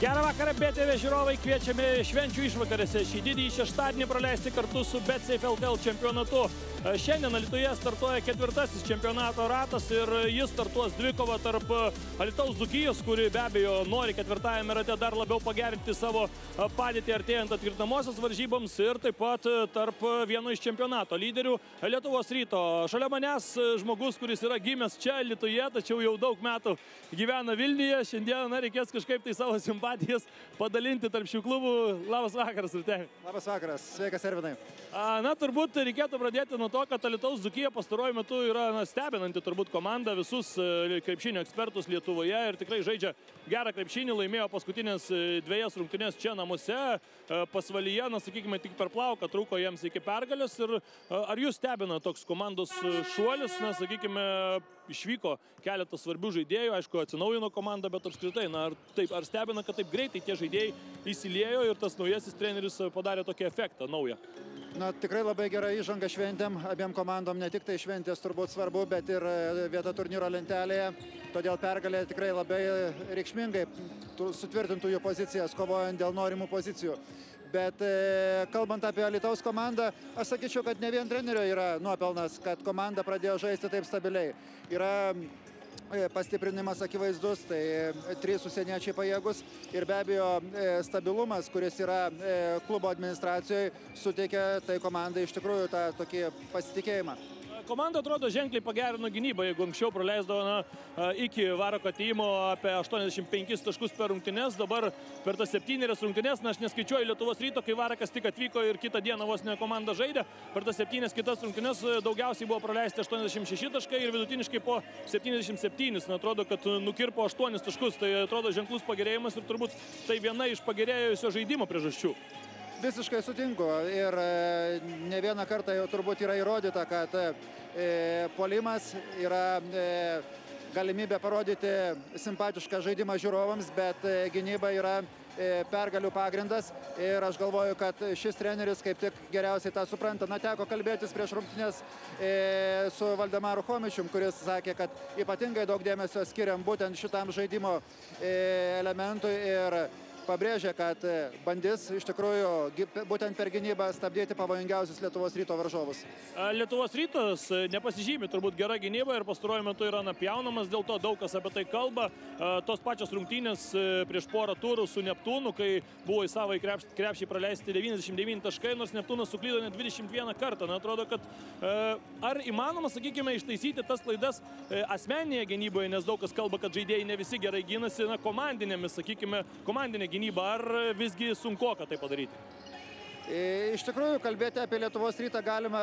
Gerą vakarą, BTV žiūrovai, kviečiame švenčių išvakarėse šį didįjį šeštadienį praleisti kartu su BetSafe LKL čempionatu. Šiandien Alytuje startuoja ketvirtasis čempionato ratas ir jis startuos dvikova tarp Alytaus Dzūkijos, kuri be abejo nori ketvirtajame rate dar labiau pagerinti savo padėtį artėjant atkrintamosios varžyboms ir taip pat tarp vieno iš čempionato lyderių Lietuvos Ryto. Šalia manęs žmogus, kuris yra gimęs čia Alytuje, tačiau jau daug metų gyvena Vilniuje. Šiandien reikės kažkaip tai savo simpatijas padalinti tarp šių klubų. Labas vakaras, Rūtemi. Labas vakaras, sveikas Ervinai. Na, turbūt reikėtų pradėti nuo to, kad Alytaus Dzūkija pastaruoju metu yra stebinanti turbūt komanda visus krepšinio ekspertus Lietuvoje ir tikrai žaidžia gerą krepšinį, laimėjo paskutinės 2 rungtynes čia namuose, pasvalyje, sakykime, tik per plauką trūko jiems iki pergalės. Ir ar jūs stebina toks komandos šuolis, sakykime, išvyko keletas svarbių žaidėjų, aišku, atsinaujino komandą, bet apskritai, ar stebina, kad taip greitai tie žaidėjai įsiliejo ir tas naujasis treneris padarė tokį efektą naują? Tikrai labai gera įžanga šventėm, abiem komandom, ne tik tai šventės turbūt svarbu, bet ir vieta turnyro lentelėje. Todėl pergalė tikrai labai reikšmingai sutvirtintų jų pozicijas, kovojant dėl norimų pozicijų. Bet kalbant apie Alytaus komandą, aš sakyčiau, kad ne vien trenerio yra nuopelnas, kad komanda pradėjo žaisti taip stabiliai. Yra pastiprinimas akivaizdus, tai 3 užsieniečiai pajėgus ir be abejo stabilumas, kuris yra klubo administracijoje, suteikia tai komandai iš tikrųjų tą tokį pasitikėjimą. Komanda atrodo ženkliai pagerino gynybą, jeigu anksčiau praleisdavo iki Varako atėjimo apie 85 taškus per rungtynes, dabar per tas 7 rungtynes, aš neskaičiuoju Lietuvos Ryto, kai Varakas tik atvyko ir kitą dieną vos ne komanda žaidė, per tas 7 kitas rungtynes daugiausiai buvo praleisti 86 taškai ir vidutiniškai po 77, atrodo, kad nukirpo 8 taškus, tai atrodo ženklus pagerėjimas ir turbūt tai viena iš pagerėjusio žaidimo priežasčių. Visiškai sutinku ir ne vieną kartą jau turbūt yra įrodyta, kad puolimas yra galimybė parodyti simpatišką žaidimą žiūrovams, bet gynyba yra pergalių pagrindas ir aš galvoju, kad šis treneris kaip tik geriausiai tą supranta. Teko kalbėtis prieš rungtynes su Valdemaru Chomičium, kuris sakė, kad ypatingai daug dėmesio skiriam būtent šitam žaidimo elementui ir pabrėžė, kad bandys iš tikrųjų būtent per gynybą stabdyti pavojingiausius Lietuvos Ryto varžovus. Lietuvos Rytas nepasižymi turbūt gera gynyba ir pastaruoju metu yra napjaunamas, dėl to daug kas apie tai kalba. Tos pačios rungtynės prieš porą turų su Neptūnu, kai buvo į savo krepšį praleisti 99 taškai, nors Neptūnas suklydo net 21 kartą. Atrodo, kad ar įmanoma, sakykime, ištaisyti tas klaidas asmeninėje gynyboje, nes daug kas kalba, kad žaidėjai ne visi gerai gynasi, komandinėmis, sakykime, komandinė gynyba, ar visgi sunkoka tai padaryti? Iš tikrųjų, kalbėti apie Lietuvos Rytą galima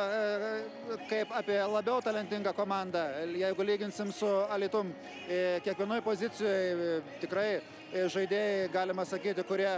kaip apie labiau talentingą komandą. Jeigu lyginsim su Alytum, kiekvienoje pozicijoje tikrai žaidėjai, galima sakyti, kurie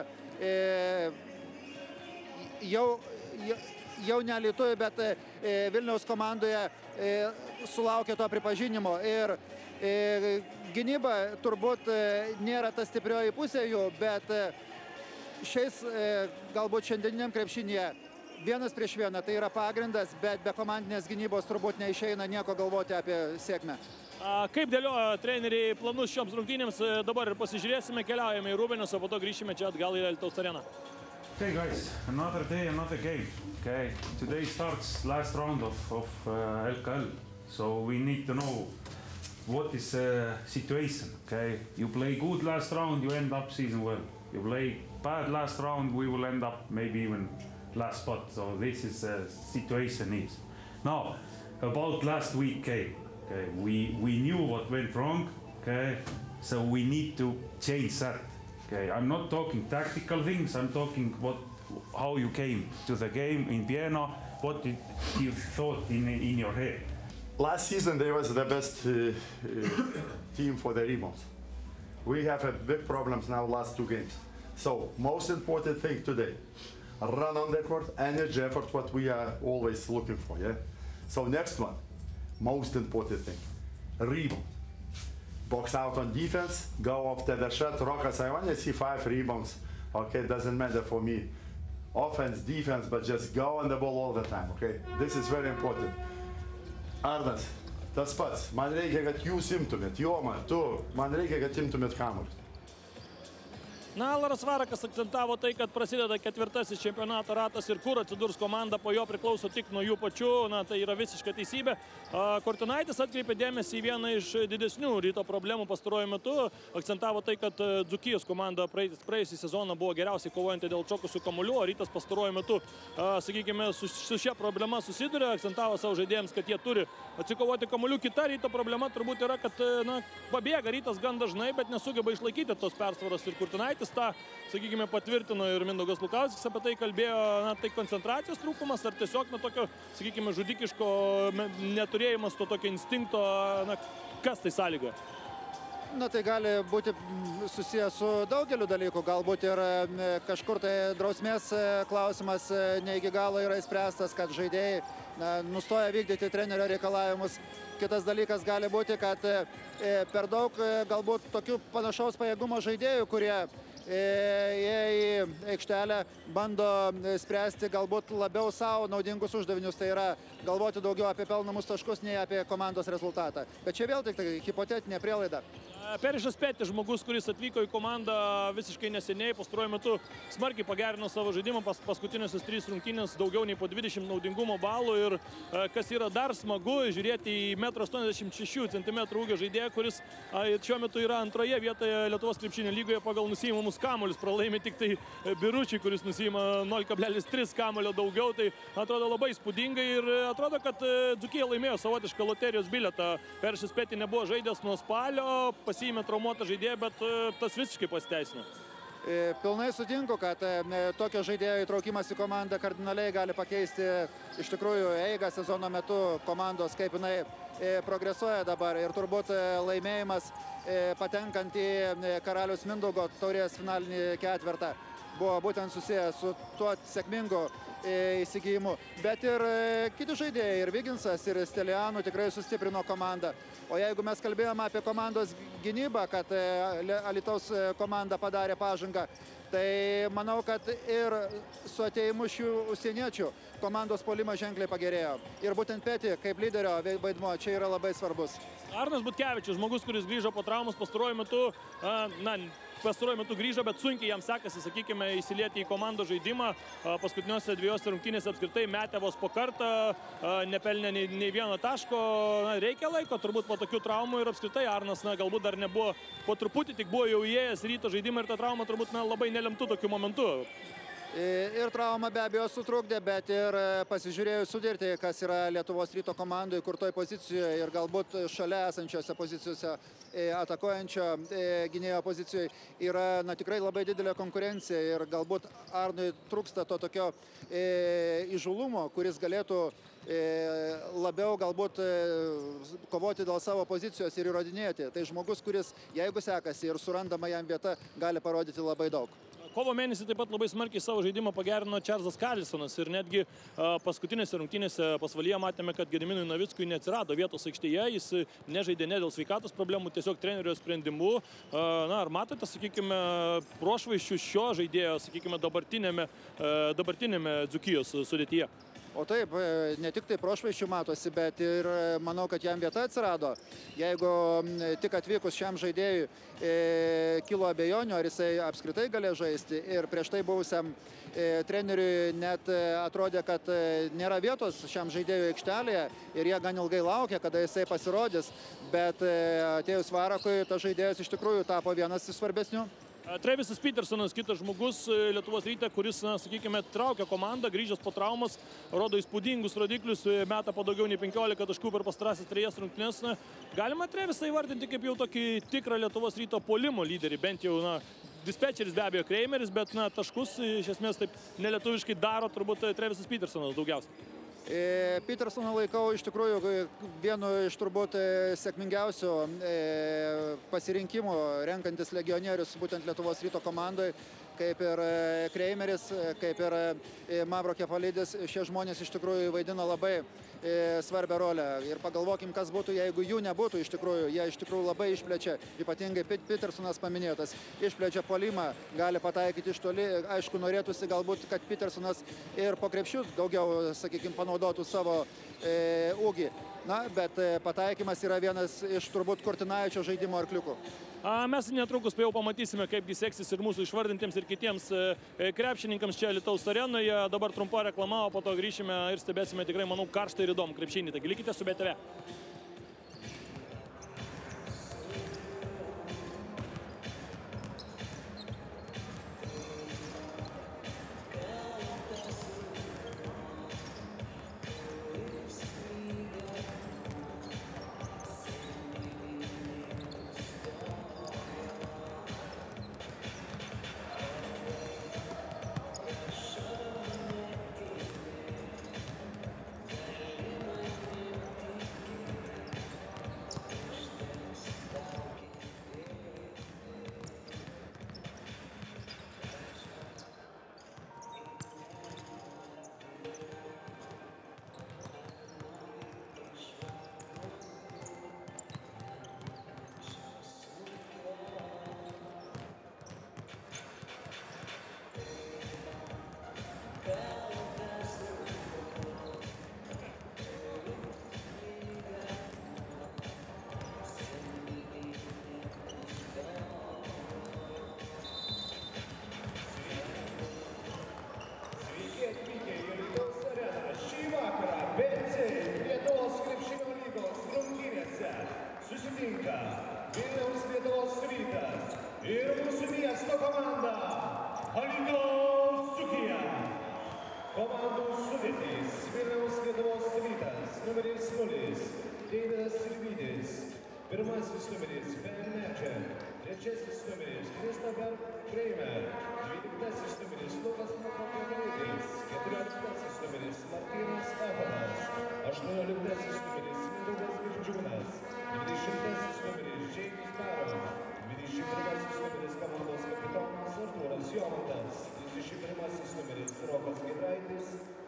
jau ne Alytuje, bet Vilniaus komandoje sulaukė to pripažinimo. Ir gynyba turbūt nėra ta stiprioji pusė jų, bet šiais galbūt šiandieniniam krepšinėje 1 prieš 1 tai yra pagrindas, bet be komandinės gynybos turbūt neišeina nieko galvoti apie sėkmę. Kaip dėliojo treneriai planus šioms rungtynėms, dabar ir pasižiūrėsime, keliaujame į Rūbinius, o po to grįšime čia atgal į Alytaus areną. Okay guys, another day, another game. Okay, today starts last round of LKL, so we need to know what is the situation, okay? You play good last round, you end up season well. You play bad last round, we will end up maybe even last spot. So this is the situation is. Now, about last week game, okay? We knew what went wrong, okay? So we need to change that, okay? I'm not talking tactical things, I'm talking how you came to the game in Vienna, what did you thought in your head? Last season, they was the best team for the rebounds. We have a big problems now last 2 games. So, most important thing today, run on the court, energy, effort, what we are always looking for, yeah? So next one, most important thing, rebound. Box out on defense, go after the shot. Rokas, I want to see 5 rebounds. Okay, doesn't matter for me. Offense, defense, but just go on the ball all the time, okay? This is very important. Arnas, tas pats, man reikia, kad jūs imtumėt, Joma, tu, man reikia, kad imtumėt kamuolį. Na, Laras Varakas akcentavo tai, kad prasideda 4. čempionato ratas ir kur atsidurs komanda, po jo priklauso tik nuo jų pačių, na, tai yra visiška teisybė. Kurtinaitis atkreipė dėmesį į vieną iš didesnių Ryto problemų pastaruoju metu, akcentavo tai, kad Dzūkijos komanda praėjusį sezoną buvo geriausiai kovojanti dėl čokusių kamuolių, o Rytas pastaruoju metu, sakykime, su šia problema susiduria, akcentavo savo žaidėjams, kad jie turi atsikovoti kamuolių. Kita Ryto problema turbūt yra, kad, na, pabėga Rytas gan dažnai, bet nesugeba išlaikyti tos persvaros ir Kurtinaitis tą, sakykime, patvirtino ir Mindaugas Lukauskis apie tai kalbėjo, na, tai koncentracijos trūkumas ar tiesiog, na, tokio, sakykime, žudikiško neturėjimas to tokio instinkto, na, kas tai sąlygoja? Na, tai gali būti susijęs su daugeliu dalykų, galbūt ir kažkur tai drausmės klausimas ne iki galo yra įspręstas, kad žaidėjai nustoja vykdyti trenerio reikalavimus. Kitas dalykas gali būti, kad per daug galbūt tokių panašaus pajėgumo žaidėjų, kurie jie į aikštelę bando spręsti galbūt labiau savo naudingus uždavinius, tai yra galvoti daugiau apie pelnamus taškus, nei apie komandos rezultatą. Bet čia vėl tik tai hipotetinė prielaida. Perišas Petis, žmogus, kuris atvyko į komandą visiškai neseniai, pastaruoju metu smarkiai pagerino savo žaidimą, paskutiniusios 3 rungtynės daugiau nei po 20 naudingumo balų ir kas yra dar smagu, žiūrėti į 1,86 cm ūgio žaidėją, kuris šiuo metu yra antroje vietoje Lietuvos krepšinio lygoje pagal nusiimamus kamuolius, pralaimi tik tai Biručiui, kuris nusiima 0,3 kamuolio daugiau, tai atrodo labai įspūdingai ir atrodo, kad Dzūkija laimėjo savotišką loterijos bilietą. Perišas Petis nebuvo žaidęs nuo spalio, pasiėmė traumuotą žaidėją, bet tas visiškai pasiteisino. Pilnai sutinku, kad tokio žaidėjo įtraukimas į komandą kardinaliai gali pakeisti iš tikrųjų eigą sezono metu komandos, kaip jinai progresuoja dabar. Ir turbūt laimėjimas patenkant į Karaliaus Mindaugo taurės finalinį ketvertą buvo būtent susijęs su tuo sėkmingu įsigijimu. Bet ir kiti žaidėjai, ir Viginsas, ir Stelianų tikrai sustiprino komandą. O jeigu mes kalbėjome apie komandos gynybą, kad Alytaus komanda padarė pažangą, tai manau, kad ir su atėjimu šių užsieniečių komandos puolimas ženkliai pagerėjo. Ir būtent Petį kaip lyderio vaidmuo čia yra labai svarbus. Arnas Butkevičius, žmogus, kuris grįžo po traumos pastaruoju metu grįžo, bet sunkiai jam sekasi, sakykime, įsilieti į komandos žaidimą. Paskutiniuose 2 rungtynėse apskritai metė vos po kartą, nepelnė nei vieno taško. Reikia laiko turbūt po tokių traumų ir apskritai Arnas galbūt dar nebuvo, po truputį tik buvo jau įėjęs Ryto žaidimą ir ta trauma turbūt labai nelemtų tokiu momentu. Ir trauma be abejo sutrukdė, bet ir pasižiūrėjus sudėti, kas yra Lietuvos Ryto komandai, kur toj pozicijoje ir galbūt šalia esančiose pozicijose atakuojančio gynėjo pozicijoje yra tikrai labai didelė konkurencija ir galbūt Arnui trūksta to tokio įžulumo, kuris galėtų labiau galbūt kovoti dėl savo pozicijos ir įrodinėti. Tai žmogus, kuris, jeigu sekasi ir surandama jam vieta, gali parodyti labai daug. Kovo mėnesį taip pat labai smarkiai savo žaidimą pagerino Čarlzas Karlsonas ir netgi paskutinėse rungtynėse pasvalyje matėme, kad Gediminui Navickui neatsirado vietos aikštėje, jis nežaidė ne dėl sveikatos problemų, tiesiog trenerio sprendimu. Na, ar matote, sakykime, prošvaisčių šio žaidėjo, sakykime, dabartinėme Dzūkijos sudėtyje? O taip, ne tik tai prošvaisčių matosi, bet ir manau, kad jam vieta atsirado. Jeigu tik atvykus šiam žaidėjui kilo abejonių, ar jisai apskritai galėjo žaisti ir prieš tai buvusiam treneriui net atrodė, kad nėra vietos šiam žaidėjui aikštelėje ir jie gan ilgai laukia, kada jisai pasirodys, bet atėjus Varakui, tas žaidėjas iš tikrųjų tapo vienas iš svarbesnių. Trevisas Petersonas, kitas žmogus Lietuvos Ryte, kuris, sakykime, traukia komandą, grįžęs po traumas, rodo įspūdingus rodiklius, meta po daugiau nei 15 taškų per pastarąsias 3 rungtynes. Galima Trevisą įvardinti kaip jau tokį tikrą Lietuvos Ryto puolimo lyderį, bent jau, dispečeris be abejo Kreimeris, bet taškus iš esmės taip nelietuviškai daro turbūt Trevisas Petersonas daugiausiai. Petersoną laikau iš tikrųjų vienu iš turbūt sėkmingiausių pasirinkimų renkantis legionierius būtent Lietuvos Ryto komandoje, kaip ir Kreimeris, kaip ir Mavro Kefalidis. Šie žmonės iš tikrųjų vaidina labai svarbią rolę. Ir pagalvokim, kas būtų, jeigu jų nebūtų iš tikrųjų. Jie iš tikrųjų labai išplečia, ypatingai Petersonas paminėtas, išplečia puolimą, gali pataikyti iš toli. Aišku, norėtųsi galbūt, kad Petersonas ir po krepšių daugiau, sakykime, panaudotų savo ūgį. Na, bet pataikymas yra vienas iš turbūt Kurtinaičio žaidimo arkliukų. Mes netrukus jau pamatysime, kaipgi seksis ir mūsų išvardintiems ir kitiems krepšininkams čia Alytaus arenoje. Dabar trumpa reklama, o po to grįšime ir stebėsime tikrai, manau, karštą ir įdomų krepšinį. Taigi likite su BTV. Susitinka Vilniaus Lietuvos Rytas ir mūsų miesto komanda Alytaus Dzūkija. Komandų sudėtys: Vilniaus Lietuvos Rytas numeris 0 Deividas Sirvydis, pirmasis numeris Ben Merchant, trečiasis numeris Christopher Kramer, 12 numeris Lukas Makopoulos, 14 numeris Martynas Evanas, 18 numeris Mindaugas Girdžiūnas, 20 numeris James Baron, 21 numeris komandos kapitonas Artūras Jomantas, 31 numeris Rokas Giedraitis,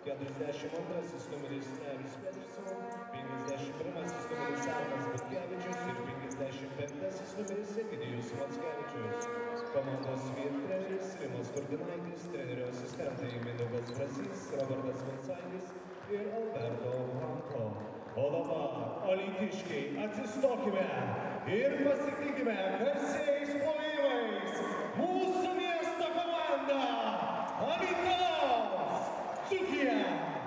42 numeris Nevis Peterson, 51 numeris Arnas Butkevičius ir 55 numeris Egidijus Mackevičius. Komandos vyrtreneris Rimas Kurtinaitis, trenerio asistentai Mindaugas Brasys, Robertas Vansaitis ir Alberto Franko. O dabar, alytiškiai, atsistokime ir pasitikime garsiais plojimais mūsų miesto komanda Alytaus Dzūkija.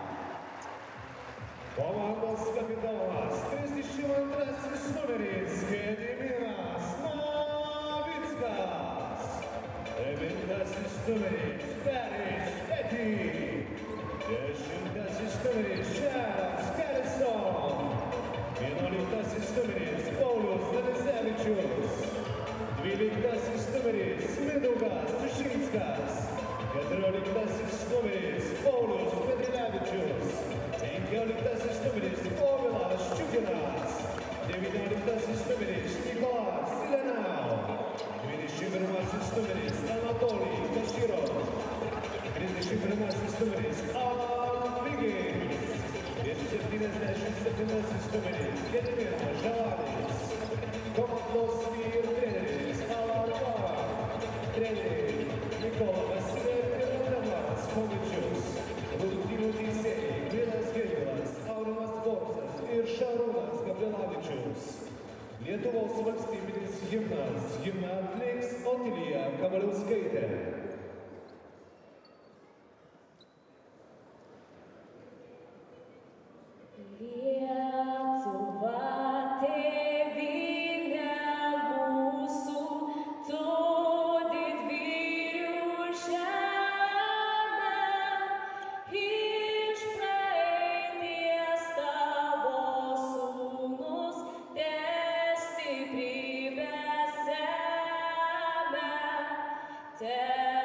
Komandos kapitonas 32 numeris Gediminas Navickas, 9 numeris Peris Peti, 10 numeris Šeras Kereson, 11 numeris Paulius Danisevičius, 12 numeris Mindaugas Tušinskas, 14 numeris Paulius Petrilevičius, 15 numeris Povilas Čiukinas, 19 numeris Nikolas Silenau, 21 numeris Anatolij Kašyrov, 31 numeris Alan Vigins ir 77 numeris Gediminas Žalanis. Komandos vyrtreneris Alan Park, treneriai Nikola Vasiliev ir Valdemaras Kovičius, rungtynių teisėjai Gvidas Gėjilas, Aurimas Borsas ir Šarūnas Gabrielavičius. Lietuvos valstybinis himnas. Himną atliks Otilija Kavaliauskaitė. Yeah.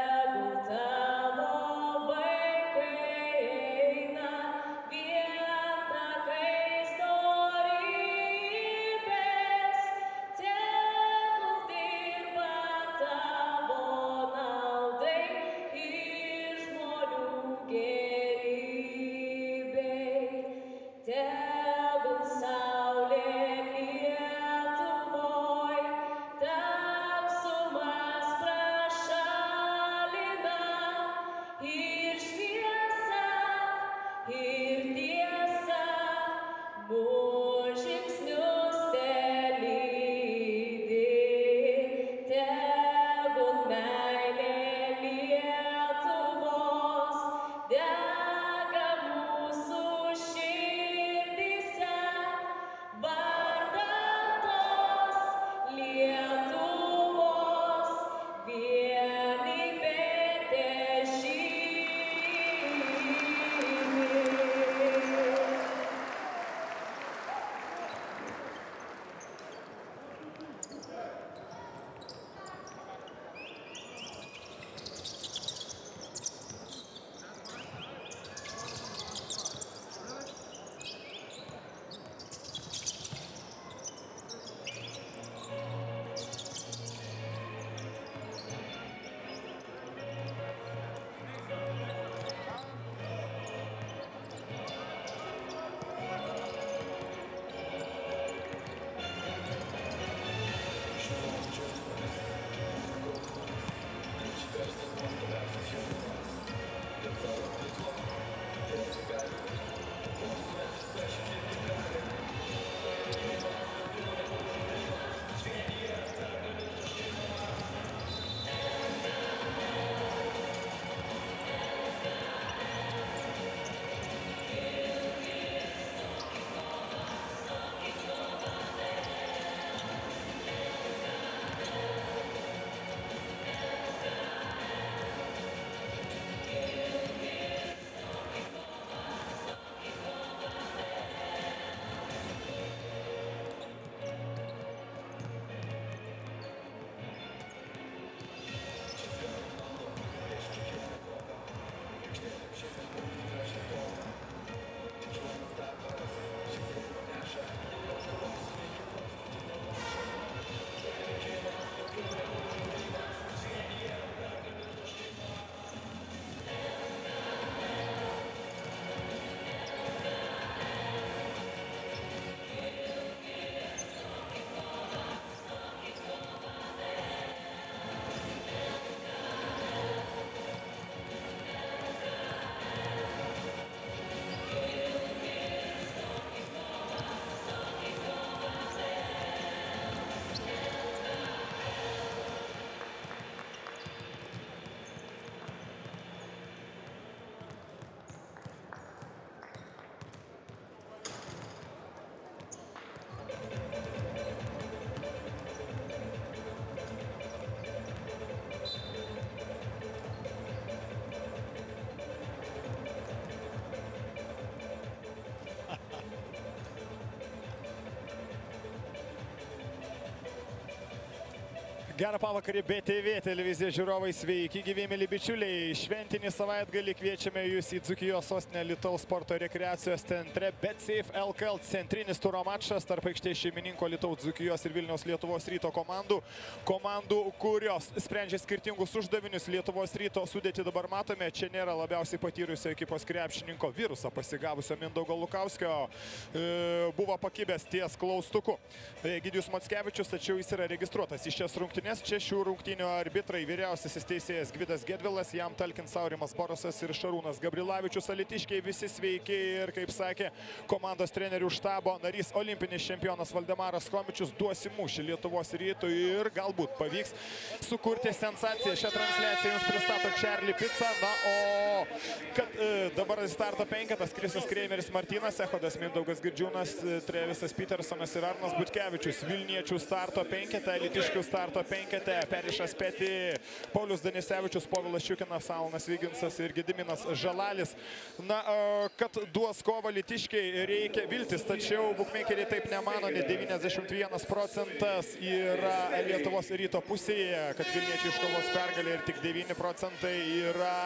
Gerą pavakarį BTV televizija žiūrovai, sveiki, gyvi mėly bičiuliai. Šventinį savaitgalį kviečiame jūs į Dzūkijos sostinę Alytaus sporto rekreacijos centre BetSafe LKL centrinis turo mačas tarp aikštės šeimininko Alytaus Dzūkijos ir Vilniaus Lietuvos Ryto komandų. Komandų, kurios sprendžia skirtingus uždavinius. Lietuvos Ryto sudėtį dabar matome. Čia nėra labiausiai patyrusio ekipos krepšininko virusą pasigavusio Mindaugo Lukauskio. Buvo pakibęs ties klaustuku Egidijus Mockevičius, tačiau jis yra registruotas iš šias rungtynes. Čia šių rungtynių arbitrai vyriausiasis teisėjas Gvidas Gedvilas, jam talkins Aurimas Borosas ir Šarūnas Gabrilavičius. Alytiškiai visi sveiki ir, kaip sakė komandos trenerių štabo narys, olimpinis čempionas Valdemaras Chomičius, duosi mūšį Lietuvos Rytui ir galbūt pavyks sukurti sensaciją. Šią transliaciją jums pristato Charlie Pizza. Na, o kad dabar starto penketas: Krisas Kreimeris, Martynas Echodas, Mindaugas Girdžiūnas, Trevisas Petersonas ir Arnas Butkevičius. Vilniečių starto penkete, alytiškių starto penkete: Perišas Peti, Paulius Danisevičius, Povilas Šiukinas, Alanas Viginsas ir Gediminas Žalalis. Na, kad duos kovą alytiškiai, reikia viltis, tačiau bukmekeriai taip nemano, net 91 procentas yra Lietuvos Ryto pusėje, kad vilniečiai iškovos pergalę, ir tik 9 procentai yra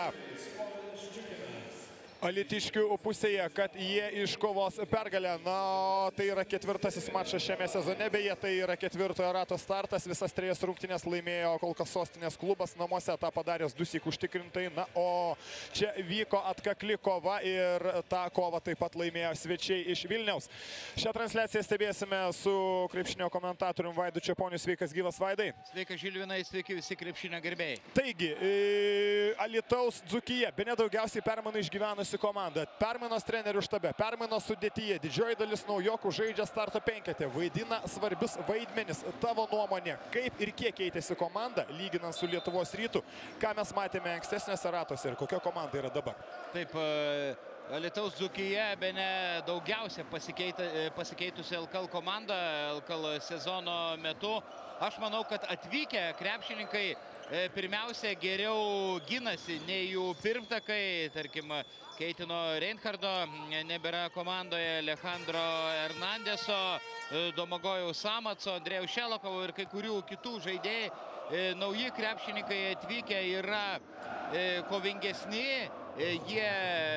alytiškių pusėje, kad jie iškovos pergalę. Na, tai yra ketvirtasis mačas šiame sezone, beje, tai yra ketvirtojo rato startas. Visas 3 rungtynes laimėjo kol kas sostinės klubas, namuose tą padaręs 2-syk užtikrintai. Na, o čia vyko atkakli kova ir tą kovą taip pat laimėjo svečiai iš Vilniaus. Šią transliaciją stebėsime su krepšinio komentatorium Vaidu Čeponiu. Sveikas, gyvas Vaidai. Sveikas Žilvinai, sveiki visi krepšinio gerbėjai. Taigi, Alytaus Dzūkija bene daugiausiai permainų išgyvenusi komanda. Permainos trenerių štabe, permainos sudėtyje. Didžioji dalis naujokų žaidžia starto penkete, vaidina svarbius vaidmenis. Tavo nuomonė, kaip ir kiek keitėsi komanda, lyginant su Lietuvos Rytu, ką mes matėme ankstesniuose ratuose ir kokia komanda yra dabar? Taip, Alytaus Dzūkija bene daugiausia pasikeitusi LKL komanda LKL sezono metu. Aš manau, kad atvykę krepšininkai pirmiausia geriau ginasi nei jų pirmtakai. Tarkim, Keitino Reinhardo nebėra komandoje, Alejandro Hernandeso, Domagojaus Samatso, Andrėjaus Šelakovo ir kai kurių kitų žaidėjai. Nauji krepšininkai atvykę yra kovingesni, jie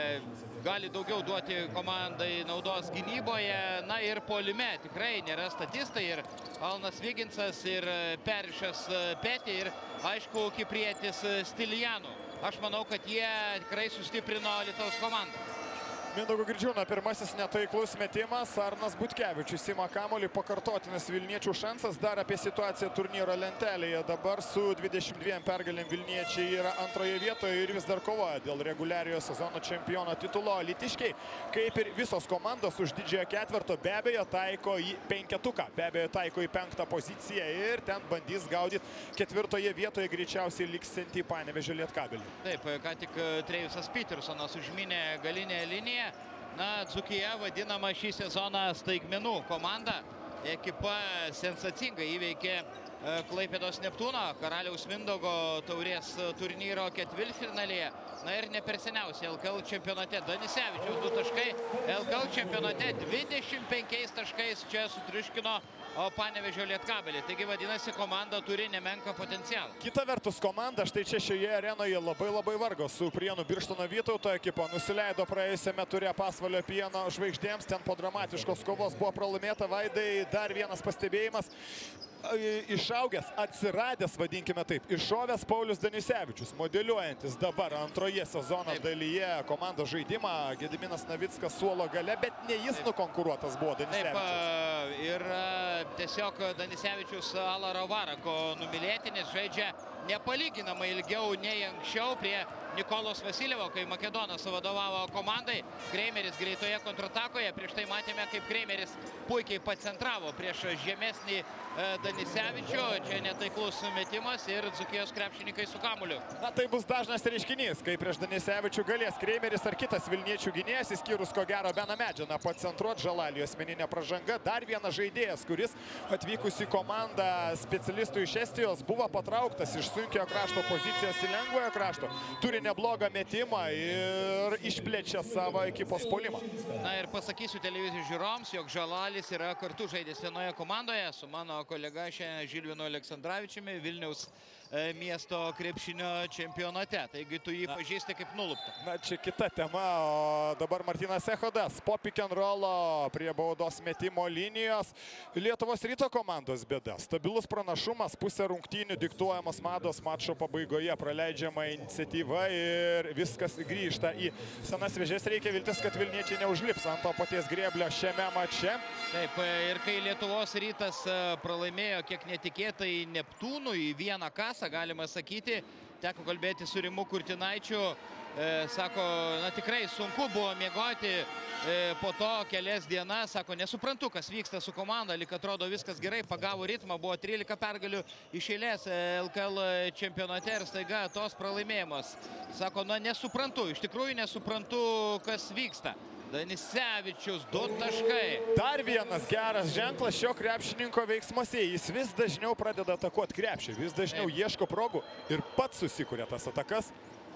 gali daugiau duoti komandai naudos gynyboje, na ir puolime tikrai nėra statistai, ir Alanas Viginsas, ir Perišas Peti, ir aišku kiprietis Stilijanų. Aš manau, kad jie tikrai sustiprino Alytaus komandą. Mindaugo Girdžiūno pirmasis netaiklus metimas. Arnas Butkevičius ima kamuolį, pakartotinas Vilniečių šansas. Dar apie situaciją turnyro lentelėje. Dabar su 22 pergalėm Vilniečiai yra antroje vietoje ir vis dar kovoja dėl reguliariojo sezono čempiono titulo. Alytiškiai, kaip ir visos komandos už didžiojo ketverto, be abejo taiko į penketuką, be abejo taiko į 5. poziciją ir ten bandys gaudyti 4. vietoje, greičiausiai liksiantį Panevėžio Lietkabelį. Taip, ką tik Trevisas Petersonas užminė galinę liniją. Na, Dzūkija vadinama šį sezoną staigmenų komanda. Ekipa sensacingai įveikė Klaipėdos Neptūno, Karaliaus Mindaugo taurės turnyro ketvirtfinalyje. Na ir ne per seniausiai LKL čempionate Danisevičiaus 2 taškai. LKL čempionate 25 taškais čia sutriuškino Panevėžio Lietkabelį. Taigi vadinasi, komanda turi nemenką potencialą. Kita vertus, komanda štai čia šioje arenoje labai vargo su Prienų Birštono Vytauto ekipa. Nusileido praėjusiame ture Pasvalio Pieno žvaigždėms. Ten po dramatiškos kovos buvo pralaimėta. Vaidai, dar vienas pastebėjimas. Išaugęs, atsiradęs, vadinkime taip, iššovęs Paulius Danisevičius, modeliuojantis dabar antroje sezono dalyje komandos žaidimą. Gediminas Navickas suolo gale, bet ne jis nukonkuruotas buvo Danisevičius. Taip, ir tiesiog Danisevičius Alaro Varako numylėtinis, žaidžia nepalyginamai ilgiau nei anksčiau prie Nikolos Vasiljevo, kai Makedonas vadovavo komandai. Kreimeris greitoje kontratakoje, prieš tai matėme, kaip Kreimeris puikiai pacentravo prieš žemesnį Danisevičių. Čia netaiklus metimas ir Dzūkijos krepšininkai su kamuoliu. Na, tai bus dažnas reiškinys, kai prieš Danisevičių galės Kreimeris ar kitas Vilniečių gynėjas, išskyrus ko gero Beną Medžianą, pacentruot. Žalalio asmeninė pražanga. Dar vienas žaidėjas, kuris atvykus į komandą specialistų iš Estijos buvo patrauktas iš sunkiojo krašto pozicijos į lengvojo krašto. Turi neblogą metimą ir išplečia savo ekipos puolimą. Na ir pasakysiu televizijos žiūrovams, jog Žalalis yra kartu žaidęs vienoje komandoje su mano kolega šiandien Žilvinu Aleksandravičiumi Vilniaus miesto krepšinio čempionate. Taigi tu jį pažįsti kaip nuluptą. Na, čia kita tema, o dabar Martynas Echodas po pick and rollo prie baudos metimo linijos. Lietuvos Ryto komandos bėda. Stabilus pranašumas, pusė rungtynių diktuojamas mados mačo pabaigoje, praleidžiama iniciatyva ir viskas grįžta į senas vėžes. Reikia viltis, kad vilniečiai neužlips ant to paties grėblio šiame mače. Taip, ir kai Lietuvos Rytas pralaimėjo kiek netikėtai Neptūnui į vieną kasą, galima sakyti, teko kalbėti su Rimu Kurtinaičiu, sako, na tikrai sunku buvo miegoti po to kelias dienas, sako, nesuprantu, kas vyksta su komanda, lyg atrodo viskas gerai, pagavo ritmą, buvo 13 pergalių iš eilės LKL čempionate ir staiga tos pralaimėjimas. Sako, na nesuprantu, iš tikrųjų nesuprantu, kas vyksta. Danisevičius, 2 taškai. Dar vienas geras ženklas šio krepšininko veiksmuose. Jis vis dažniau pradeda atakuoti krepšį, vis dažniau ieško progų ir pats susikuria tas atakas.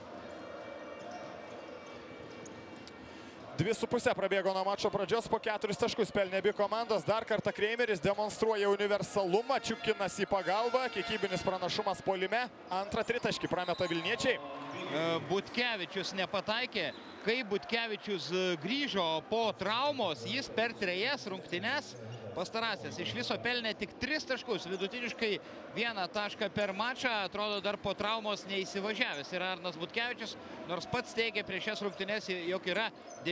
2,5 prabėgo nuo mačo pradžios, po 4 taškus pelnė abi komandos. Dar kartą Kreimeris demonstruoja universalumą, Čiukinas į pagalbą, kiekybinis pranašumas puolime. Antrą tritaškį prameta vilniečiai. Butkevičius nepataikė. Kai Butkevičius grįžo po traumos, jis per 3 rungtynes pastarąsias iš viso pelnė tik 3 taškus, vidutiniškai 1 tašką per mačą, atrodo dar po traumos neįsivažiavęs yra Arnas Butkevičius, nors pats teigia prieš šias rungtynes, jog yra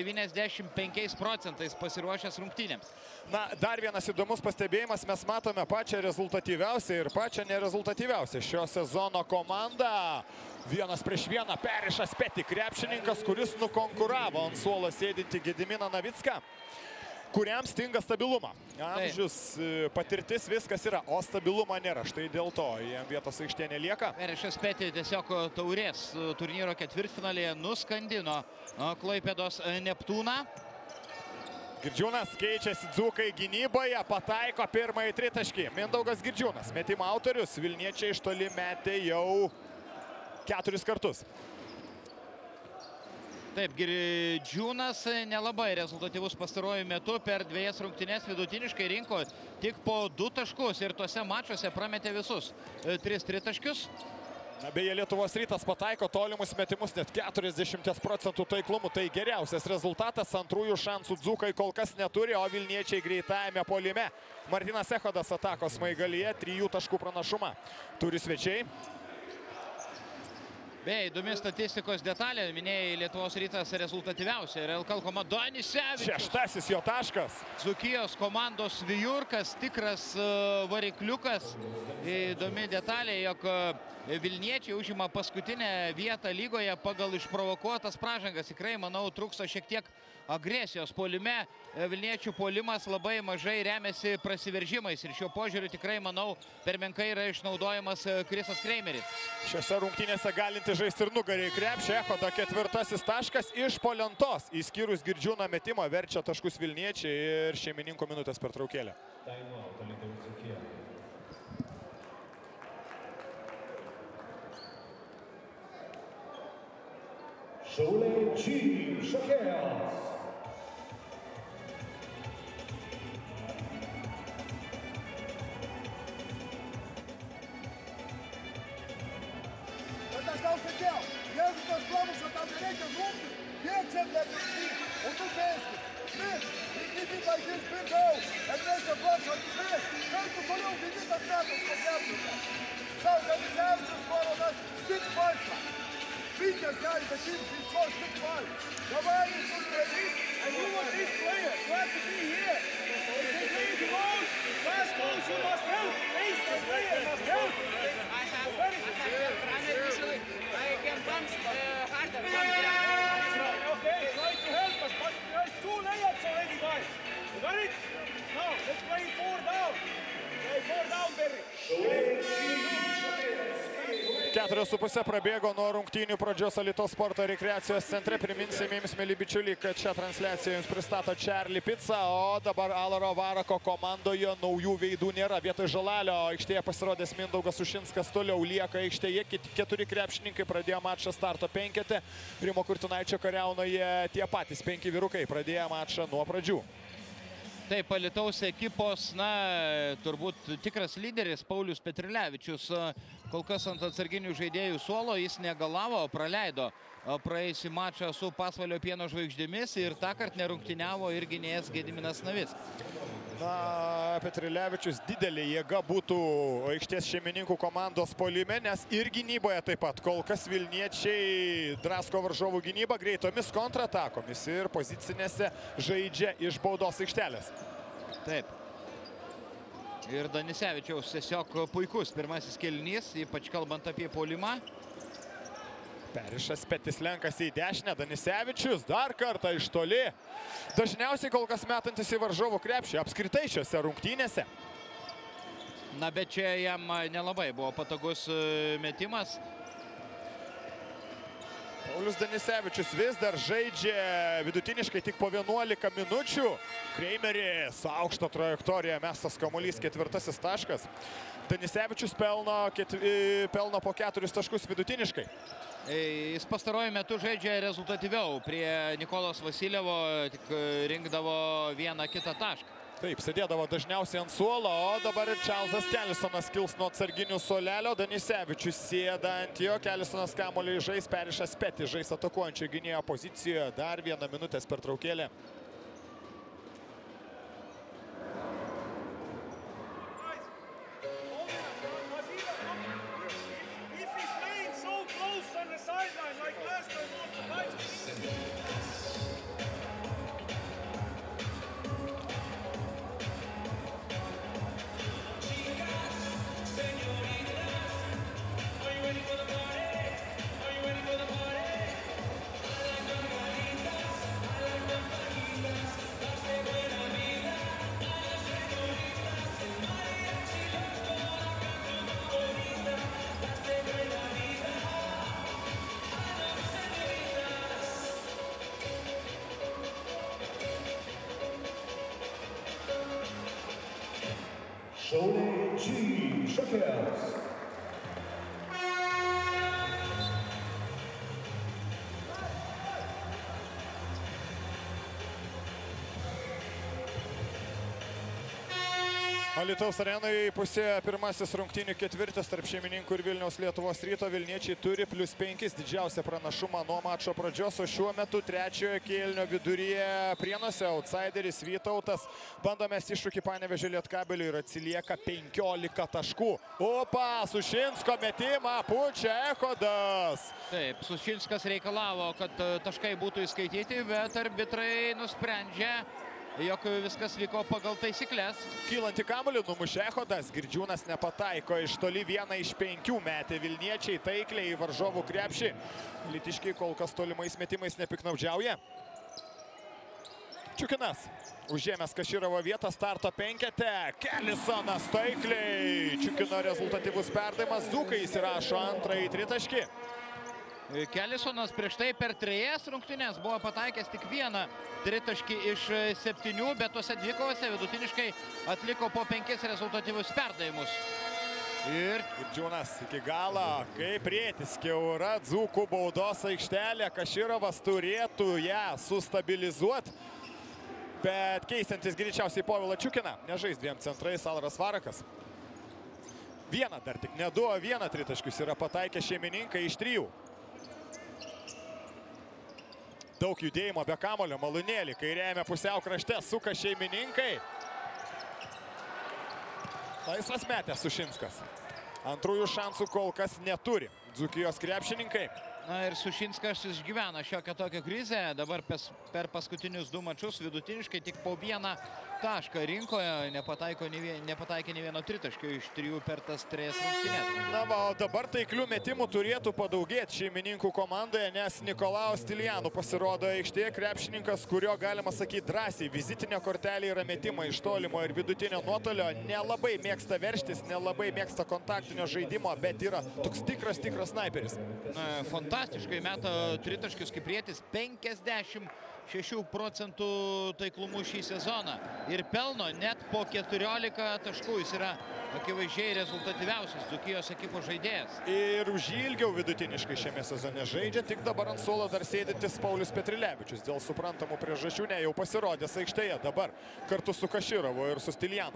95% pasiruošęs rungtynėms. Na, dar vienas įdomus pastebėjimas, mes matome pačią rezultatyviausią ir pačią nerezultatyviausią šio sezono komandą. 1 prieš 1 Perišas Peti, krepšininkas, kuris nukonkuravo ant suolo sėdinti Gediminą Navicką, kuriam stinga stabilumą. Amžius, patirtis, viskas yra, o stabilumo nėra. Štai dėl to jam vietos aikštėje nelieka. Perišas Peti tiesiog taurės turnyro ketvirtfinalėje nuskandino Klaipėdos Neptūną. Girdžiūnas keičiasi dzūkai gynyboje, pataiko pirmąjį tritaškį. Mindaugas Girdžiūnas, metimo autorius, vilniečiai iš toli metė jau 4 kartus. Taip, Girdžiūnas nelabai rezultatyvus pastaruoju metu, per 2 rungtynes vidutiniškai rinko tik po 2 taškus ir tuose mačuose prametė visus 3 tritaškius. Beje, Lietuvos Rytas pataiko tolimus metimus net 40% taiklumu. Tai geriausias rezultatas, antrųjų šansų dzūkai kol kas neturi, o vilniečiai greitajame puolime. Martynas Echodas atakos smaigalyje, 3 taškų pranašumą turi svečiai. Beje, įdomi statistikos detalė, minėjai Lietuvos Rytas rezultatyviausia ir LKL komanda Danisevičius. 6 jo taškas. Dzūkijos komandos vijurkas, tikras varikliukas. Įdomi detalė, jog vilniečiai užima paskutinę vietą lygoje pagal išprovokuotas pražangas. Tikrai, manau, trūksta šiek tiek agresijos puolime. Vilniečių puolimas labai mažai remiasi prasiveržimais ir šiuo požiūriu tikrai, manau, per menkai yra išnaudojamas Krisas Kreimeris. Šiose rungtynėse galinti žaisti ir nugarį į krepšį. Echodo 4 taškas iš po lentos. Įskyrus Girdžiūną metimą verčia taškus vilniečiai ir šeimininkų minutės pertraukėlė. Šiauliai G šokėjas. Bet aš tau sakiau, jeigu tas pramuša, tau nereikia žungtis, jie čia nebežinti, o tu keiski. Smith, įgydyba jis pirkau, ir reikia plačio Smith, kai tu toliau gydytas metas pasieksite. Sau, Danisevičius parodas 6 points. Peter carried the team, he scored 6 points. Nobody is so ready, and you are this player. You have to be here. If they play the goals, last goals, you must help. Ace the player must help. I can bounce harder. Okay, try to help us, but there's 2 layups already, guys. You got it? Now, let's play 4 down. Play 4 down, Barry. Šiauliai G šokėjas. 4,5 prabėgo nuo rungtynių pradžios Alytaus sporto rekreacijos centre. Priminsime jums, mėly bičiuliai, kad šią transliaciją jums pristato Charlie Pizza, o dabar Alaro Varako komandoje naujų veidų nėra. Vietoj Žalalio aikštėje pasirodęs Mindaugas Ušinskas toliau lieka aikštėje. 4 krepšininkai pradėjo mačą starto 5. Rimo Kurtinaičio kariaunoje tie patys 5 vyrukai pradėjo mačą nuo pradžių. Taip, Alytaus ekipos, turbūt tikras lyderis Paulius Petrilevičius, kol kas ant atsarginių žaidėjų suolo, jis negalavo, praleido praėjusį mačą su Pasvalio Pieno žvaigždėmis ir tąkart nerungtyniavo ir gynėjas Gediminas Navickas. Petrilevičius didelė jėga būtų aikštės šeimininkų komandos puolime, nes ir gynyboje taip pat. Kol kas vilniečiai drasko varžovų gynybą greitomis kontratakomis ir pozicinėse žaidžia iš baudos aikštelės. Taip. Ir Danisevičiaus tiesiog puikus pirmasis kėlinys, ypač kalbant apie puolimą. Perišas Petis lenkasi į dešinę, Danisevičius dar kartą iš toli. Dažniausiai kol kas metantis į varžovų krepšį, apskritai šiose rungtynėse. Bet čia jam nelabai buvo patogus metimas. Paulius Danisevičius vis dar žaidžia vidutiniškai tik po 11 minučių. Kreimeris, aukšto trajektoriją mestas kamuolys, 4. taškas. Danisevičius pelno po 4 taškus vidutiniškai. Jis pastaruoju metu žaidžia rezultatyviau. Prie Nikolos Vasiljevo tik rinkdavo vieną kitą tašką. Taip, sėdėdavo dažniausiai ant suolo, o dabar ir Čarlzas Kelisonas kils nuo atsarginių suolelio. Danisevičius sėda ant jo, Kelisonas kamuolį žais, Perišas Petis žais atakuojančio gynėjo pozicijoje. Dar 1 minutės pertraukėlė. Šiauliai G Šakėjas. Alytaus arenoje įpusėjo pirmasis rungtynių ketvirtis tarp šeimininkų ir Vilniaus Lietuvos Ryto. Vilniečiai turi +5 didžiausią pranašumą nuo mačo pradžios, o šiuo metu trečiojo kėlinio viduryje Prienuose outsideris Vytautas bando mesti iššūkį Panevėžio Lietkabeliui ir atsilieka 15 taškų. Opa, Sušinsko metimą pučia Echodas. Taip, Sušinskas reikalavo, kad taškai būtų įskaityti, bet arbitrai nusprendžia, jog viskas vyko pagal taisyklės. Kylantį kamuolį numušė Echodas, Girdžiūnas nepataiko, iš toli 1 iš 5 metė Vilniečiai taikliai į varžovų krepšį. Alytiškiai kol kas tolimais metimais nepiknaudžiauja. Čiukinas užėmęs Kašyrovo vietą starto 5. Kelisonas taikliai. Čiukino rezultatyvus perdavimas, Zukai įsirašo antrąjį tritaškį. Kelisonas prieš tai per 3 rungtynes buvo pataikęs tik 1 tritaškį iš 7, bet tose dvikovose vidutiniškai atliko po 5 rezultatyvius perdavimus. Ir Girdžiūnas iki galo, kaip rėtis kiaura Dzūkų baudos aikštelė. Kašyrovas turėtų ją sustabilizuoti, bet keisantis greičiausiai Povilą Čiukiną. Nežais 2 centrais Alaras Varakas. 1 dar tik, ne 2, 1 tritaškius yra pataikę šeimininkai iš 3. Daug judėjimo be kamulio, malūnėlį kairiajame pusiau krašte suka šeimininkai. Laisvas metė Sušinskas. Antrųjų šansų kol kas neturi Dzūkijos krepšininkai. Na ir Sušinskas išgyvena šiokią tokią krizę. Dabar per paskutinius 2 mačus vidutiniškai tik po 1 tašką rinkoje. Nepataikė nei vieno tritaškio iš 3 per tas 3 rungtynes. Na va, o dabar taiklių metimų turėtų padaugėti šeimininkų komandoje, nes Nikolaus Stilianų pasirodo aikštėje, krepšininkas, kurio galima sakyti drąsiai. Vizitinė kortelė yra metimai iš tolimo ir vidutinio nuotolio. Nelabai mėgsta verštis, nelabai mėgsta kontaktinio žaidimo, bet yra toks tikras snaiperis. Fantastiškai meta tritaškius kiprietis, 56% taiklumu šį sezoną. Ir pelno net po 14 taškų. Jis yra akivaizdžiai rezultatyviausias Dzūkijos ekipos žaidėjas. Ir už jį ilgiau vidutiniškai šiame sezone žaidžia, tik dabar ant suolo dar sėdintis Paulius Petrilevičius. Dėl suprantamų priežasčių ne jau pasirodęs aikštėje dabar kartu su Kaširovu ir su Stilianu.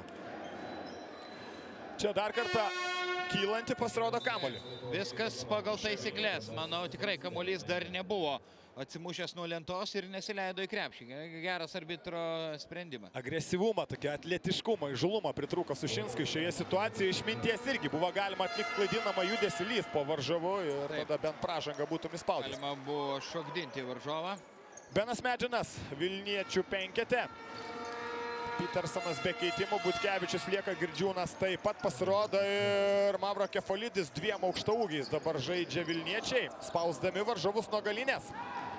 Čia dar kartą kylanti pasirodo kamuolį. Viskas pagal taisyklės. Manau, tikrai kamuolys dar nebuvo atsimušęs nuo lentos ir nesileido į krepšį. Geras arbitro sprendimas. Agresyvumą, tokia atletiškumą, įžulumą pritrūko Sušinskui šioje situacijoje. Išminties irgi buvo galima atlikti klaidinamą judesį lyst po varžovu ir tada bent pražangą būtų įspaudęs. Galima buvo šokdinti varžovą. Benas Medžinas, Vilniečių penkete. Petersonas be keitimų, Butkevičius lieka, Girdžiūnas taip pat pasirodo ir Mavro Kefalidis 2 aukštaūgiais dabar žaidžia Vilniečiai, spausdami varžovus nuo galinės.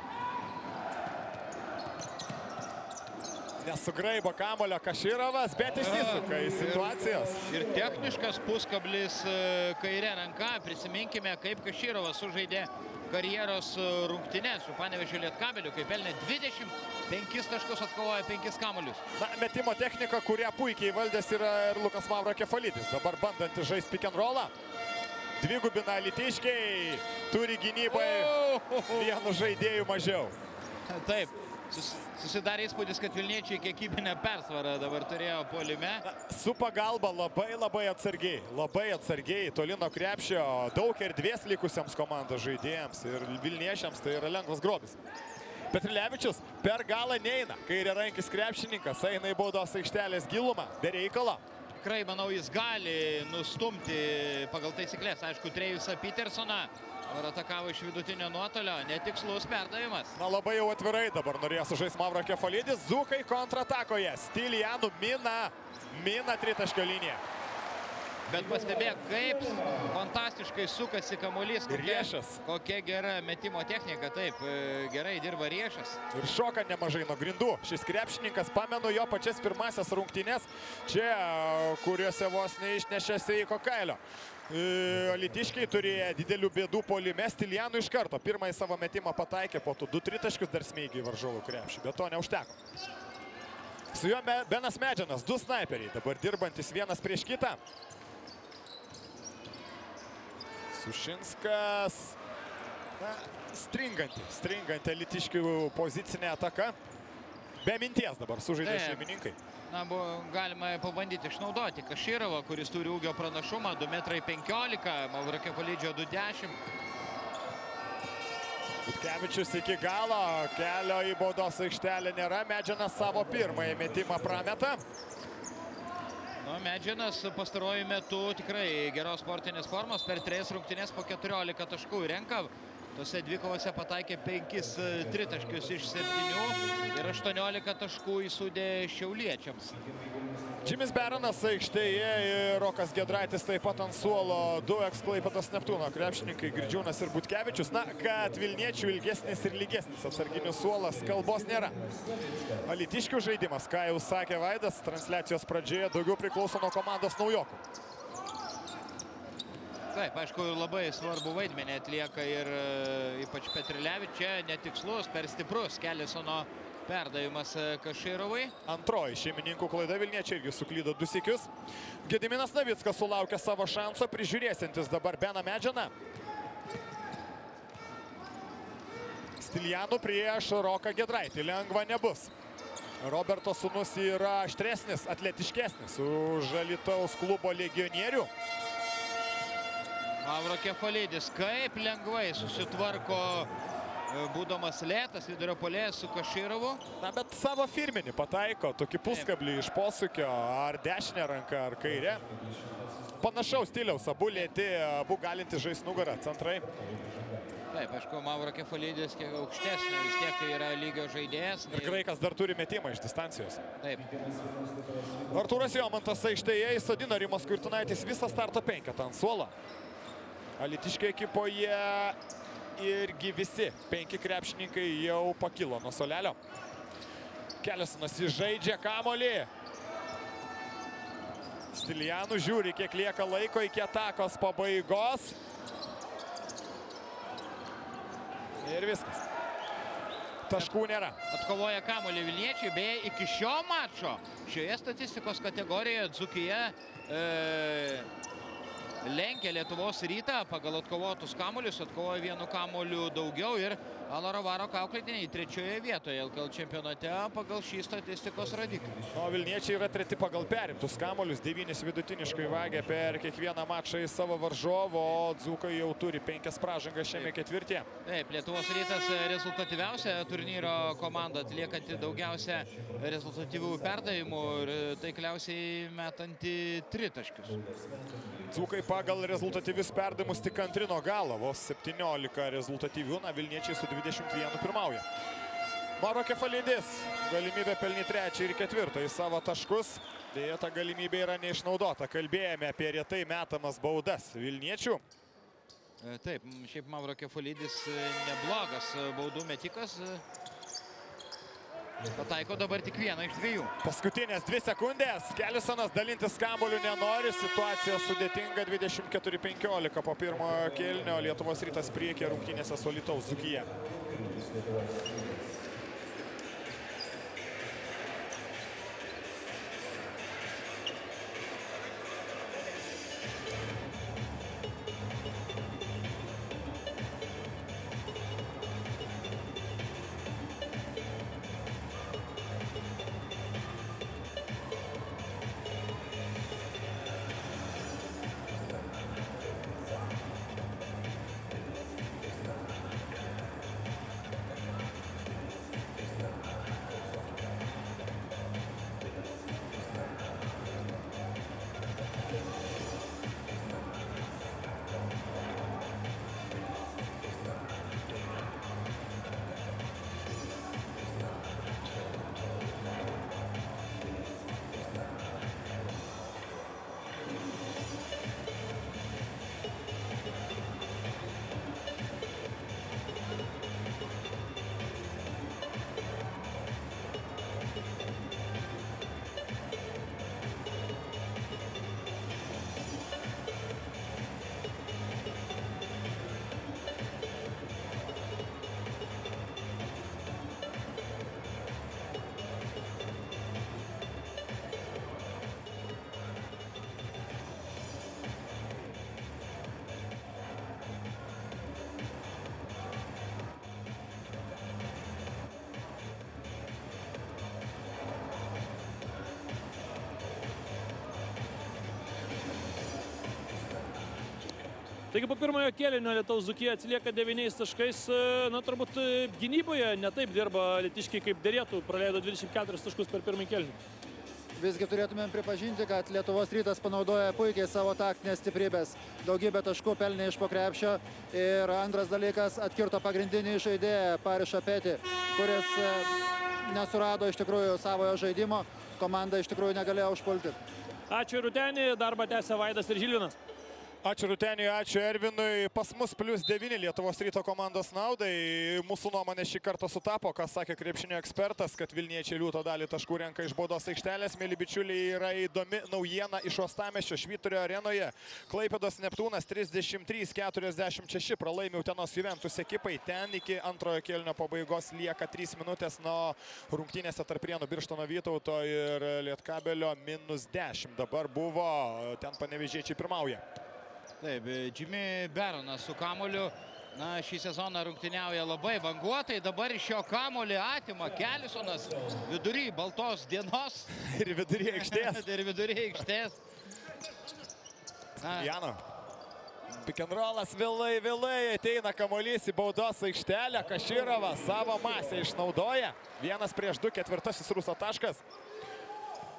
Nesugraibo kamuolio Kaširovas, bet įsisuka į situacijas. Ir techniškas puskablis kairė ranka. Prisiminkime, kaip Kaširovas sužaidė karjeros rungtynes su Panevėžio Lietkabeliu, kai pelnė 25 taškus, atkovojo 5 kamuolius. Na, metimo technika, kurią puikiai valdęs yra ir Lukas Mavro Kefalidis. Dabar bandantis žaisti pick and rollą. Dvigubina alytiškiai, turi gynybai 1 žaidėjų mažiau. Taip. Susidarė įspūdis, kad Vilniečiai kiekybinę persvarą dabar turėjo puolime. Su pagalba labai atsargiai, toli nuo krepšio, daug erdvės likusiems komandos žaidėjams ir Vilniečiams tai yra lengvas grobis. Petrilevičius per galą neina, kairė rankis krepšininkas, eina į baudos aikštelės gilumą, be reikalo. Tikrai, manau, jis gali nustumti pagal taisyklės, aišku, Trejusą Petersoną. Ir atakavo iš vidutinio nuotolio, netikslus perdavimas. Na, labai jau atvirai dabar norėjo sužaisti Mavro Kefalidis. Dzūkai kontratakoje. Stilianų mina tritaškio liniją. Bet pastebėk, kaip fantastiškai sukasi kamuolys. Kokia gera metimo technika. Taip, gerai dirba Riešas. Ir šoka nemažai nuo grindų. Šis krepšininkas, pamenu jo pačias pirmasias rungtynes, čia, kuriuose vos neišnešė Seiko kailio. Alytiškiai turėjo didelių bėdų puolime. Stilianų iš karto pirmąjį savo metimą pataikė, po tų 2 tritaškius dar smeigiai varžovų krepšį, bet to neužteko. Su juo Benas Medžinas, 2 snaiperiai, dabar dirbantis vienas prieš kitą. Sušinskas, na, stringanti alytiškių pozicinė ataka. Be minties dabar sužaidė šeimininkai. Na, galima pabandyti išnaudoti Kaširovą, kuris turi ūgio pranašumą, 2,15 m, Mavro Kefalidžio 2,10 m. Butkevičius iki galo, kelio į baudos aikštelę nėra, Medžinas savo pirmąjį metimą prameta. Medžinas pastaruoju metu tikrai geros sportinės formos, per 3 rungtynes po 14 taškų renka. Tose dvikovose pataikė 5 tritaškius iš 7 ir 18 taškų įsūdė šiauliečiams. Džimis Beronas aikštėje ir Rokas Giedraitis taip pat ant suolo, 2 eks-Klaipėdos Neptūno krepšininkai Girdžiūnas ir Butkevičius. Na, kad Vilniečių ilgesnis ir lygesnis atsarginių suolas, kalbos nėra. Alytiškių žaidimas, ką jau sakė Vaidas, transliacijos pradžioje daugiau priklauso nuo komandos naujokų. Taip, aišku, labai svarbu vaidmenį atlieka ir ypač Petrilevičius, čia netikslus, per stiprus Kelisono perdavimas Kaširovui. Antroji šeimininkų klaida, Vilniečiai irgi suklydo 2 sykius. Gediminas Navickas sulaukė savo šanso, prižiūrėsintis dabar Beną Medžiną. Stilianų prieš Roką Giedraitį, lengva nebus. Roberto sūnus yra aštresnis, atletiškesnis už Alytaus klubo legionierių. Mavro Kefalidis kaip lengvai susitvarko, būdamas lėtas vidurio puolėjas su Kaširovu. Na, bet savo firminį pataiko, tokį puskablį iš posūkio, ar dešinę ranką, ar kairę. panašaus stiliaus, abu lėti, abu galinti žaisti nugarą, centrai. Taip, aišku, Mauro Kefalidis kiek aukštesnė, vis tiek yra lygio žaidėjas. Ir graikas dar turi metimą iš distancijos. Taip. Artūras Jomantas aikštėje įsodino Rimas Kurtinaitis visą starto penketą ant suolo. Alytiškio ekipoje irgi visi 5 krepšininkai jau pakilo nuo suolelio. Kelisonas žaidžia kamuolį. Stilijanų žiūri, kiek lieka laiko iki atakos pabaigos. Ir viskas. Taškų nėra. Atkovoja kamuolį Vilniečiai, beje, iki šio mačo šioje statistikos kategorijoje Dzūkija lenkia Lietuvos Rytą pagal atkovotus kamuolius, atkovoja 1 kamuoliu daugiau ir Alaro Varok auklėtiniai 3 vietoje LKL čempionate pagal šį statistikos rodiklį. O Vilniečiai yra 3 pagal perimtus kamuolius, 9 vidutiniškai vagia per kiekvieną mačą į savo varžovą, o Dzūkai jau turi 5 pražangas šiame ketvirtyje. Taip, Lietuvos Rytas rezultatyviausia turnyro komanda, atliekanti daugiausia rezultatyvių perdavimų ir taikliausiai metanti 3 taškius. Dzūkai pagal rezultatyvius perdavimus tik antrino galą, vos 17 rezultatyvių, na Vilniečiai su 21 pirmauja. Mauro Kefalidis, galimybė pelnyti 3 ir 4 į savo taškus, dėja ta galimybė yra neišnaudota. Kalbėjome apie retai metamas baudas Vilniečių. Taip, šiaip Mauro Kefalidis neblogas baudų metikas. Pataiko dabar tik 1 iš 2. Paskutinės 2 sekundės. Kelisonas dalintis kamuoliu nenori. Situacija sudėtinga. 24-15 po pirmojo kėlinio. Lietuvos Rytas priekyje rungtynėse su Alytaus Dzūkija. Taigi po pirmojo kėlinio Lietuvos Dzūkija atsilieka 9 taškais. Na, turbūt gynyboje netaip dirba alytiškiai kaip derėtų. Praleido 24 taškus per pirmąjį kėlinį. Visgi turėtumėm pripažinti, kad Lietuvos Rytas panaudoja puikiai savo taktinės stiprybės. Daugybę taškų pelnė iš po krepšio. Ir antras dalykas, atkirto pagrindinį žaidėją Parišą Petį, kuris nesurado iš tikrųjų savojo žaidimo. Komanda iš tikrųjų negalėjo užpulti. Ačiū Rūtenį, darbą tęsia Vaidas ir Žilvinas. Ačiū Rūteniui, ačiū Ervinui. Pas mus +9 Lietuvos Ryto komandos naudai. Mūsų nuomonė šį kartą sutapo, ką sakė krepšinio ekspertas, kad Vilniečiai liūto dalį taškų renka iš baudos aikštelės. Mėly bičiuliai, yra įdomi naujiena iš Uostamiesčio Švyturio arenoje. Klaipėdos Neptūnas 33-46 pralaimi Utenos Juventus ekipai. Ten iki antrojo kėlinio pabaigos lieka 3 minutės nuo rungtynėse tarp Prienų Birštono Vytauto ir Lietkabelio -10. Dabar buvo, ten panevėžiečiai pirmauja. Taip, Jimmy Beronas su kamuoliu, na, šį sezoną rungtyniauja labai vanguotai, dabar iš jo kamuolį atima Kelisonas vidury baltos dienos. Ir vidury aikštės. Ir vidury aikštės. Jano. Pick and rollas vėlai ateina kamuolys į baudos aikštelę. Kaširovas savo masę išnaudoja. 1 prieš 2, 4 Ruso taškas.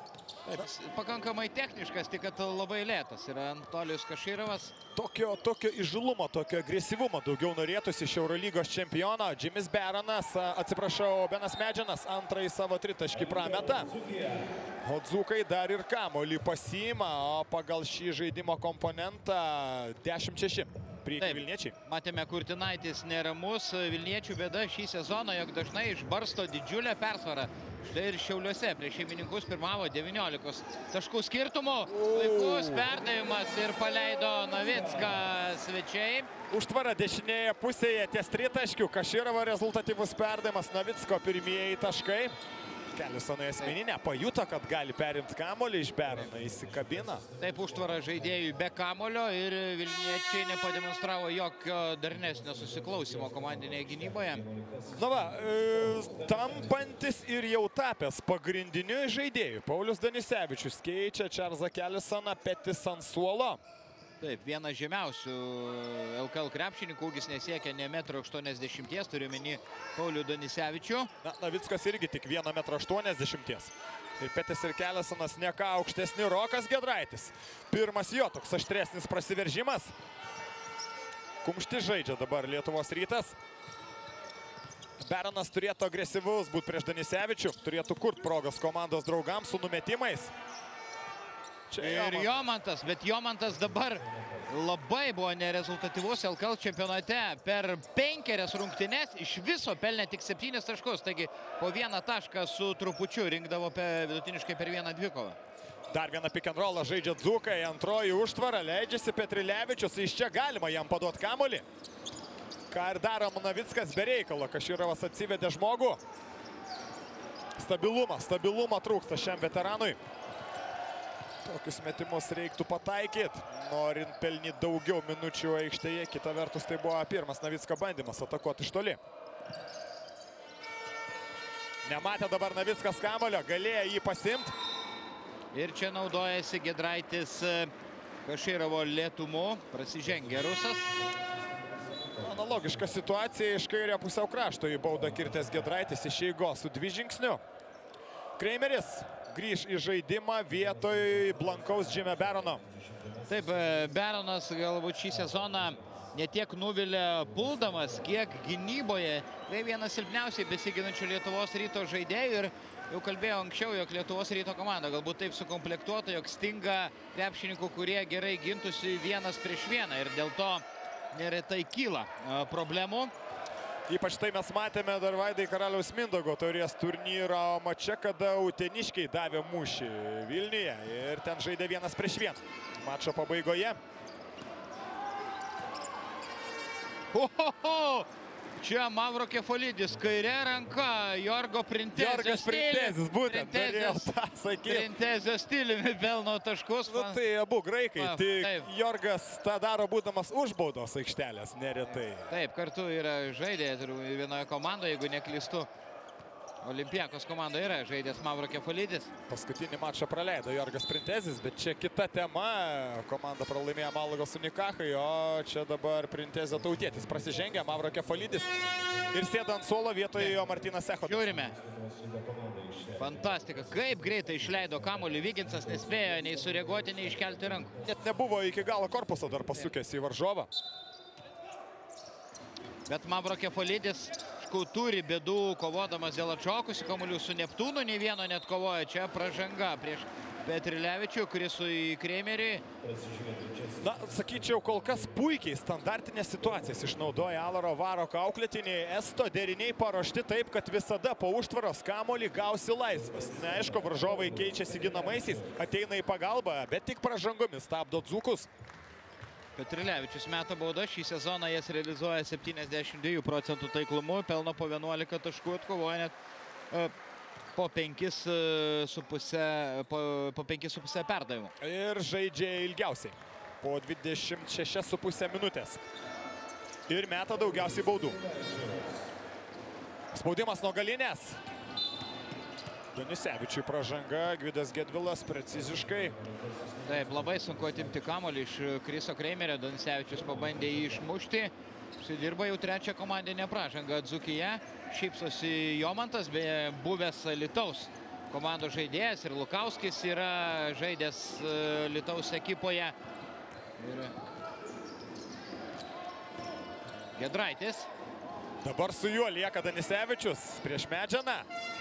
Pakankamai techniškas, tik kad labai lėtas yra Anatolijus Kaširovas. Tokio įžulumo, tokio agresyvumo daugiau norėtųsi iš Eurolygos čempiono. Jimis Beronas, Benas Medžianas antrąjį savo tritaškį prameta. O dzūkai dar ir kamuolį pasiima, o pagal šį žaidimo komponentą 10-6. Prieki Vilniečiai. Matėme, Kurtinaitis neramus. Vilniečių bėda šį sezoną, jog dažnai išbarsto didžiulę persvarą. Štai ir Šiauliuose prieš šeimininkus pirmavo 19 taškų skirtumų. Puikus perdavimas ir paleido Navicką svečiai. Užtvara dešinėje pusėje ties tritaškių. Kaširovo rezultatyvus perdavimas, Navicko pirmieji taškai. Kelisonai asmeninė pajuto, kad gali perimti kamuolį iš Berono, įsikabina. Taip, užtvara žaidėjų be kamulio ir Vilniečiai nepademonstravo jokio darnesnio susiklausimo komandinėje gynyboje. Na va, tampantis ir jau tapęs pagrindiniu žaidėjų. Paulius Danisevičius keičia Čarzą Kelisoną, petis ant suolo. Taip, vienas žemiausių LKL krepšininkų, ūgis nesiekia ne 1,80 m, turiu omeny Paulių Danisevičių. Navickas irgi tik 1,80 m. Ir petis ir Kelisonas ne ką aukštesni. Rokas Giedraitis. Pirmas jo toks aštresnis prasiveržimas. Kumšti žaidžia dabar Lietuvos Rytas. Beronas turėtų agresyvus būti prieš Danisevičių. Turėtų kurti progas komandos draugams su numetimais. Ir Jomantas, bet Jomantas dabar labai buvo nerezultatyvus LKL čempionate. Per 5 rungtynes iš viso pelnė tik 7 taškus, taigi po 1 tašką su trupučiu rinkdavo vidutiniškai per vieną dvikovą. Dar vieną pick and rollą žaidžia dzūkai, antroji užtvara, leidžiasi Petrilevičius, iš čia galima jam paduoti kamuolį. Ką ir daro Navickas be reikalo, Kaširovas atsivedė žmogų. Stabilumo trūksta šiam veteranui. Tokius metimus reiktų pataikyti, norint pelnyti daugiau minučių aikštėje. Kita vertus, tai buvo pirmas Navicko bandymas atakuoti iš toli. Nematė dabar Navickas kamuolio, galėjo jį pasimti. Ir čia naudojasi Giedraitis Kaširovo lėtumu, prasižengė rusas. Analogiška situacija iš kairio pusiau krašto į baudą kirtęs Giedraitis iš eigos su 2 žingsniu. Kreimeris grįž į žaidimą vietoj blankaus Jimio Berono. Taip, Beronas galbūt šį sezoną ne tiek nuvilė puldamas, kiek gynyboje. Tai vienas silpniausiai besiginančių Lietuvos Ryto žaidėjų ir jau kalbėjau anksčiau, jog Lietuvos Ryto komanda galbūt taip sukomplektuota, jog stinga krepšininkų, kurie gerai gintųsi 1 prieš 1 ir dėl to neretai kyla problemų. Ypač tai mes matėme dar Vaidai Karaliaus Mindaugo taurės turnyro mače, kada uteniškiai davė mūšį Vilniuje ir ten žaidė 1 prieš 1. Mačo pabaigoje. Čia Mavro Kefolidis, kairė ranka, Jorgo Printezio Jorgas Printezis, būtent, norėjau tą sakyti. Printezio stiliumi pelno taškus. Nu, tai abu graikai, tik Jorgas tą daro būdamas už baudos aikštelės, neretai. Taip, kartu yra žaidė vienoje komandoje, jeigu neklystu. Olimpiakos komandoje yra žaidęs Mavro Kefolidis. Paskutinį mačą praleido Jorgas Printezis, bet čia kita tema. Komanda pralaimėjo Malagos Unikachai, o čia dabar Printezio tautietis prasižengia, Mavro Kefolidis. Ir sėda ant suolo vietoje jo Martynas Echodas. Žiūrime. Fantastika. Kaip greitai išleido kamuolį, Viginsas nespėjo nei sureaguoti, nei iškelti rankų. Net nebuvo iki galo korpuso dar pasukęs į varžovą. Bet Mavro Kefolidis turi bėdų kovodamas dėl atšokusių kamuolių su Neptūnu, nei vieno net kovoja. Čia pražanga prieš Petrilevičių, kuris su Kreimerį. Na, sakyčiau, kol kas puikiai standartinės situacijas išnaudoja Alaro Varoko auklėtiniai. Esto deriniai paruošti taip, kad visada po užtvaros kamuolį gausi laisvas. Neaišku, varžovai keičiasi ginamaisiais, ateina į pagalbą, bet tik pražangomis stabdo dzūkus. Petrilevičius meta baudą, šį sezoną jas realizuoja 72% taiklumu, pelno po 11 taškų, atkovoja net po 5,5 perdavimų. Ir žaidžia ilgiausiai, po 26,5 minutės. Ir meta daugiausiai baudų. Spaudimas nuo galinės. Danisevičiui pražanga, Gvidas Gedvilas preciziškai. Taip, labai sunku atimti kamuolį iš Kriso Kreimerio. Danisevičius pabandė jį išmušti. Sudirba jau 3 komandinę pražangą Dzūkija. Šypsosi Jomantas, beje, buvęs Alytaus komandos žaidėjas ir Lukauskis yra žaidęs Lietuvos ekipoje. Ir Giedraitis. Dabar su juo lieka Danisevičius prieš Medžianą.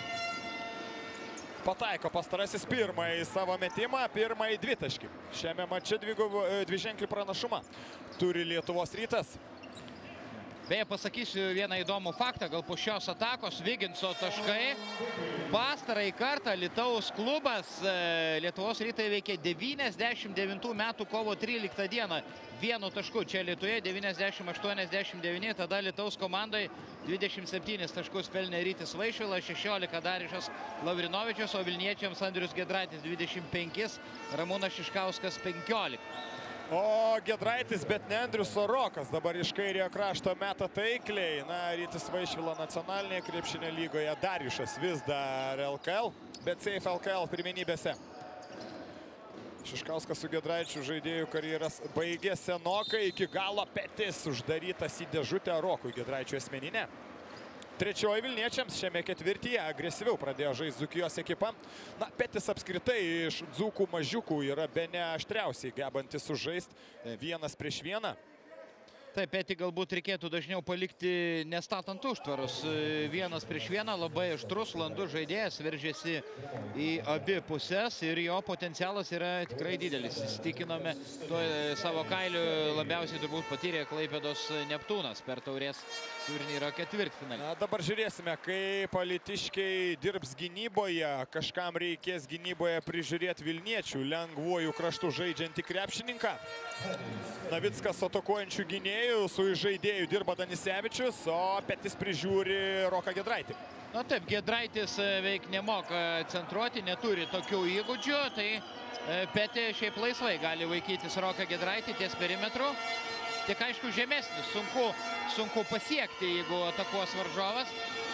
Pataiko pastarasis pirmąjį savo metimą, pirmąjį dvitaškį. Šiame mače dviženklį pranašumą turi Lietuvos Rytas. Beje, pasakysiu vieną įdomų faktą, gal po šios atakos Viginso taškai. Pastarąjį kartą Lietuvos klubas Lietuvos Rytą įveikė 99 metų kovo 13 dieną. Vienu tašku, čia Lietuvoje 90-89, tada Lietuvos komandai 27 taškus pelnė Rytis Vaišvila, 16 Darišas Lavrinovičius, o Vilniečiams Andrius Giedraitis 25, Ramūnas Šiškauskas 15. O Giedraitis, bet ne Andrius Rokas, dabar iš kairiojo krašto meta taikliai. Na, Rytis Vaišvila nacionalinėje krepšinio lygoje, Darišas vis dar LKL, bet Safe LKL pirmenybėse. Šiškauskas su Giedraičiu žaidėjų karjeras baigė senokai, iki galo petis uždarytas į dėžutę Rokui Giedraičiu asmeninę. Trečioji Vilniečiams šiame ketvirtyje agresyviau pradėjo žaisti Dzūkijos ekipa. Na, petis apskritai iš dzūkų mažiukų yra bene aštriausiai gebantis sužaisti vienas prieš vieną. Taip, petį galbūt reikėtų dažniau palikti nestatant užtvarus. Vienas prieš vieną, labai aštrus, landus žaidėjas, veržėsi į abi pusės ir jo potencialas yra tikrai didelis. Įsitikinome, to savo kailiu labiausiai turbūt patyrė Klaipėdos Neptūnas per taurės turnyro ketvirtfinalį. Na, dabar žiūrėsime, kaip alytiškiai dirbs gynyboje. Kažkam reikės gynyboje prižiūrėti Vilniečių lengvuoju kraštu žaidžiantį krepšininką. Navickas atakuojančių gynėjų, su žaidėjų dirba Danisevičius, o petis prižiūri Roką Giedraitį. Na taip, Giedraitis veik nemoka centruoti, neturi tokių įgūdžių, tai petį šiaip laisvai gali vaikytis Roką Giedraitį ties perimetru. Tik aišku žemesnis, sunku pasiekti, jeigu atakuos varžovas.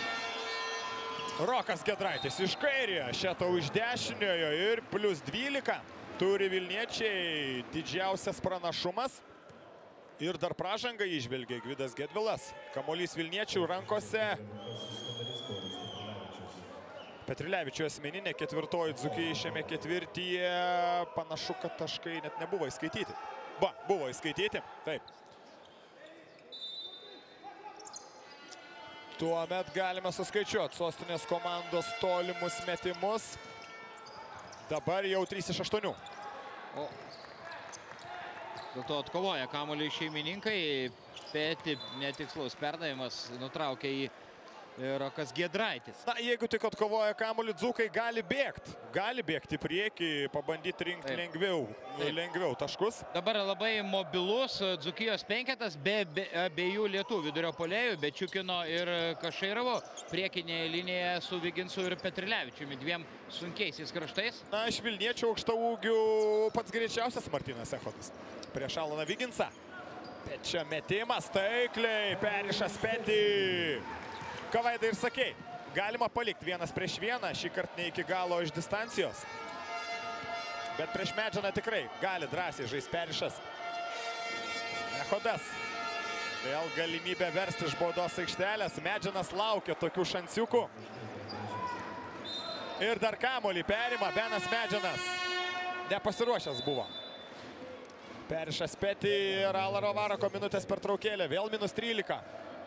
Rokas Giedraitis iš kairiojo, Šetau iš dešiniojo ir plus 12. Turi Vilniečiai didžiausias pranašumas. Ir dar pražangą įžvelgia Gvidas Gedvilas. Kamuolys Vilniečių rankose. Petrilevičių asmeninė ketvirtoji Dzūkijai šiame ketvirtyje. Panašu, kad taškai net nebuvo įskaityti. Buvo įskaityti, taip. Tuomet galime suskaičiuoti sostinės komandos tolimus metimus. Dabar jau 3 iš 8. Dėl to atkovoja kamuolį šeimininkai. Petį netikslaus perdavimas nutraukė į Rokas Giedraitis. Na, jeigu tik atkovoja kamuolį, dzūkai gali bėgti. Gali bėgti į priekį, pabandyti rinkti lengviau taškus. Dabar labai mobilus Dzūkijos penketas be abiejų lietuvių vidurio puolėjų, be Čiukino ir Kašairovo. Priekinėje linėje su Viginsu ir Petrilevičiumi, dviem sunkiaisiais kraštais. Na, iš Vilniečių aukštaūgių pats greičiausias Martynas Echodas. Prieš Alaną Viginsą. Pečio metimas taikliai, Perišas petį. Ką Vaidai ir sakei, galima palikti vienas prieš vieną, šį kartą ne iki galo iš distancijos. Bet prieš Medžianą tikrai gali drąsiai žaisti Perišas. Echodas. Vėl galimybė versti iš baudos aikštelės. Medžianas laukia tokių šansiukų. Ir dar kamuolį perima Benas Medžianas. Nepasiruošęs buvo. Perišas petį ir Alaro Varako minutės pertraukėlė. Vėl minus 13.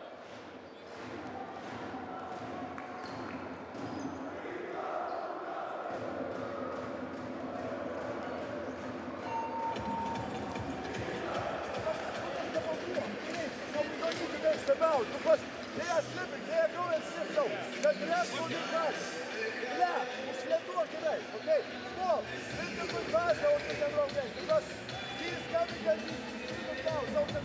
About because they are slipping, they are going slip now. That's the last one you got. Yeah, let's do it today, okay? Small, little bit faster on the wrong way because he is coming and he's slipping down. So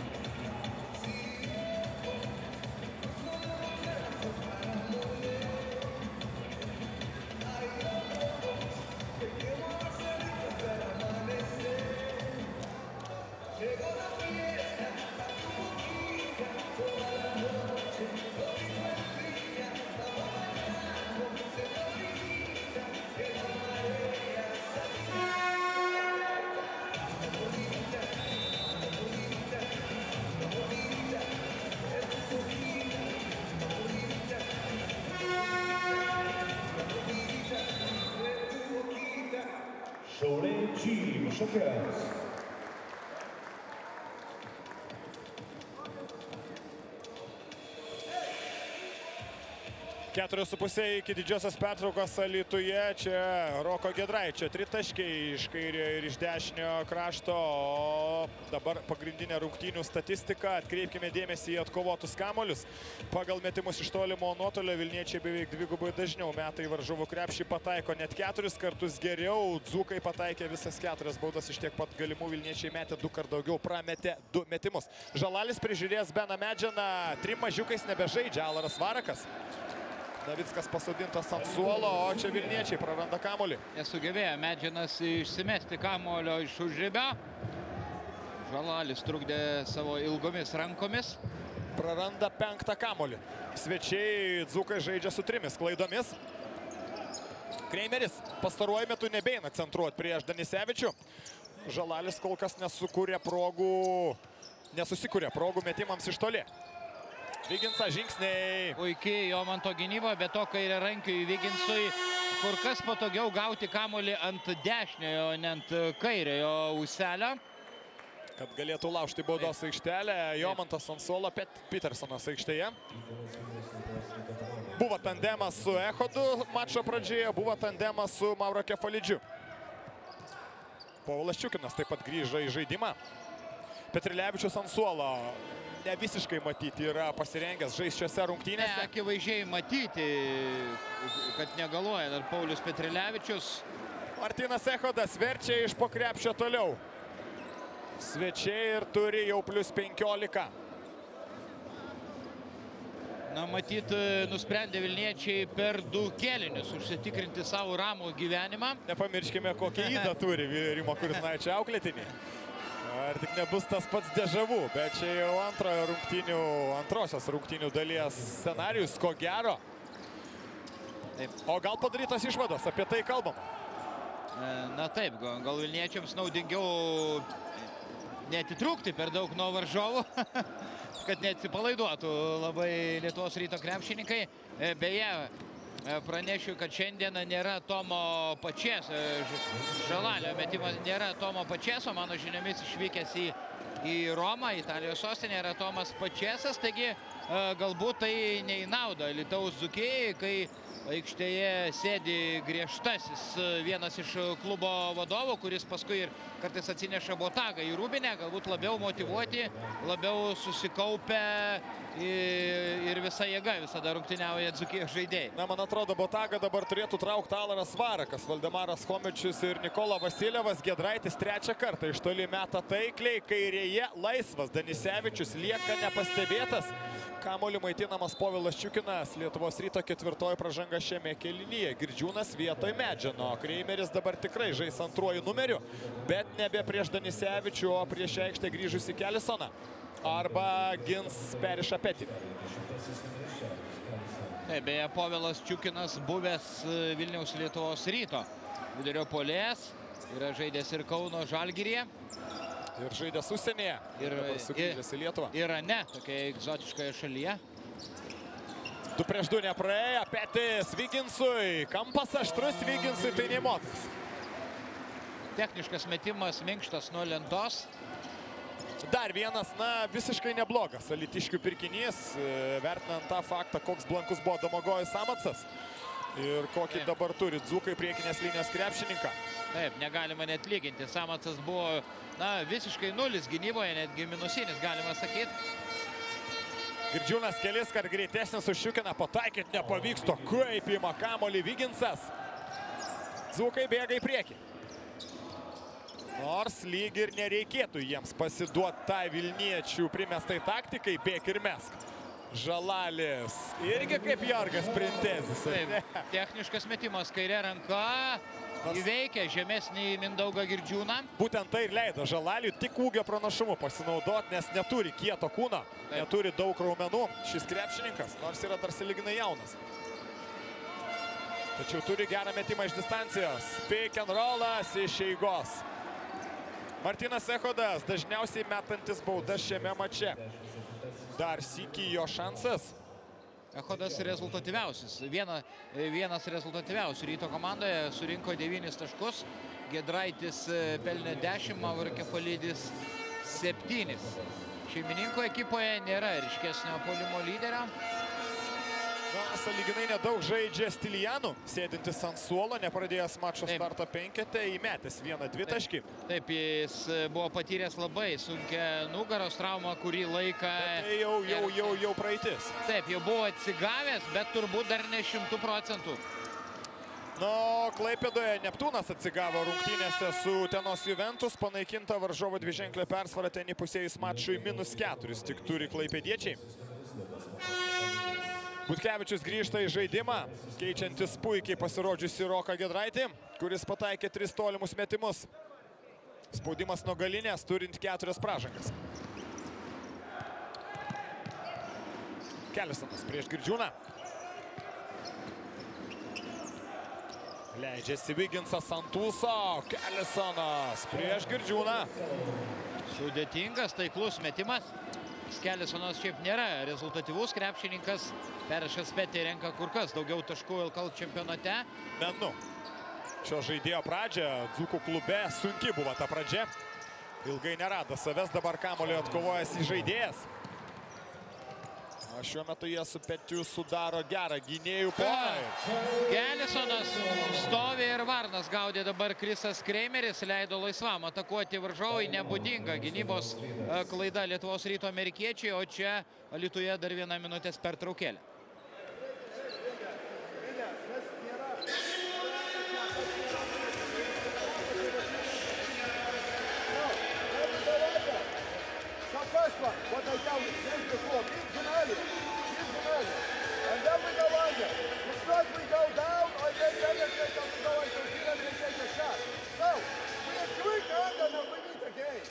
Team Shakers. Keturios su pusė iki didžiosios pertraukos Alytuje. Čia Roko Giedraičio tritaškiai iš kairio ir iš dešinio krašto. O dabar pagrindinė rungtynių statistika. Atkreipkime dėmesį į atkovotus kamuolius. Pagal metimus iš tolimo nuotolio vilniečiai beveik dvigubai dažniau meta į varžovų krepšį, pataiko net 4 kartus geriau. Dzūkai pataikė visas 4 baudas iš tiek pat galimų. Vilniečiai metė 2 kart daugiau, prametė 2 metimus. Žalalis prižiūrės Beną Medžianą. 3 mažiukais nebežaidžia Alaras Varakas. Navickas pasodintas ant suolo, o čia vilniečiai praranda kamuolį. Nesugebėjo Medžianas išsimesti kamulio iš užribio. Žalalis trukdė savo ilgomis rankomis. Praranda 5 kamuolį. Svečiai dzūkai žaidžia su 3 klaidomis. Kreimeris pastaruoju metu nebeina centruoti prieš Danisevičių. Žalalis kol kas nesusikūrė progų metimams iš toli. Viginsas žingsniai. Puikiai Jomanto gynyba, bet to kairė rankiui Viginsui kur kas patogiau gauti kamuolį ant dešiniojo, ne ant kairiojo ūselio. Kad galėtų laužti baudos aikštelę. Jomantas ant suolo, Petersonas aikštėje. Buvo tandemas su Echodu mačo pradžioje, buvo tandemas su Mauro Kefalidžiu. Povilas Čiukinas taip pat grįžo į žaidimą. Petrilevičius ant suolo. Ne visiškai matyti yra pasirengęs žaisti šiose rungtynėse. Ne, akivaizdžiai matyti, kad negaluoja dar Paulius Petrilevičius. Martynas Echodas verčia iš po krepšio toliau. Svečiai ir turi jau plus 15. Na, matyt, nusprendė vilniečiai per 2 kėlinius užsitikrinti savo ramų gyvenimą. Nepamirškime, kokią įdą turi Rimo Kurinaičio auklėtinį. Ar tik nebus tas pats dežavų, bet čia jau antrosios rungtynių dalies scenarijus, ko gero. O gal padarytos išvados, apie tai kalbam? Na taip, gal vilniečiams naudingiau neatitrūkti per daug nuo varžovų, kad neatsipalaiduotų labai Lietuvos Ryto krepšininkai. Beje, pranešiu, kad šiandien nėra Tomo Pačėso, Žalalio metimas nėra Tomo Pačėso, mano žiniomis išvykęs į Romą, Italijos sostinė yra Tomas Pačėsas, taigi galbūt tai ne į naudą Alytaus Dzūkijai, kai aikštėje sėdi griežtasis vienas iš klubo vadovų, kuris paskui ir kartais atsineša botagą į rūbinę, galbūt labiau motyvuoti, labiau susikaupę ir visa jėga visada rungtyniauja Dzūkijos žaidėjai. Na, man atrodo, botagą dabar turėtų traukti Alaras Varakas, Valdemaras Chomičius ir Nikola Vasiljevas. Giedraitis 3 kartą iš toli meta taikliai, kairėje laisvas Danisevičius lieka nepastebėtas. Kamuolį maitinamas Povilas Čiukinas, Lietuvos Ryto 4 pražanga šiame kėlinyje. Girdžiūnas vietoj Medžiano. Kreimeris dabar tikrai žais antruoju numeriu, bet nebe prieš Danisevičių, o prieš aikštę grįžusi Kelisoną. Arba gins Perišą Petį. Taip, beje, Povilas Čiukinas buvęs Vilniaus Lietuvos Ryto vidurio puolėjas, yra žaidęs ir Kauno Žalgiryje. Ir žaidęs užsienyje. Ir dabar sugrįžęs į Lietuvą. Irane, tokioje egzotiškoje šalyje. 2 prieš 2 nepraėjo. Petis Viginsui. Kampas aštrus Viginsui, tai nemotas. Techniškas metimas, minkštas nuo lentos. Dar vienas, na, visiškai neblogas alytiškių pirkinys, vertinant tą faktą, koks blankus buvo Domagojus Amacas ir kokį dabar turi dzūkai priekinės linijos krepšininką. Taip, negalima net lyginti. Samacas buvo, na, visiškai nulis gynyboje, netgi minusinis, galima sakyti. Girdžiūnas kelis kart greitesnis už Čiukiną, pataikyti nepavyksto. Kaip ima kamuolį Viginsas. Dzūkai bėga į priekį. Nors lyg ir nereikėtų jiems pasiduoti tai Vilniečių primestai taktikai, bėk ir mesk. Žalalis irgi kaip Jorgas Printezis. Taip, techniškas metimas, kairė ranka, įveikia žemesnį Mindaugą Girdžiūną. Būtent tai ir leido Žalaliui tik ūgio pranašumu pasinaudoti, nes neturi kieto kūno, neturi daug raumenų šis krepšininkas, nors yra dar sąlyginai jaunas. Tačiau turi gerą metimą iš distancijos. Pick and rollas iš eigos. Martynas Echodas, dažniausiai metantis baudas šiame mače. Dar sykį jo šansas. Echodas rezultatyviausias. Vienas rezultatyviausių Ryto komandoje, surinko 9 taškus. Giedraitis pelnė 10, Mavrokefolidis 7. Šeimininkų ekipoje nėra ryškesnio puolimo lyderio. Sąlyginai nedaug žaidžia Stilijanų, sėdintis ant suolo, nepradėjęs mačo starto 5, įmetęs 1-2 taškį. Taip, jis buvo patyręs labai sunkią nugaros traumą, kurį laiką... Tai jau praeitis. Taip, jau buvo atsigavęs, bet turbūt dar ne 100%. Klaipėdoje Neptūnas atsigavo rungtynėse su Utenos Juventus, panaikinta varžovo dviženklė persvara, ten įpusėjus mačui -4 tik turi klaipėdiečiai. Butkevičius grįžta į žaidimą, keičiantis puikiai pasirodžiusi Roką Giedraitį, kuris pataikė 3 tolimus metimus. Spaudimas nuo galinės, turint 4 pražangas. Kelisonas prieš Girdžiūną. Leidžiasi Viginsas ant ūso. Kelisonas prieš Girdžiūną. Sudėtingas, taiklus metimas. Kelisonas šiaip nėra rezultatyvus krepšininkas. Perešas Petė renka kur kas daugiau taškų LKL čempionate. Menu. Šio žaidėjo pradžia Dzūkų klube sunki buvo ta pradžia. Ilgai nerado savęs, dabar kamuolį atkovojęs į žaidėjas. Šiuo metu jie su Petiu sudaro gerą gynėjų porą. Kelisonas stovi ir varnas gaudė dabar Krisas Kreimeris, leido laisvam atakuoti varžovai, nebūdinga gynybos klaida Lietuvos Ryto amerikiečiai, o čia Alytuje dar 1 minutės pertraukėlė. What I tell you, since before, keep Ginelli. And then we go under. It's not we go down, or then they go into here and they take a shot. So, we are quick under, now we need a game.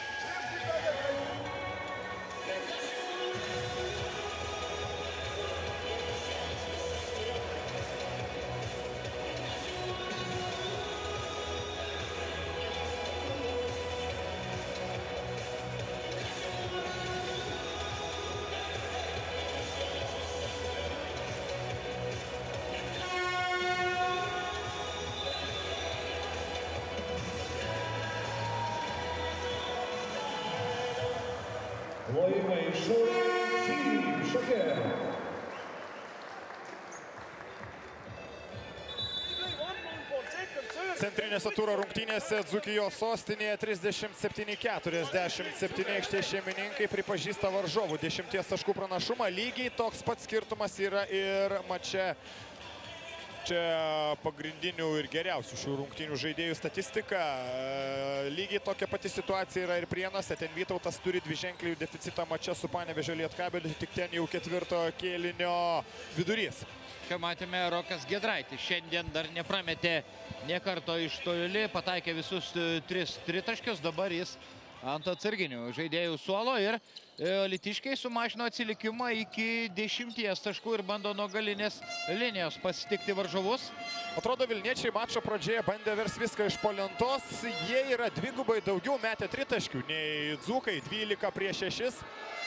Centrinėse turo rungtynėse Dzūkijos sostinėje 37-47 aikštės šeimininkai pripažįsta varžovų 10 taškų pranašumą. Lygiai toks pats skirtumas yra ir mače. Čia pagrindinių ir geriausių šių rungtynių žaidėjų statistika. Lygiai tokia pati situacija yra ir Prienuose. Ten Vytautas turi dviženklių deficitą mače su Panevėžio Lietkabeliu, tik ten jau 4 kėlinio vidurys. Čia matėme Rokas Giedraitis. Šiandien dar neprametė nė karto iš toli, pataikė visus 3 tritaškius, dabar jis ant atsarginių žaidėjų suolo ir alytiškiai sumažino atsilikimą iki 10 taškų ir bando nuo galinės linijos pasitikti varžovus. Atrodo, Vilniečiai mačo pradžioje bandė vers viską iš po lentos. Jie yra dvigubai daugiau metę tritaškių nei Dzūkai, 12 prieš 6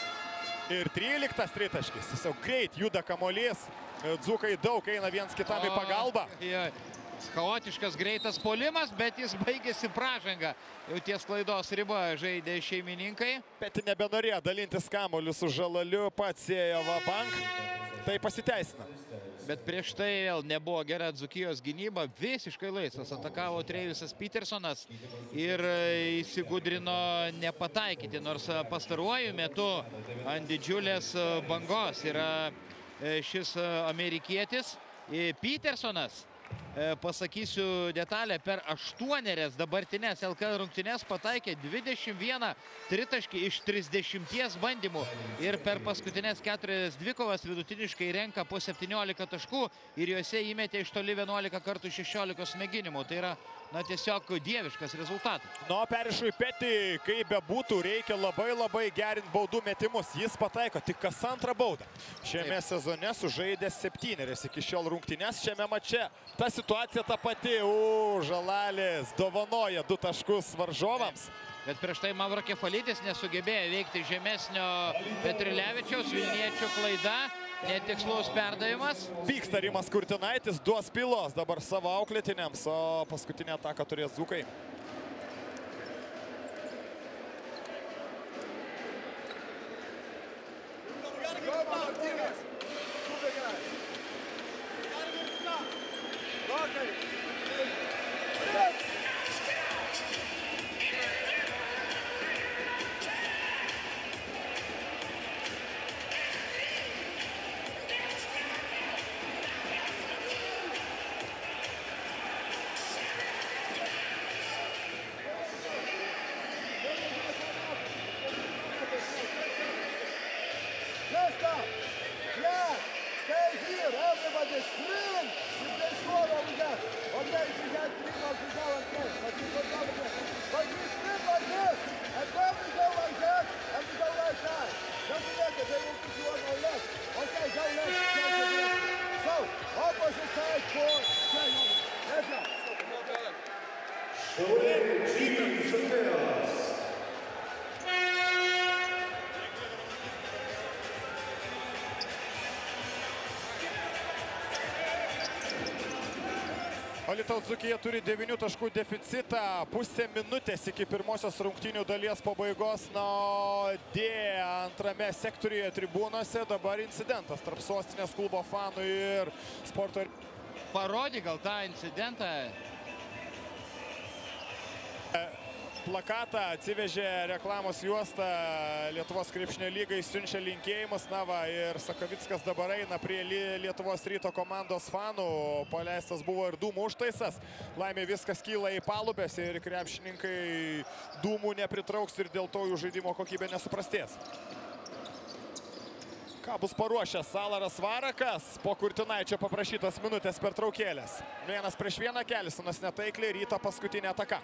ir 13 tritaškis. Tiesiog greit juda kamuolys. Dzūkai daug eina viens kitam į pagalbą. Chaotiškas greitas puolimas, bet jis baigėsi pražanga. Jau ties klaidos riba žaidė šeimininkai. Bet nebenorėjo dalintis kamuoliu su Žalaliu, pats ėjo va-bank. Tai pasiteisina. Bet prieš tai vėl nebuvo gera Dzūkijos gynyba. Visiškai laisvas atakavo Trevisas Petersonas ir įsigudrino nepataikyti. Nors pastaruoju metu ant didžiulės bangos yra šis amerikietis. Petersonas, pasakysiu detalę, per 8 dabartinės LKL rungtynes pataikė 21 tritaškį iš 30 bandymų ir per paskutinės 4 dvikovas vidutiniškai renka po 17 taškų ir juose įmetė iš toli 11 kartų 16 mėginimų. Tai yra, tiesiog dieviškas rezultatas. Perišu į Petį, kaip bebūtų, reikia labai gerinti baudų metimus. Jis pataiko tik kas antrą baudą. Šiame sezone sužaidė 7 iki šiol rungtynes. Šiame mače ta situacija ta pati. Žalalis dovanoja 2 taškus varžovams. Bet prieš tai Mavrokefolidis nesugebėjo veikti žemesnio Petrilevičiaus, Vilniečių klaida. Netikslus perdavimas. Pyksta Rimas Kurtinaitis, duos pylos dabar savo auklėtiniams, o paskutinę ataką turės dzūkai. Alytaus Dzūkija turi 9 taškų deficitą, pusę minutės iki pirmosios rungtynių dalies pabaigos. Na, D antrame sektoriuje tribūnose dabar incidentas tarp sostinės klubo fanų ir sporto. Parodi gal tą incidentą. Plakatą atsivežė reklamos juostą Lietuvos krepšinio lygai, siunčia linkėjimus. Na va, ir Sakavickas dabar eina prie Lietuvos Ryto komandos fanų. Paleistas buvo ir dūmų užtaisas. Laimė viskas kyla į palubės ir krepšininkai dūmų nepritrauks ir dėl to jų žaidimo kokybė nesuprastės. Ką bus paruošęs Salaras Varakas po Kurtinaičio paprašytos minutės pertraukėlės. 1-1 Kelisonas netaikliai, Ryto paskutinė ataka.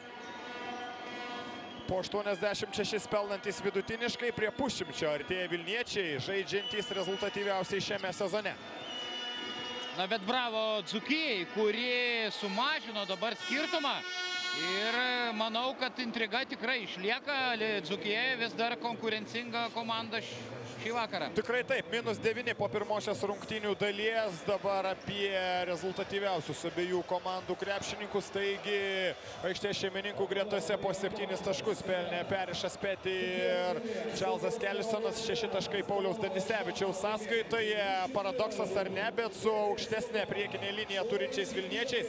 Po 86 pelnantys vidutiniškai, prie pusšimčio artėja Vilniečiai, žaidžiantys rezultatyviausiai šiame sezone. Na, bet bravo Dzūkijai, kuri sumažino dabar skirtumą. Ir manau, kad intriga tikrai išlieka. Dzūkija vis dar konkurencinga komanda šį vakarą. Tikrai taip, -9 po pirmosios rungtynių dalies. Dabar apie rezultatyviausius abiejų komandų krepšininkus. Taigi, aikštės šeimininkų gretose po 7 taškus pelnė Perišas Peti ir Čarlzas Kelisonas. 6 taškai Pauliaus Danisevičiaus sąskaitoje. Paradoksas ar ne, bet su aukštesnė priekinė linija turinčiais Vilniečiais.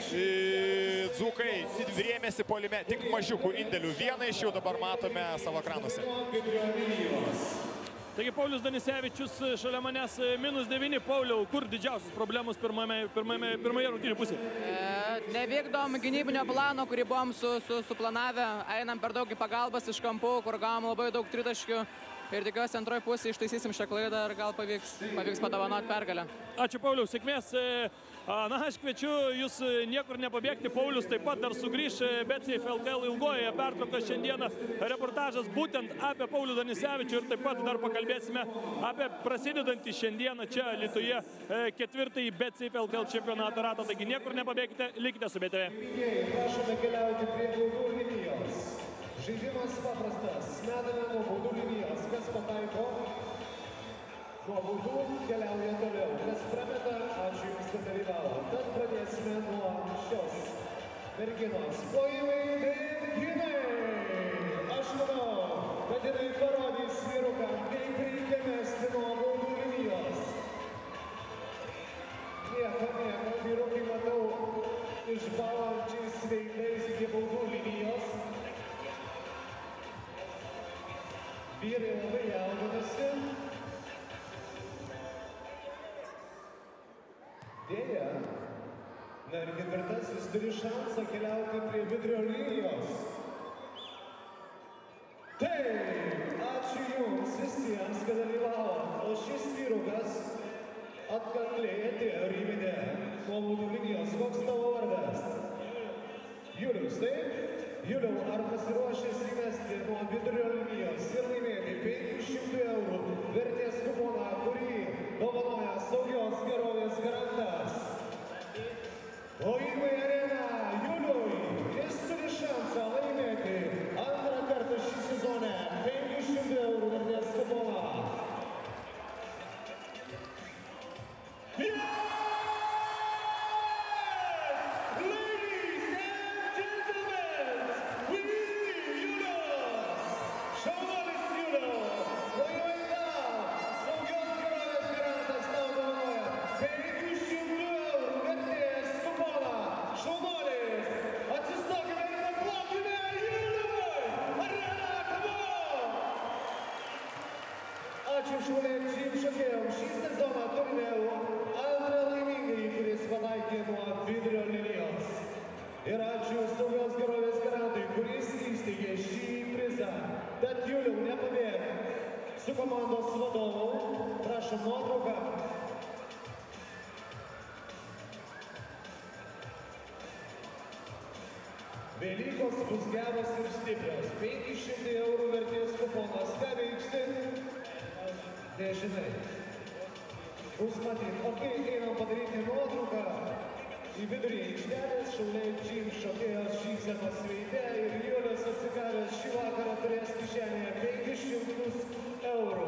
Dzūkai rėmėsi puolime tik mažiukų indėlių. Vieną iš jų dabar matome savo ekranuose. Taigi Paulius Danisevičius šalia manęs -9. Pauliau, kur didžiausios problemos pirmoje rungtynių pusėje? Nevykdom gynybinio plano, kurį buvom suplanavę. Einam per daug į pagalbas iš kampų, kur gavom labai daug tritaškių. Ir tikiuosi antroji pusė ištaisysim šią klaidą ir gal pavyks padovanoti pergalę. Ačiū Pauliau, sėkmės. Na, aš kviečiu jūs niekur nepabėgti. Paulius taip pat dar sugrįš BCF LKL ilgojoje pertraukoje šiandieną. Reportažas būtent apie Paulių Danisevičių ir taip pat dar pakalbėsime apie prasidedantį šiandieną čia Alytuje 4. BCF LKL čempionato ratą. Taigi niekur nepabėgite, likite su BTV. Prašome keliauti prie baudų linijos. Žaidimas paprastas. Medame nuo baudų linijos. Kas pataiko? Nuo baudų keliauja toliau. Kas prameta? Ačiū Jums, kad dalyvavo. Tad pradėsime nuo šios merginos. Plojimai merginai. Aš manau, kad jinai parodys vyrukam, kaip reikia mesti nuo baudų linijos. Nieko, vyrukai matau išbalančiais veidais iki baudų linijos. Vyrai labai jaudinasi. Dėja, na ir ketvirtasis turi šansą keliauti prie vidurio linijos. Taip, ačiū Jums visiems, kad dalyvavo. O šis vyrukas atkakliai atėjo ryminė nuo baudų linijos. Koks tavo vardas? Julius, taip? Juliau, ar pasiruošęs įmesti nuo vidurio linijos ir laimėti 500 eurų vertės kuponą, kurį dovanoja Saugios gerovės garantas? Plojimai arena Juliui. Jis turi šansą laimėti antrą kartą šį sezoną 500 eurų vertės kuponą. Laimėjau antrą laimingąjį, kuris pataikė nuo vidurio linijos. Ir ačiū saugios gerovės garantui, kuris įsteigė šį prizą. Tad Juliau, nepabėg. Su komandos vadovu prašom nuotrauką. Velykos bus geros ir stiprios. 500 eurų vertės kuponas. Ką veiksi? Nežinai. Bus matyt. Ok, einam padaryti nuotrauką. Į vidurį aikštelės šauliai Džim šokėjos šypsenos veide ir Julius atsigavęs šį vakarą turės kišenėje 500 eurų.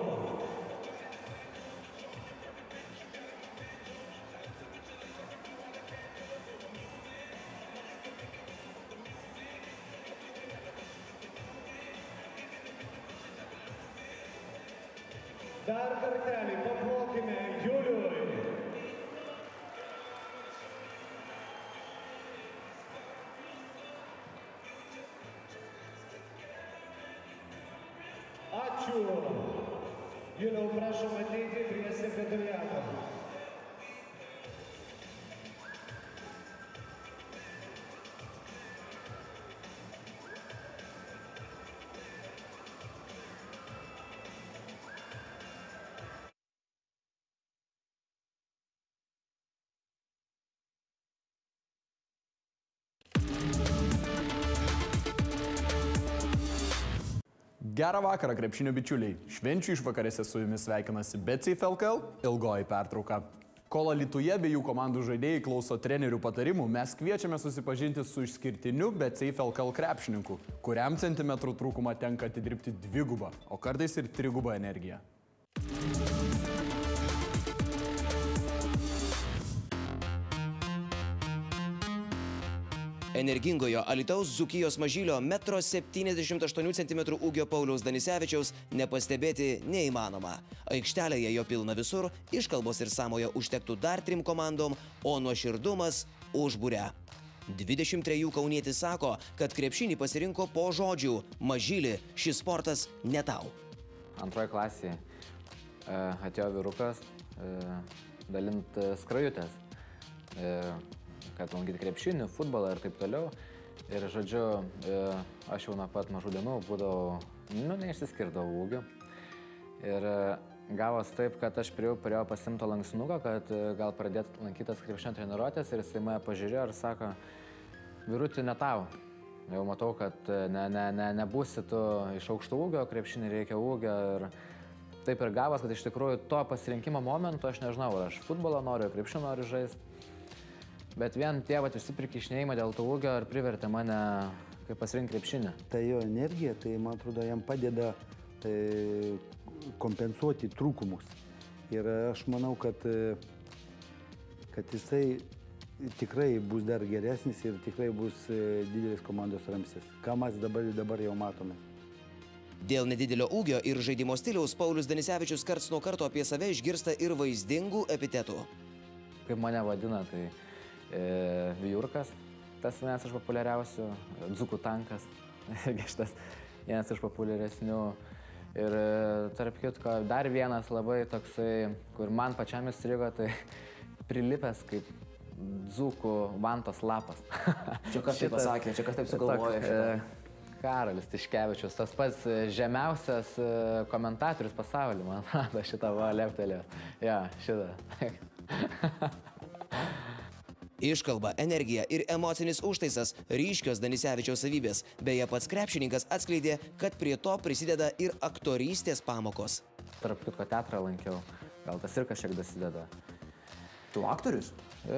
Dar kartelį paplokime Juliui. Ačiū. Juliau, prašom ateiti prie sekretoriato. Gerą vakarą, krepšinio bičiuliai. Švenčių išvakarėse su jumis sveikinasi BetSafe LKL ilgoji pertrauka. Kol Alytuje bei jų komandų žaidėjai klauso trenerių patarimų, mes kviečiame susipažinti su išskirtiniu BetSafe LKL krepšininku, kuriam centimetrų trūkumą tenka atidirbti dvigubą, o kartais ir trigubą energiją. Energingojo Alytaus Dzūkijos mažylio 1,78 cm ūgio Pauliaus Danisevičiaus nepastebėti neįmanoma. Aikštelėje jo pilna visur, iškalbos ir sąmojo užtektų dar 3 komandom, o nuoširdumas užburia. 23 kaunietis sako, kad krepšinį pasirinko po žodžių. Mažyli, šis sportas ne tau. Antroje klasėje atėjo vyrukas dalint skrajutės. Kad lankyti krepšinį, futbolą ir taip toliau. Ir žodžiu, aš jau nuo pat mažų dienų būdavau, neišsiskirdavau ūgiu. Ir gavos taip, kad aš turėjau pasimto lankstinuką, kad gal pradėti lankytas krepšinio treniruotės ir jisai mane pažiūrėjo ir sako, vyruti, ne tau. Jau matau, kad nebūsi tu iš aukšto ūgio, krepšinį reikia ūgio. Ir taip ir gavos, kad iš tikrųjų to pasirinkimo momentu aš nežinau, ar aš futbolą noriu, krepšinį noriu žaisti. Bet vien tie visi prikišnėjimai dėl to ūgio ir privertė mane pasirinkti krepšinį. Ta jo energija, tai man atrodo, jam padeda kompensuoti trūkumus. Ir aš manau, kad jisai tikrai bus dar geresnis ir tikrai bus didelis komandos ramstis. Ką mes dabar jau matome. Dėl nedidelio ūgio ir žaidimo stiliaus Paulius Danisevičius karts nuo karto apie save išgirsta ir vaizdingų epitetų. Kaip mane vadina, tai Vijurkas, tas vienas iš populiariausių, Dzūkų tankas, šitas vienas iš populiaresnių. Ir tarp kitko, dar vienas labai toksai, kur man pačiam įstrigo, tai prilipęs kaip Dzūkų vantos lapas. Čia kas taip pasakė, čia kas taip sugalvojo šitą? Karolis Tiškevičius, tas pats žemiausias komentatorius pasaulyje, man atrodo, šitą va leptelė. Ja, šitą. Iškalba, energija ir emocinis užtaisas – ryškios Danisevičiaus savybės. Beje, pats krepšininkas atskleidė, kad prie to prisideda ir aktorystės pamokos. Tarp kitko teatrą lankiau, gal tas ir kažkiek dasideda. Tu aktorius?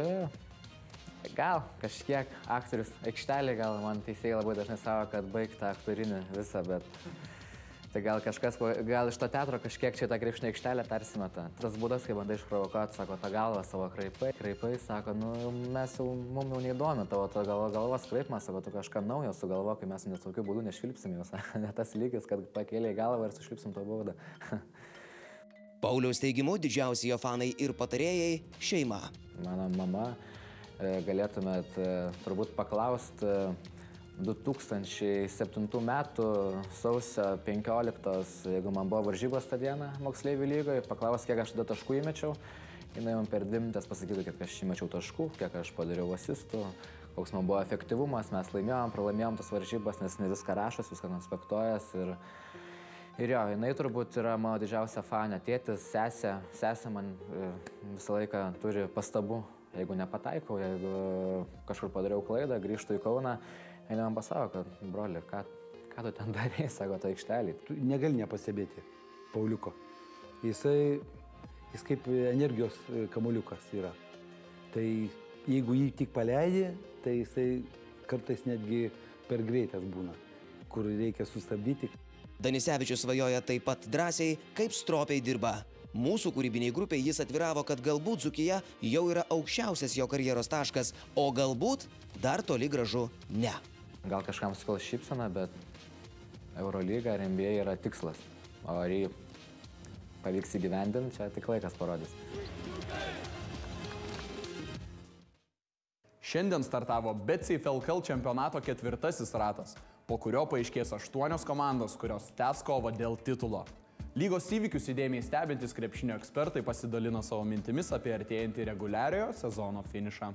Gal kažkiek aktorius. Aikštelė gal man teisėjai labai dažnai savo, kad baigta aktorinį visą, bet tai gal kažkas, gal iš to teatro kažkiek čia tą krepšinio aikštelę persimeta. Tas būdas, kai bandai išprovokuoti, sako, tą galvą savo kraipai, sako, mums jau neįdomi tavo galvos kraipimas, sako, tu kažką naujo sugalvo, kai mes net tokiu būdu nešvilpsim jos. Ne tas lygis, kad pakėlė į galvą ir sušvilpsim to baudą. Pauliaus teigimu, didžiausi jo fanai ir patarėjai – šeima. Mano mama, galėtumėt turbūt paklausti, 2007 metų sausio 15, jeigu man buvo varžybos tą dieną moksleivių lygoje, paklaus, kiek aš tada taškų įmečiau. jinai man per 2 minutės pasakytų, kiek aš įmečiau taškų, kiek aš padariau asistų, koks man buvo efektyvumas, mes laimėjom, pralaimėjom tas varžybas, nes jinai viską rašos, viską konspektuojas ir jo, jinai turbūt yra mano didžiausia fanė, tėtis, sesė man visą laiką turi pastabų, jeigu nepataikau, jeigu kažkur padariau klaidą, grįžtu į Kauną, jinai man pasako, kad broli, ką tu ten darei, sako, tą aikštelį. Tu negali nepastebėti Pauliuko. Jis kaip energijos kamuoliukas yra. Tai jeigu jį tik paleidži, tai jisai kartais netgi per greitas būna, kur reikia sustabdyti. Danisevičius svajoja taip pat drąsiai, kaip stropiai dirba. Mūsų kūrybiniai grupiai jis atviravo, kad galbūt Dzūkija jau yra aukščiausias jo karjeros taškas, o galbūt dar toli gražu ne. Gal kažkam sukels šypseną, bet Eurolyga ar NBA yra tikslas, o ar jį pavyks įgyvendinti, čia tik laikas parodys. Šiandien startavo BetSafe LKL čempionato 4. ratas, po kurio paaiškės 8 komandos, kurios tęs kovą dėl titulo. Lygos įvykius įdėmiai stebintys krepšinio ekspertai pasidalino savo mintimis apie artėjantį reguliariojo sezono finišą.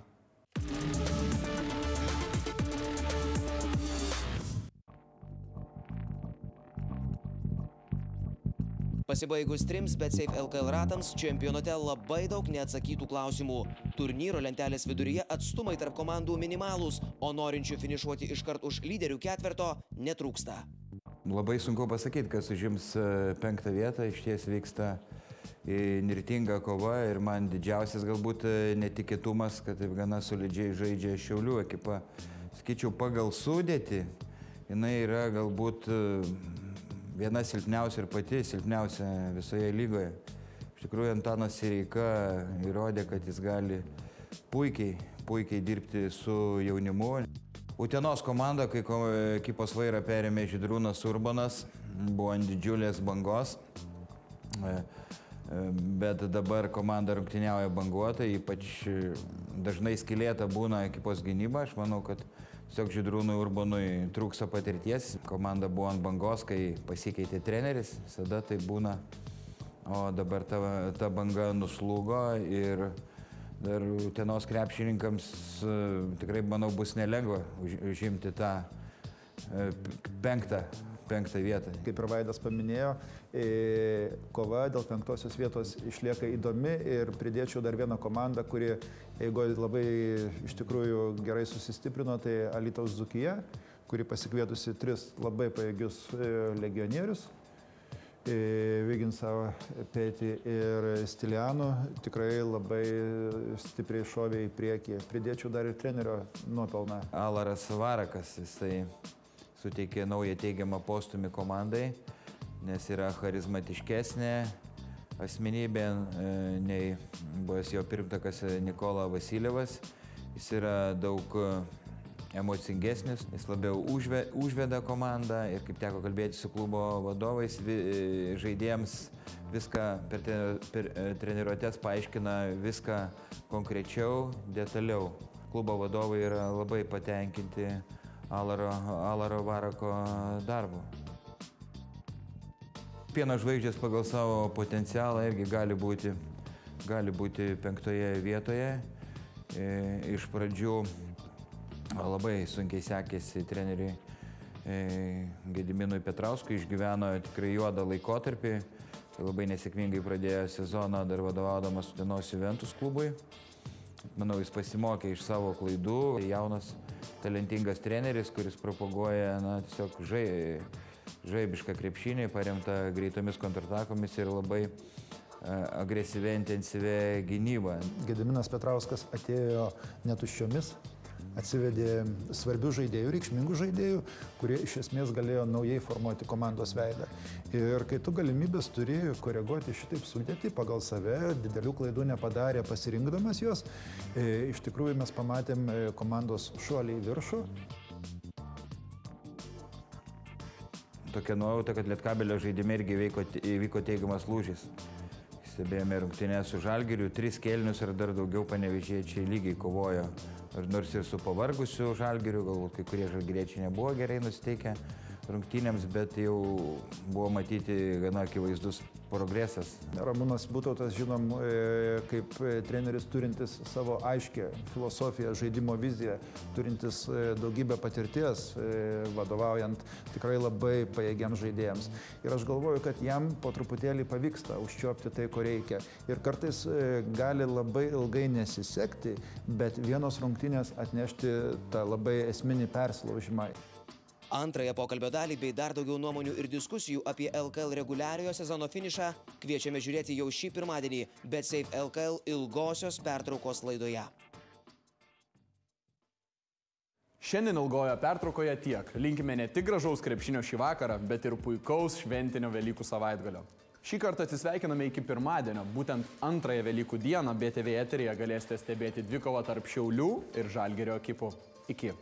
Pasibaigus 3 BetSafe LKL ratams, čempionate labai daug neatsakytų klausimų. Turnyro lentelės viduryje atstumai tarp komandų minimalūs, o norinčių finišuoti iškart už lyderių ketverto netrūksta. Labai sunku pasakyti, kas užims 5. vietą, išties vyksta nirtinga kova ir man didžiausias galbūt netikėtumas, kad taip gana solidžiai žaidžia Šiaulių ekipa. Sakyčiau, pagal sudėtį, jinai yra galbūt viena silpniausia ir pati silpniausia visoje lygoje. Iš tikrųjų, Antanas Sireika įrodė, kad jis gali puikiai dirbti su jaunimu. Utenos komanda, kai ekipos vairą perėmė Žydrūnas Urbanas, buvo ant didžiulės bangos, bet dabar komanda rungtyniauja banguotai, ypač dažnai skylėta būna ekipos gynyba. Aš manau, kad tiesiog Žydrūnui Urbanui trūksta patirties. Komanda buvo ant bangos, kai pasikeitė treneris, visada tai būna, o dabar ta banga nuslūgo ir dar Utenos krepšininkams tikrai, manau, bus nelengva užimti tą 5. vietą. Kaip ir Vaidas paminėjo, kova dėl 5. vietos išlieka įdomi ir pridėčiau dar vieną komandą, kuri eigoje labai iš tikrųjų gerai susistiprino, tai Alytaus Dzūkija, kuri pasikvietusi 3 labai pajėgius legionierius. Viginsą, Petį ir Stilianų tikrai labai stipriai šovė į priekį. Pridėčiau dar ir trenerio nuopelną. Alaras Varakas, jisai suteikė naują teigiamą postumį komandai, nes yra charizmatiškesnė asmenybė nei buvęs jo pirmtakas Nikola Vasiljevas. Jis yra daug emocingesnis, jis labiau užveda komandą ir, kaip teko kalbėti su klubo vadovais, žaidėjams viską per treniruotes paaiškina viską konkrečiau, detaliau. Klubo vadovai yra labai patenkinti Alaro Varako darbu. Pieno žvaigždės pagal savo potencialą irgi gali būti 5. vietoje. Iš pradžių labai sunkiai sekėsi treneriui Gediminui Petrauskui, išgyveno tikrai juodą laikotarpį, labai nesėkmingai pradėjo sezoną dar vadovaudamas Utenos Juventus klubui. Manau, jis pasimokė iš savo klaidų. Jaunas, talentingas treneris, kuris propaguoja tiesiog žaibišką krepšinį, paremtą greitomis kontratakomis ir labai agresyvia, intensyvia gynyba. Gediminas Petrauskas atėjo netuščiomis. Atsivedė svarbių žaidėjų, reikšmingų žaidėjų, kurie iš esmės galėjo naujai formuoti komandos veidą. Ir kai tu galimybės turi koreguoti šitaip sudėtį pagal save, didelių klaidų nepadarė pasirinkdamas jos, iš tikrųjų mes pamatėm komandos šuolį į viršų. Tokia nuojauta, kad Lietkabelio žaidime irgi įvyko teigiamas lūžis. Stebėjome rungtynes su Žalgiriu, 3 kėlinius ir dar daugiau panevėžiečiai lygiai kovojo. Nors ir su pavargusiu Žalgiriu, galbūt kai kurie žalgiriečiai nebuvo gerai nusiteikę rungtynėms, bet jau buvo matyti gana akivaizdus progresas. Ramūnas Butautas, žinom, kaip treneris turintis savo aiškę filosofiją, žaidimo viziją, turintis daugybę patirties, vadovaujant tikrai labai pajėgiams žaidėjams. Ir aš galvoju, kad jam po truputėlį pavyksta užčiuopti tai, ko reikia. Ir kartais gali labai ilgai nesisekti, bet vienos rungtynės atnešti tą labai esminį persilaužimą. Antrąją pokalbio dalį bei dar daugiau nuomonių ir diskusijų apie LKL reguliariojo sezono finišą kviečiame žiūrėti jau šį pirmadienį BetSafe LKL ilgosios pertraukos laidoje. Šiandien ilgojo pertraukoje tiek. Linkime ne tik gražaus krepšinio šį vakarą, bet ir puikaus šventinio Velykų savaitgalio. Šį kartą atsisveikiname iki pirmadienio. Būtent antrąją Velykų dieną BTV eteryje galėsite stebėti dvikovą tarp Šiaulių ir Žalgirio ekipų. Iki.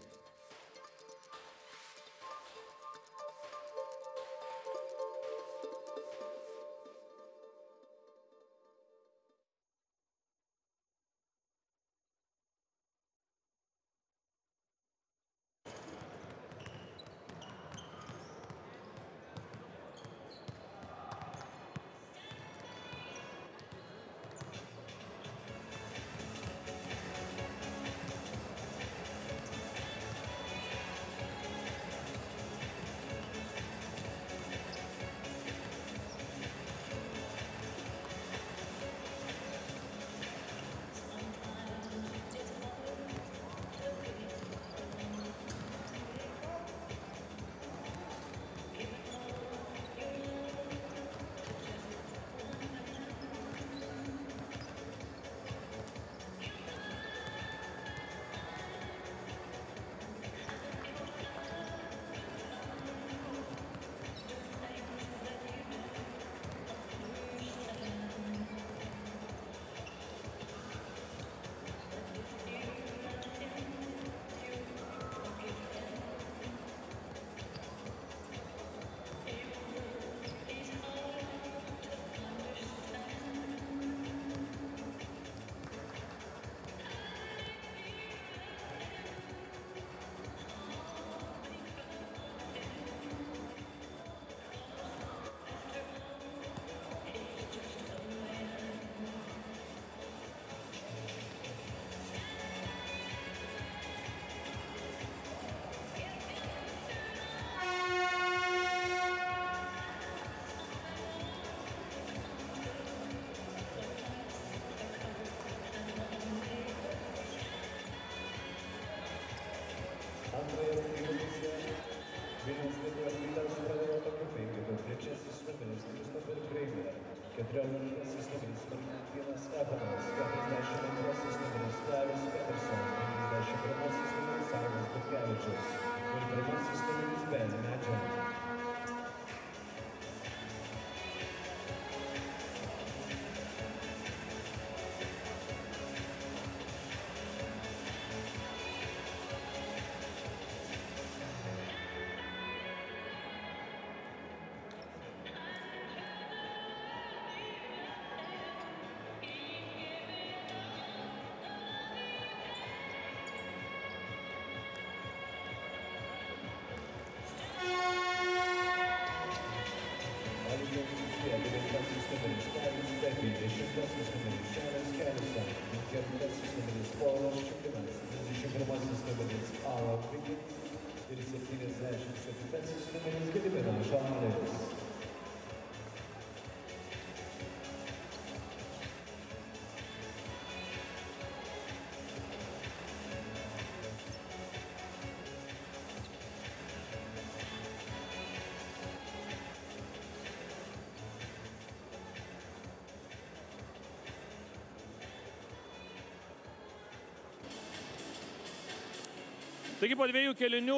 Taigi po dviejų kėlinių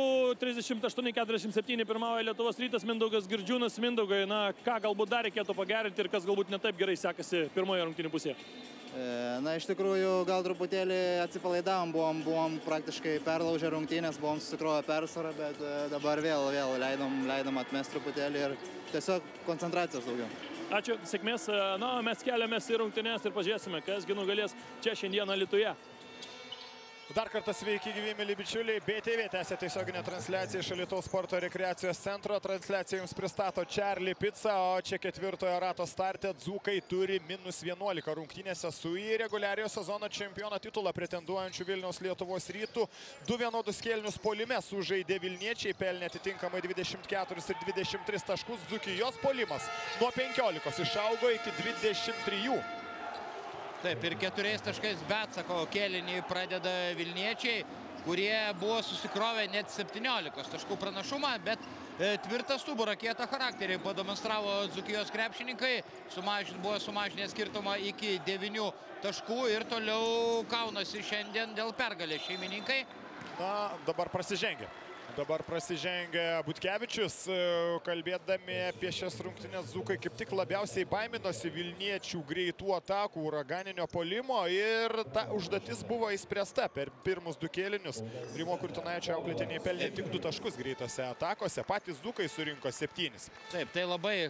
38-47 pirmauja Lietuvos Rytas, Mindaugas Girdžiūnas. Mindaugai, na, ką galbūt dar reikėtų pagerinti ir kas galbūt netaip gerai sekasi pirmoje rungtynių pusėje? Na, iš tikrųjų, gal truputėlį atsipalaidavom, buvom praktiškai perlaužę rungtynės, buvom susikrovę persvarą, bet dabar vėl leidom atmest truputėlį ir tiesiog koncentracijos daugiau. Ačiū, sėkmės. Na, mes keliamės į rungtynės ir pažiūrėsime, kasgi nugalės čia šiandieną Alytuje. Dar kartą sveiki, gyvi mėly bičiuliai. BTV tęsia tiesioginę transliaciją iš Alytaus sporto rekreacijos centro. Transliaciją jums pristato Charlie Pizza, o čia ketvirtojo rato starte dzūkai turi -11 rungtynėse su į reguliariojo sezono čempiono titulą pretenduojančių Vilniaus Lietuvos Rytų. 2 vienodus kėlinius puolime sužaidė vilniečiai, pelnė atitinkamai 24 ir 23 taškus. Dzūkijos puolimas nuo 15 išaugo iki 23. Taip, ir 4 taškais be atsako kėlinį pradeda vilniečiai, kurie buvo susikrovę net 17 taškų pranašumą, bet tvirtą stuburą, kietą charakterį pademonstravo Dzūkijos krepšininkai, buvo sumažinę skirtumą iki 9 taškų ir toliau kaunasi šiandien dėl pergalės šeimininkai. Na, dabar prasižengia Butkevičius, kalbėdami apie šias rungtynės dzūkai kaip tik labiausiai baiminosi vilniečių greitų atakų, uraganinio puolimo ir ta užduotis buvo įspręsta per pirmus 2 kėlinius. Rimo Kurtinaičio auklėtiniai pelnė tik 2 taškus greitose atakose, patys dzūkai surinko 7. Taip, tai labai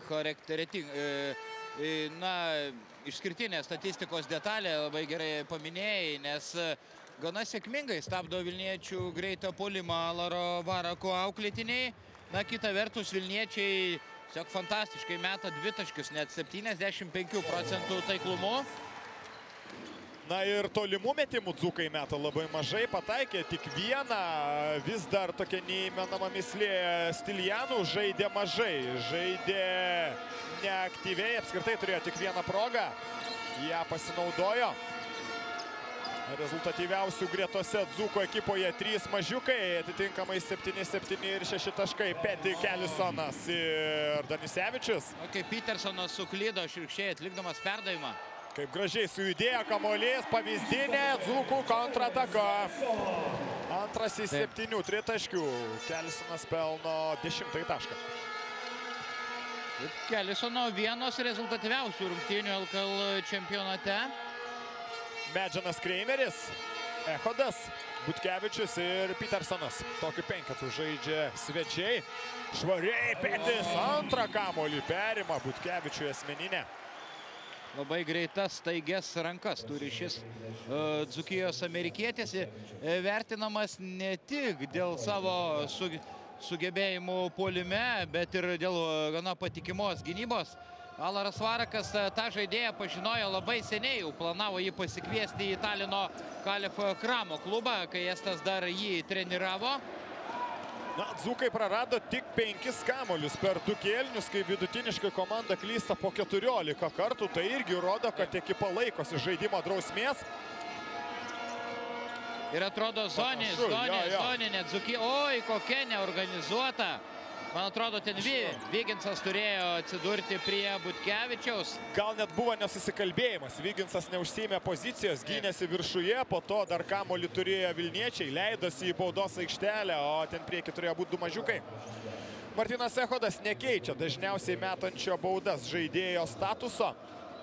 išskirtinė statistikos detalė, labai gerai paminėjai, nes gana sėkmingai stabdo vilniečių greitą puolimą Alaro Barako auklėtiniai. Na, kita vertus, vilniečiai tiesiog fantastiškai meta 2 taškius, net 75% taiklumu. Na ir tolimų metimų dzūkai meta labai mažai, pataikė tik 1, vis dar tokia neįmenama mislė Stilijanų, žaidė mažai, žaidė neaktyviai, apskritai turėjo tik 1 progą, ją pasinaudojo. Rezultatyviausių gretose dzūko ekipoje 3 mažiukai, atitinkamai 7, 7 ir 6 taškai. Peti Kelisonas ir Danisevičius. O kaip Petersonas suklydo širkščiai atlikdamas perdavimą. Kaip gražiai sujudėjo kamuolys, pavyzdinė dzūkų kontrataka. Antras į 7 tritaškių. Kelisonas pelno 10 tašką. Kelisono vienos rezultatyviausių rungtynių LKL čempionate. Medžianas Kreimeris, Echodas, Butkevičius ir Petersonas. Tokį 5 žaidžia svečiai. Švariai Petis antrą kamuolį perima Butkevičiui asmeninę. Labai greitas, staigias rankas turi šis Dzūkijos amerikietis. Vertinamas ne tik dėl savo sugebėjimų puolime, bet ir dėl gana patikimos gynybos. Alaras Varakas tą žaidėją pažinojo labai seniai, jau planavo jį pasikviesti į Talino Kalif Kramo klubą, kai Estas dar jį treniravo. Na, dzūkai prarado tik 5 kamuolius per 2 kėlinius, kai vidutiniškai komanda klysta po 14 kartų. Tai irgi rodo, kad ekipa laikosi žaidimo drausmės. Ir atrodo zoninė Dzūkija. Oi, kokia neorganizuota. Man atrodo, ten Vyginsas turėjo atsidurti prie Butkevičiaus. Gal net buvo nesusikalbėjimas. Vyginsas neužsiėmė pozicijos, gynėsi viršuje, po to dar kamuolį turėjo vilniečiai, leidosi į baudos aikštelę, o ten prieki turėjo būti 2 mažiukai. Martynas Echodas nekeičia dažniausiai metančio baudas žaidėjo statuso.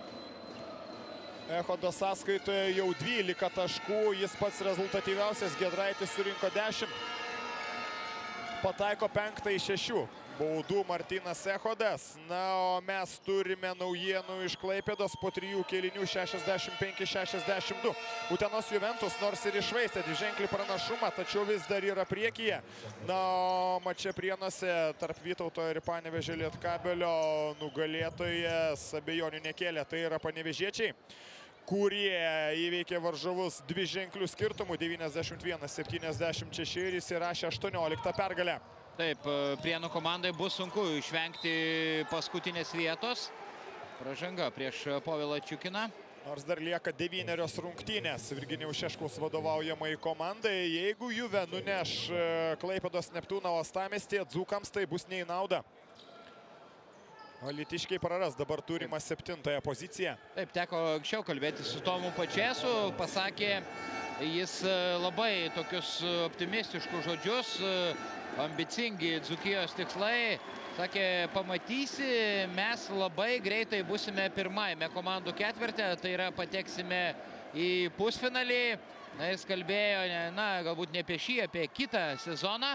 Echodo sąskaitoje jau 12 taškų, jis pats rezultatyviausias, Giedraitis surinko 10. Pataiko 5 iš 6 baudų Martynas Echodas. Na, o mes turime naujienų iš Klaipėdos po 3 kėlinių 65-62. Utenos Juventus nors ir iššvaistė dviženklį pranašumą, tačiau vis dar yra priekyje. Na, o mače Prienuose tarp Vytauto ir Panevėžio Lietkabelio nugalėtojas abejonių nekėlė. Tai yra panevėžiečiai, kurie įveikė varžovus dviženklių skirtumų 91-76 ir įsirašė 18 pergalę. Taip, Prienų komandai bus sunku išvengti paskutinės vietos. Pražanga prieš Povilą Čiukiną. Nors dar lieka 9 rungtynės Virginijaus Šeškaus vadovaujamai komandai. Jeigu Juve nuneš Klaipėdos Neptūną uostamiestyje, dzūkams tai bus ne į naudą. Alytiškiai praras dabar turimą 7-ąją poziciją. Taip, teko anksčiau kalbėti su Tomu Pačėsu. Pasakė jis labai tokius optimistiškus žodžius, ambicingi Dzūkijos tikslai. Sakė, pamatysi, mes labai greitai būsime pirmajame komandų ketverte, tai yra pateksime į pusfinalį. Na, jis kalbėjo, na, galbūt ne apie šį, apie kitą sezoną.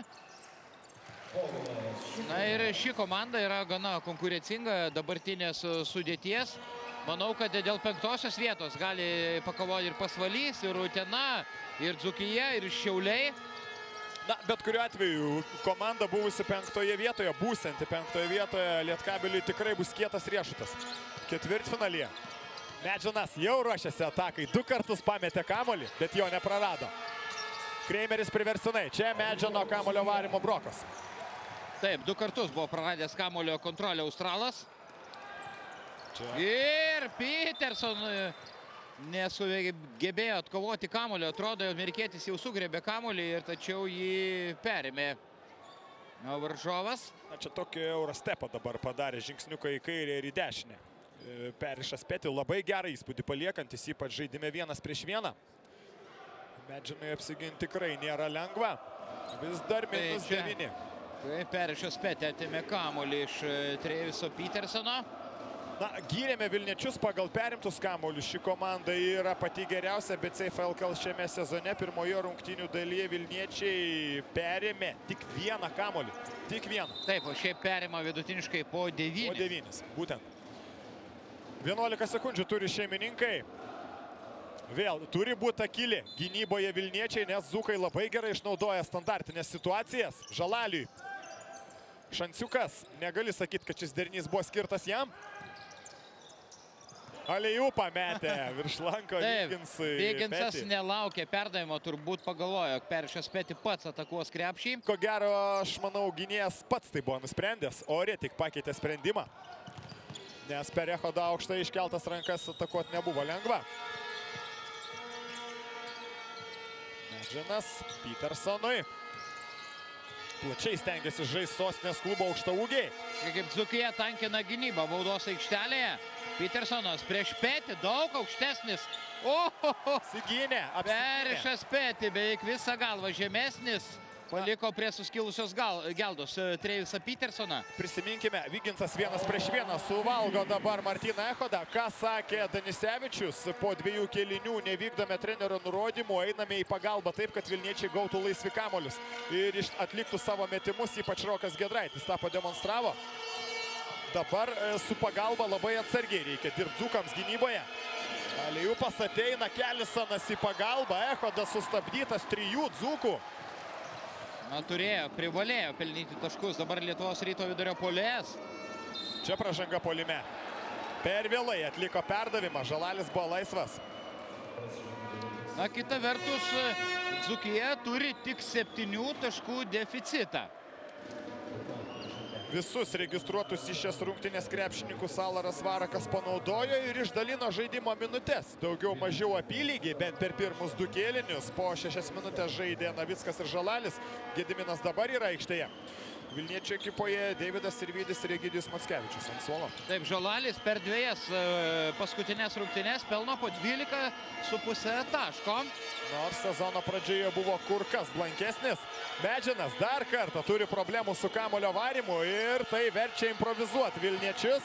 Na ir ši komanda yra gana konkurencinga dabartinės sudėties. Manau, kad dėl 5-osios vietos gali pakovoti ir Pasvalys, ir Utena, ir Dzūkija, ir Šiauliai. Na, bet kuriuo atveju komanda buvusi 5-oje vietoje, būsianti 5-oje vietoje, Lietkabeliui tikrai bus kietas riešutas. Ketvirtfinalyje. Medžinas jau ruošiasi atakai, 2 kartus pametė kamuolį, bet jo neprarado. Kreimeris priversinai, čia Medžino kamuolio varimo brokas. Taip, 2 kartus buvo praradęs kamuolio kontrolę Australas. Ir Peterson nesugebėjo atkovoti kamuolio. Atrodo, amerikietis jau sugrebė kamuolį ir tačiau jį perėmė varžovas. Čia tokį Eurostepą dabar padarė, žingsniuką į kairę ir į dešinę. Perišas Petį labai gerą įspūdį paliekantis, ypač žaidime 1 prieš 1. Medžinui apsiginti tikrai nėra lengva. Vis dar -9. Perišas Petį atėmė kamuolį iš Treviso Petersono. Na, gyrėme Vilniečius pagal perimtus kamuolius. Ši komanda yra pati geriausia, bet BCF LKL šiame sezone pirmojo rungtynių dalyje Vilniečiai perėmė tik 1 kamuolį. Tik 1. Taip, o šiaip perima vidutiniškai po 9. Po 9, būtent. 11 sekundžių turi šeimininkai. Vėl turi būti akili gynyboje Vilniečiai, nes Dzūkai labai gerai išnaudoja standartinės situacijas. Žalaliui šansiukas. Negali sakyti, kad šis derinys buvo skirtas jam. Alejų pametė virš lanko Viginsui. Viginsas nelaukė perdavimo, turbūt pagalvojo, jog Perišas Petį pats atakuos krepšį. Ko gero, aš manau, gynėjas pats tai buvo nusprendęs, o Ore tik pakeitė sprendimą. Nes per Echodą aukštai iškeltas rankas atakuoti nebuvo lengva. Medžinas Petersonui. Plačiai stengiasi žaisti Sostinės klubo aukštaūgiai. Kaip Dzūkija tankina gynybą baudos aikštelėje. Petersonas prieš Petį, daug aukštesnis. Sigynė, Perišas Petį, beveik visą galvą žemesnis. Paliko prie suskilusios geldos Trevisą Petersoną. Prisiminkime, Viginsas 1 prieš 1 suvalgo dabar Martyną Echodą. Ką sakė Danisevičius? Po 2 kėlinių nevykdome trenerio nurodymų, einame į pagalbą taip, kad Vilniečiai gautų laisvi kamuolius ir atliktų savo metimus, ypač Rokas Giedraitis tą pademonstravo. Dabar su pagalba labai atsargiai reikia dirbti Dzūkams gynyboje. Aliupas ateina, Kelisonas į pagalbą, Echodas sustabdytas 3 Dzūkų. Na, privalėjo pelnyti taškus, dabar Lietuvos Ryto vidurio puolėjas. Čia pražanga puolime. Per vėlai atliko perdavimą, Žalalis buvo laisvas. Na, kita vertus, Dzūkija turi tik 7 taškų deficitą. Visus registruotus į šias rungtynės krepšininkus Alaras Varakas panaudojo ir išdalino žaidimo minutės. Daugiau mažiau apylygiai, bent per pirmus 2 kėlinius. Po 6 minutės žaidė Navickas ir Žalalis. Gediminas dabar yra aikštėje. Vilniečių ekipoje Deividas Sirvydis ir Egidijus Mackevičius ant suolo. Taip, Žalalis per 2 paskutinės rungtynės pelno po 12,5 taško. Nors sezono pradžioje buvo kur kas blankesnis. Medžinas dar kartą turi problemų su kamuolio varimu ir tai verčia improvizuoti Vilniečius.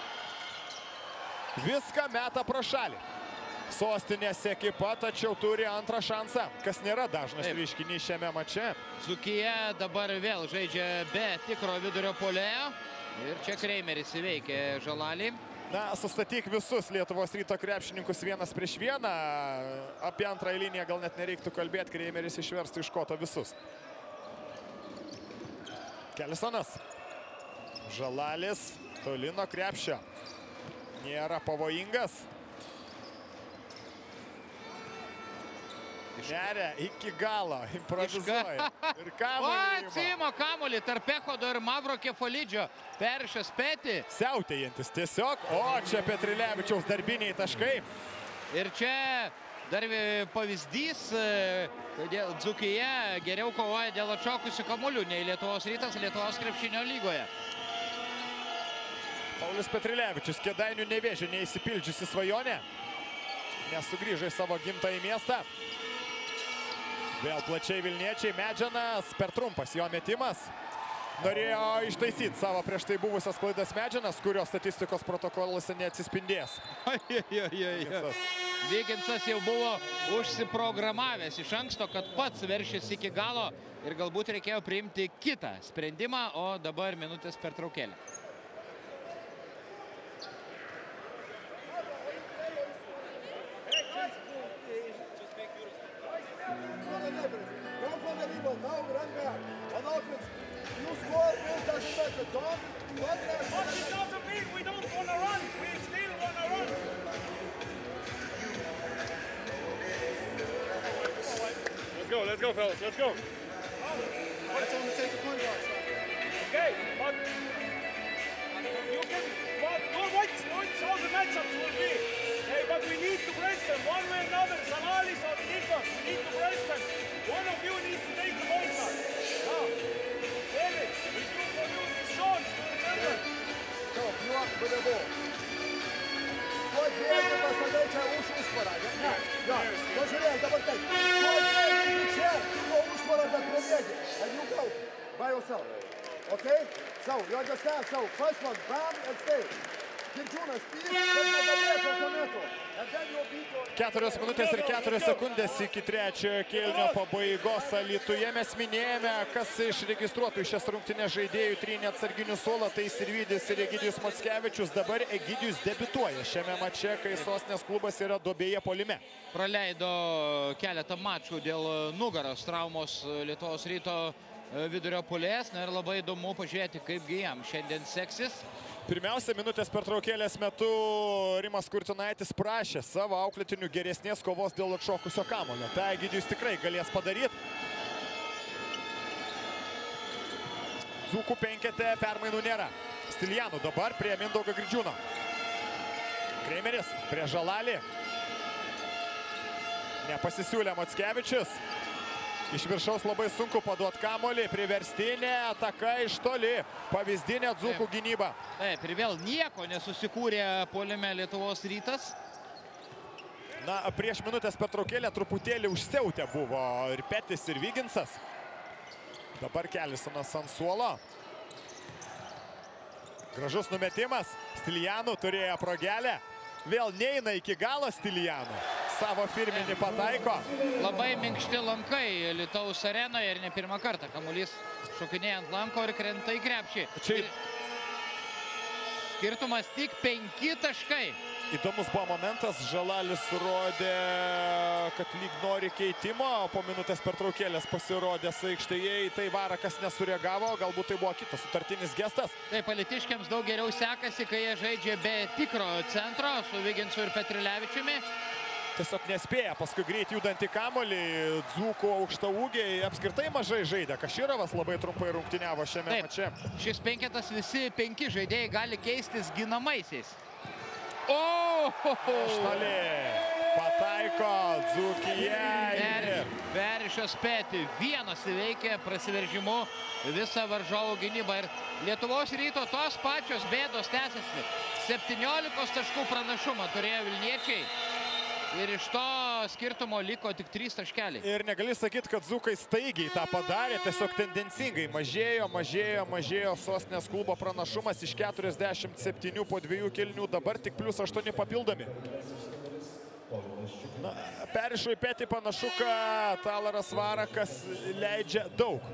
Viską meta pro šalį. Sostinės ekipa, tačiau turi antrą šansą, kas nėra dažnas reiškinys šiame mače. Dzūkija dabar vėl žaidžia be tikro vidurio puolėjo. Ir čia Kreimeris įveikė Žalalį. Na, sustatyk visus Lietuvos Ryto krepšininkus 1 prieš 1. Apie antrąją liniją gal net nereiktų kalbėti, Kreimeris išverstų iš koto visus. Kelisonas. Žalalis toli nuo krepšio. Nėra pavojingas. Neria iki galo, improvizuoja. Ir kamuolį atsima kamuolį tarp Echodo ir Mavro Kefalidžio. Perišas Petį. Siautėjantis tiesiog, o čia Petrilevičiaus darbiniai taškai. Ir čia dar pavyzdys, kad Dzūkija geriau kovoja dėl atšokusių kamuolių nei Lietuvos Rytas Lietuvos krepšinio lygoje. Paulius Petrilevičius, Kėdainių Nevėžio neįsipildžiusi svajonė. Nesugrįžo į savo gimtąjį miestą. Vėl plačiai Vilniečiai, Medžinas, per trumpas jo metimas. Norėjo ištaisyti savo prieš tai buvusias klaidas Medžinas, kurio statistikos protokoluose neatsispindės. Viginsas jau buvo užsiprogramavęs iš anksto, kad pats veršis iki galo ir galbūt reikėjo priimti kitą sprendimą, o dabar minutės pertraukėlė. doesn't mean we don't want to run. We still want to run. Let's go, fellas. Let's go. What's on to take the point guard? Okay, but you can. But what's all the matchups will be? Hey, but we need to press them one way or another. Salalis or Nico, we need to press them. One of you needs to take the point guard. Now, David, it's good for you. It's Sean. Remember. So, you up with the ball. Tuo dviejų pasadai čia už užtvarą. Ne, jo, pažiūrėk, dabar taip. Tuo dviejų čia, tuo užtvarą, bet pradėti. And you go by yourself. Okay? So, you understand? So, first one, bam, and stay. Girdžiūnas, speed, bet nedabėtų tuometu. And then you'll beat your... 4 minutės ir 4 sekundės iki trečiojo kėlinio pabaigos Alytuje. Mes minėjome, kas iš registruotų šias rungtynės žaidėjų trynė atsarginių suolą, tai Sirvydis ir Egidijus Mockevičius. Dabar Egidijus debiutuoja šiame mače, kai Sostinės klubas yra duobėje puolime. Praleido keletą mačų dėl nugaros traumos Lietuvos Ryto vidurio puolėjas. Na ir labai įdomu pažiūrėti, kaipgi jam šiandien seksis. Pirmiausia, minutės pertraukėlės metu Rimas Kurtinaitis prašė savo auklėtinių geresnės kovos dėl atšokusio kamuolio. Tai Egidijus tikrai galės padaryti. Dzūkų penkete permainų nėra. Stilijanų dabar prie Mindaugo Girdžiūno. Kreimeris prie Žalalį. Nepasisiūlė Mockevičius. Iš viršaus labai sunku paduoti kamuolį, priverstinė ataka iš toli, pavyzdinė Dzūkų gynyba. Taip, ir vėl nieko nesusikūrė puolime Lietuvos Rytas. Na, prieš minutės pertraukėlę truputėlį užsiautę buvo ir Petis, ir Viginsas. Dabar Kelisonas ant suolo. Gražus numetimas, Stilijanų turėjo progelę. Vėl neina iki galo Stilijanų. Savo firminį pataiko. Labai minkšti lankai Lietuvos arenoje ir ne pirmą kartą. Kamuolys šokinėja ant lanko ir krenta į krepšį. Skirtumas tik 5 taškai. Įdomus buvo momentas. Žalalis rodė, kad lyg nori keitimo. Po minutės pertraukėlės pasirodęs aikštėje. Į tai Varakas nesureagavo. Galbūt tai buvo kitas sutartinis gestas. Taip, alytiškiams daug geriau sekasi, kai jie žaidžia be tikro centro su Viginsu ir Petrilevičiumi. Tiesiog nespėja, paskui greit judantį kamuolį, Dzūkų aukštaūgiai apskritai mažai žaidė. Kaširovas labai trumpai rungtyniavo šiame mače. Šis penketas visi 5 žaidėjai gali keistis ginamaisiais. Štali pataiko Dzūkija. Verišas Peti vienas įveikė prasiveržimu visą varžovų gynybą. Ir Lietuvos Ryto tos pačios bėdos tęsiasi. 17 taškų pranašumą turėjo Vilniečiai. Ir iš to skirtumo liko tik 3 taškeliai. Ir negali sakyti, kad Dzūkai staigiai tą padarė, tiesiog tendencingai. Mažėjo Sostinės klubo pranašumas iš 47 po 2 kėlinių, dabar tik +8 papildomi. Na, perišo į Petį panašu, kad Talaras Varakas leidžia daug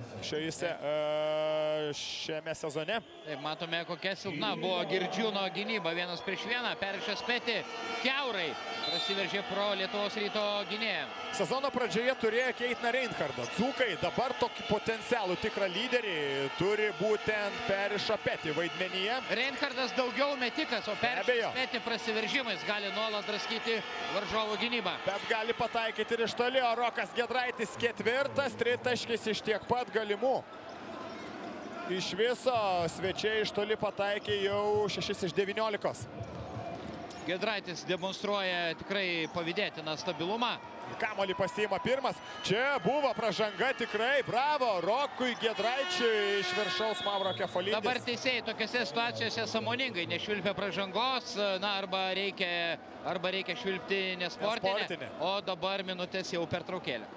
šiame sezone. Taip, matome, kokia silpna buvo Girdžiūno gynyba 1 prieš 1. Perišas Petį kiaurai prasiveržė pro Lietuvos Ryto gynėją. Sezono pradžioje turėjo Keitiną Reinhardą. Dzūkai dabar tokį potencialų tikrą lyderį turi būtent Perišą Petį vaidmenyje. Reinhardas daugiau metikas, o Perišas Petį prasiveržimais gali nuolat draskyti varžovų gynybą. Bet gali pataikyti ir iš toli, o Rokas Giedraitis 4, tritaškis iš tiek pat galimų. Iš viso svečiai iš toli pataikė jau 6 iš 19. Giedraitis demonstruoja tikrai pavydėtiną stabilumą. Kamuolį pasiima pirmas. Čia buvo pražanga tikrai. Bravo Rokui Giedraičiui iš viršaus Mavro Kefalidis. Dabar teisėjai tokiose situacijose sąmoningai nešvilpia pražangos, na, arba reikia švilpti nesportinę. O dabar minutės jau pertraukėlė.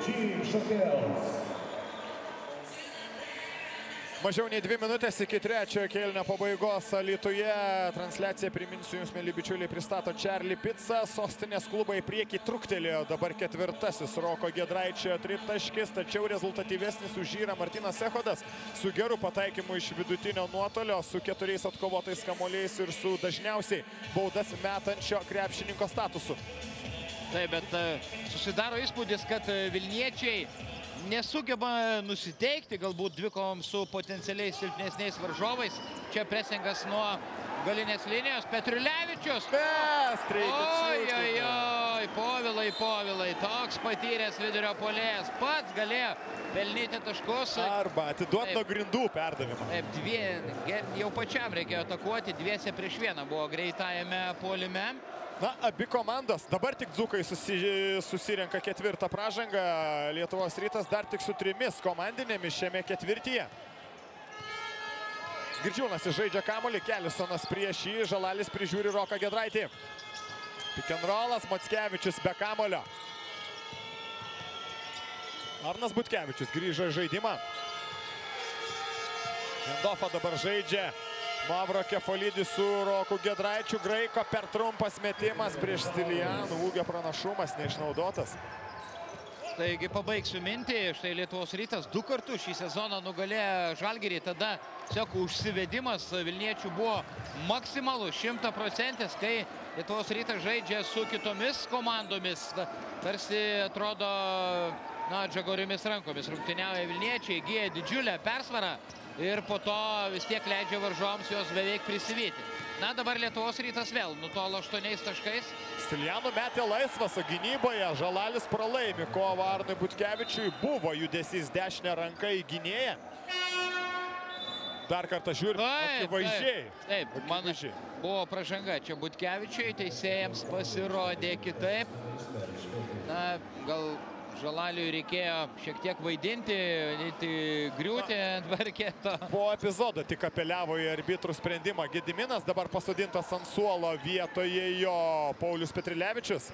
Team Šakels. Mažiau nei 2 minutės iki trečiojo kėlinio pabaigos Alytuje. Transliaciją priminsiu jums, mėly bičiuliai, pristato Charlie Pizza. Sostinės klubai priekį truktelėjo. Dabar ketvirtasis Roko Giedraičio tritaškis, tačiau rezultatyvesnis už Žyrą Martynas Echodas. Su geru pataikymu iš vidutinio nuotolio, su 4 atkovotais kamuoliais ir su dažniausiai baudas metančio krepšininko statusu. Taip, bet susidaro įspūdis, kad Vilniečiai nesugeba nusiteikti galbūt dvikovom su potencialiai silpnesniais varžovais. Čia presingas nuo galinės linijos. Petriulevičius. Oi, Povilai. Toks patyręs vidurio puolėjas. Pats galėjo pelnyti taškus. Arba atiduoti nuo grindų perdavimą. Taip, jau pačiam reikėjo atakuoti. 2 prieš 1 buvo greitajame puolime. Na, abi komandos. Dabar tik dzūkai susirenka ketvirtą pražangą. Lietuvos Rytas dar tik su 3 komandinėmis šiame ketvirtyje. Girdžiūnas žaidžia kamuolį, Kelisonas prieš jį, Žalalis prižiūri Roką Giedraitį. Pick and rollas, Mockevičius be kamuolio. Arnas Butkevičius grįžo į žaidimą. Hendofą dabar žaidžia Mavro Kefolidis su Roku Giedraičiu. Graiko per trumpas metimas prieš Stilijanų. Ūgio pranašumas neišnaudotas. Taigi pabaigsiu mintį. Štai Lietuvos Rytas 2 kartus šį sezoną nugalėjo Žalgirį. Tada tiesiog užsivedimas Vilniečių buvo maksimalus, 100%, kai Lietuvos Rytas žaidžia su kitomis komandomis. Tarsi atrodo, džagoriomis rankomis rungtyniauja Vilniečiai, įgyja didžiulę persvarą. Ir po to vis tiek leidžia varžovams juos beveik prisivyti. Na, dabar Lietuvos Rytas vėl nutolo 8 taškais. Stilijanų metė laisvas gynyboje. Žalalis pralaimi kovą Arnui Butkevičiui. Buvo judesys dešinę ranką į gynėją. Dar kartą žiūrim, akivaizdžiai. Taip, man buvo pražanga čia Butkevičiui. Teisėjams pasirodė kitaip. Na, gal Žalaliui reikėjo šiek tiek vaidinti, griūti ant parketo. Po epizodo tik apeliavo į arbitrų sprendimą. Gediminas dabar pasodintas ant suolo, vietoje jo Paulius Petrilevičius.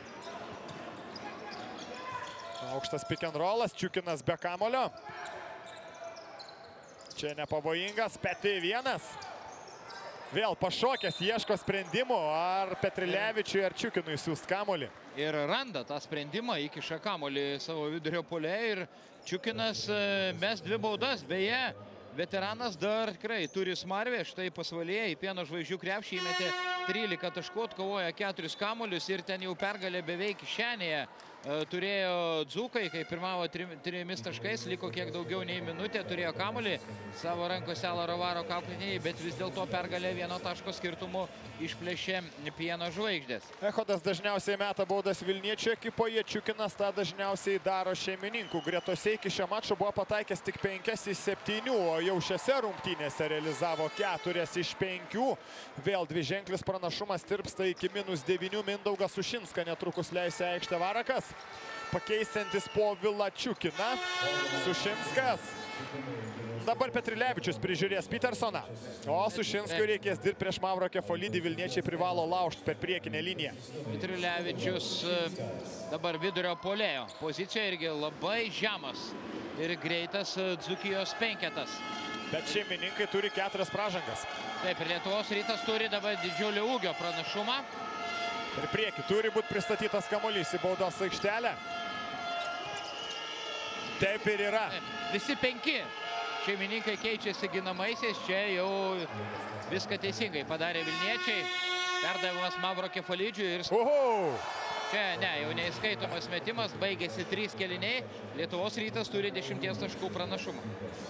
Aukštas pick and rollas, Čiukinas be kamulio. Čia nepavojingas, Peti 1. Vėl pašokęs, ieško sprendimų, ar Petrilevičiui, ar Čiukinui siūst kamuolį. Ir randa tą sprendimą, įkiša kamuolį savo vidurio puolėje ir Čiukinas mes 2 baudas. Beje, veteranas dar tikrai turi smarvę, štai pasvalyje į Pieno žvaigždžių krepšį įmetė 13 taškų, atkovoja 4 kamuolius ir ten jau pergalė beveik kišenėje. Turėjo dzūkai, kai pirmavo 3 taškais, liko kiek daugiau nei minutė, turėjo kamuolį savo rankose Larovaro kakliniai, bet vis dėlto pergalė 1 taško skirtumu išplėšė Pieno žvaigždės. Echodas dažniausiai meta baudas Vilniečių ekipoje, Čiukinas tą dažniausiai daro šeimininkų gretose. Iki šio mačo buvo pataikęs tik 5 iš 7, o jau šiose rungtynėse realizavo 4 iš 5. Vėl dviženklis pranašumas tirpsta iki -9. Mindaugas Sušinską netrukus leis į aikštę Varakas. Pakeisantis Povilą Čiukiną. Sušinskas. Dabar Petrilevičius prižiūrės Petersoną. O Sušinskui reikės dirbti prieš Mavro Kefolidį. Vilniečiai privalo laužti per priekinę liniją. Petrilevičius dabar vidurio puolėjo pozicijoje irgi labai žemas ir greitas Dzūkijos penketas. Bet šeimininkai turi 4 pražangas. Taip, ir Lietuvos Rytas turi dabar didžiulį ūgio pranašumą. Per priekį turi būti pristatytas kamuolys į baudos aikštelę. Taip ir yra. Visi 5 šeimininkai keičiasi ginamaisiais. Čia jau viską teisingai padarė Vilniečiai. Perdavimas Mavro Kefolidžiui ir... Čia ne, jau neįskaitomas metimas. Baigėsi 3 kėliniai. Lietuvos Rytas turi 10 taškų pranašumą.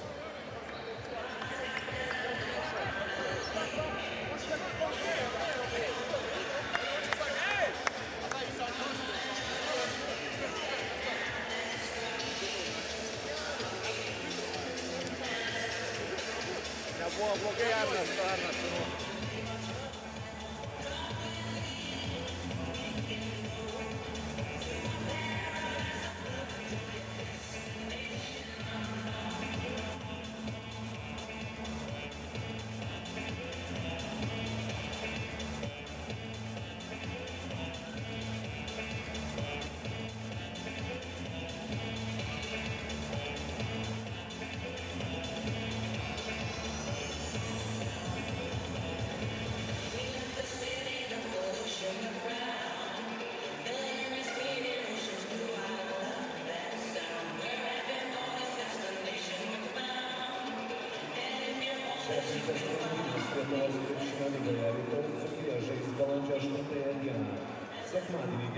Nebuvo blogai Arnas.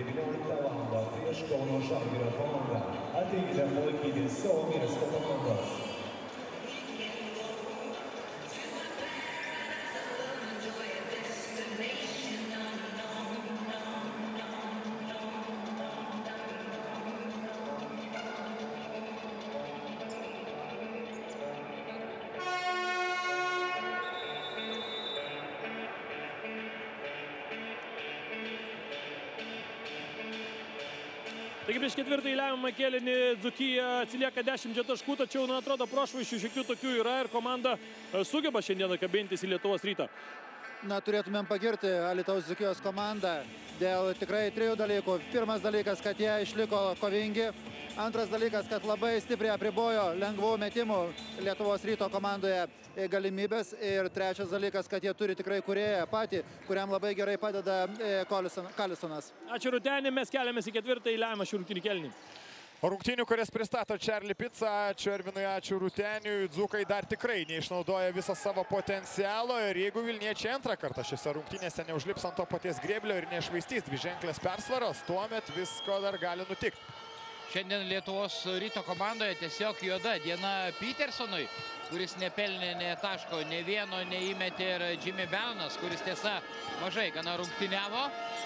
19 val. prieš Kauno Žalgirio komandą. Ateikite palaikyti savo miesto komandos. Taigi prieš ketvirtąjį lemiamą kėlinį Dzūkija atsilieka 10 taškų, tačiau, atrodo, prošvaisčių šiokių tokių yra ir komanda sugeba šiandieną kabintis į Lietuvos Rytą. Turėtumėm pagirti Alytaus Dzūkijos komandą dėl tikrai 3 dalykų. Pirmas dalykas, kad jie išliko kovingi. Antras dalykas, kad labai stipriai apribojo lengvų metimų Lietuvos Ryto komandoje galimybės. Ir trečias dalykas, kad jie turi tikrai kūrėją patį, kuriam labai gerai padeda Kalisonas. Ačiū Rūtenį, mes keliamės į ketvirtąjį lemiamą šį rungtynių kėlinį. Rungtynių, kurias pristato Charlie Pica, ačiū Ervinui, ačiū Rūteniui. Dzūkai dar tikrai neišnaudoja visą savo potencialo ir jeigu Vilniečiai antrą kartą šiose rungtynėse neužlips ant to paties grėblio ir neišvaistys dviženklės persvaros, tuomet visko dar gali nutikti. Šiandien Lietuvos Ryto komandoje tiesiog juoda diena Petersonui, kuris nepelnė nė taško, nė vieno neįmetė, ir Jimmy Baunas, kuris tiesa mažai gana rungtyniavo.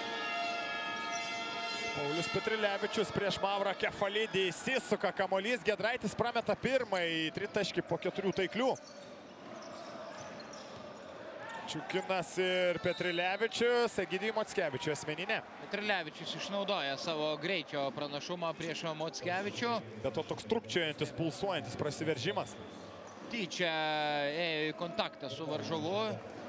Paulius Petrilevičius prieš Maurą Kefalidį įsisuka kamuolys, Giedraitis prameta pirmąjį tritaškį po 4 taiklių. Čiukinas ir Petrilevičius, Egidijui Mockevičiui asmeninė. Petrilevičius išnaudoja savo greičio pranašumą prieš Mockevičių. Bet to toks trukčiojantis, pulsuojantis prasiveržimas. Tyčia ėjo į kontaktą su varžovu.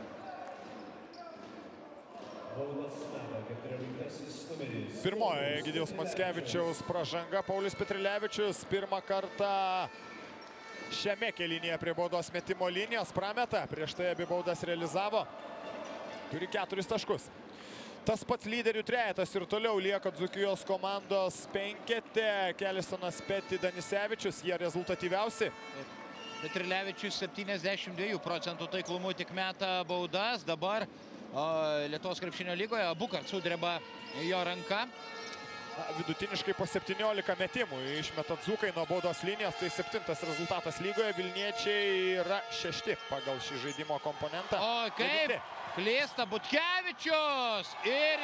Pirmoji Egidijaus Mockevičiaus pražanga. Paulius Petrilevičius pirmą kartą šiame kėlinyje prie baudos metimo linijos prameta. Prieš tai abi baudas realizavo. Turi 4 taškus. Tas pats lyderių trejetas ir toliau lieka Dzūkijos komandos penkete. Kelisonas, Peti, Danisevičius, jie rezultatyviausi. Petrilevičius 72% taiklumu tik meta baudas. Dabar Lietuvos krepšinio lygoje abu kart sudreba jo ranka. Vidutiniškai po 17 metimų išmeta Dzūkai nuo baudos linijos, tai 7 rezultatas lygoje. Vilniečiai yra 6 pagal šį žaidimo komponentą. O kaip klysta Butkevičius ir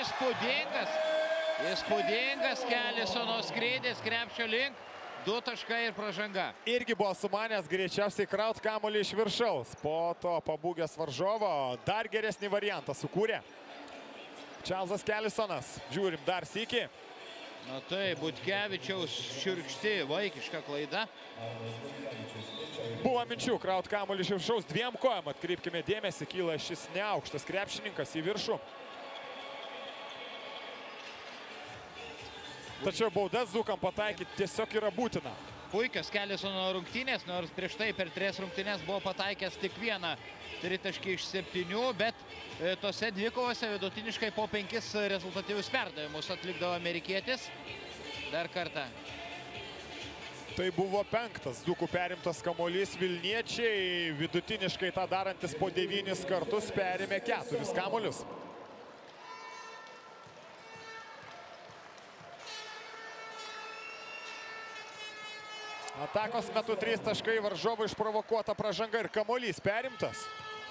įspūdingas Kelisono skrydis krepšio link. 2 taškai ir pražanga. Irgi buvo sumanęs greičiausiai kraut kamuolį iš viršaus. Po to pabūgęs varžovo dar geresnį variantą sukūrė Čarlzas Kelisonas. Žiūrim dar sykį. Na tai, Butkevičiaus šiurkšti vaikiška klaida. Buvo minčių kraut kamuolį iš viršaus 2 kojom. Atkreipkime dėmesį, kyla šis neaukštas krepšininkas į viršų. Tačiau baudas Dzūkam pataikyti tiesiog yra būtina. Puikios Kelisono rungtynės, nors prieš tai per 3 rungtynės buvo pataikęs tik 1 tritaškį iš 7, bet tose dvikovose vidutiniškai po 5 rezultatyvius perdavimus atlikdavo amerikietis. Dar kartą. Tai buvo 5 Dzūkų perimtas kamuolys. Vilniečiai vidutiniškai tą darantis po 9 kartus perėmė 4 kamuolius. Atakos metu 3 taškai, varžovo išprovokuota pražanga ir kamuolys perimtas.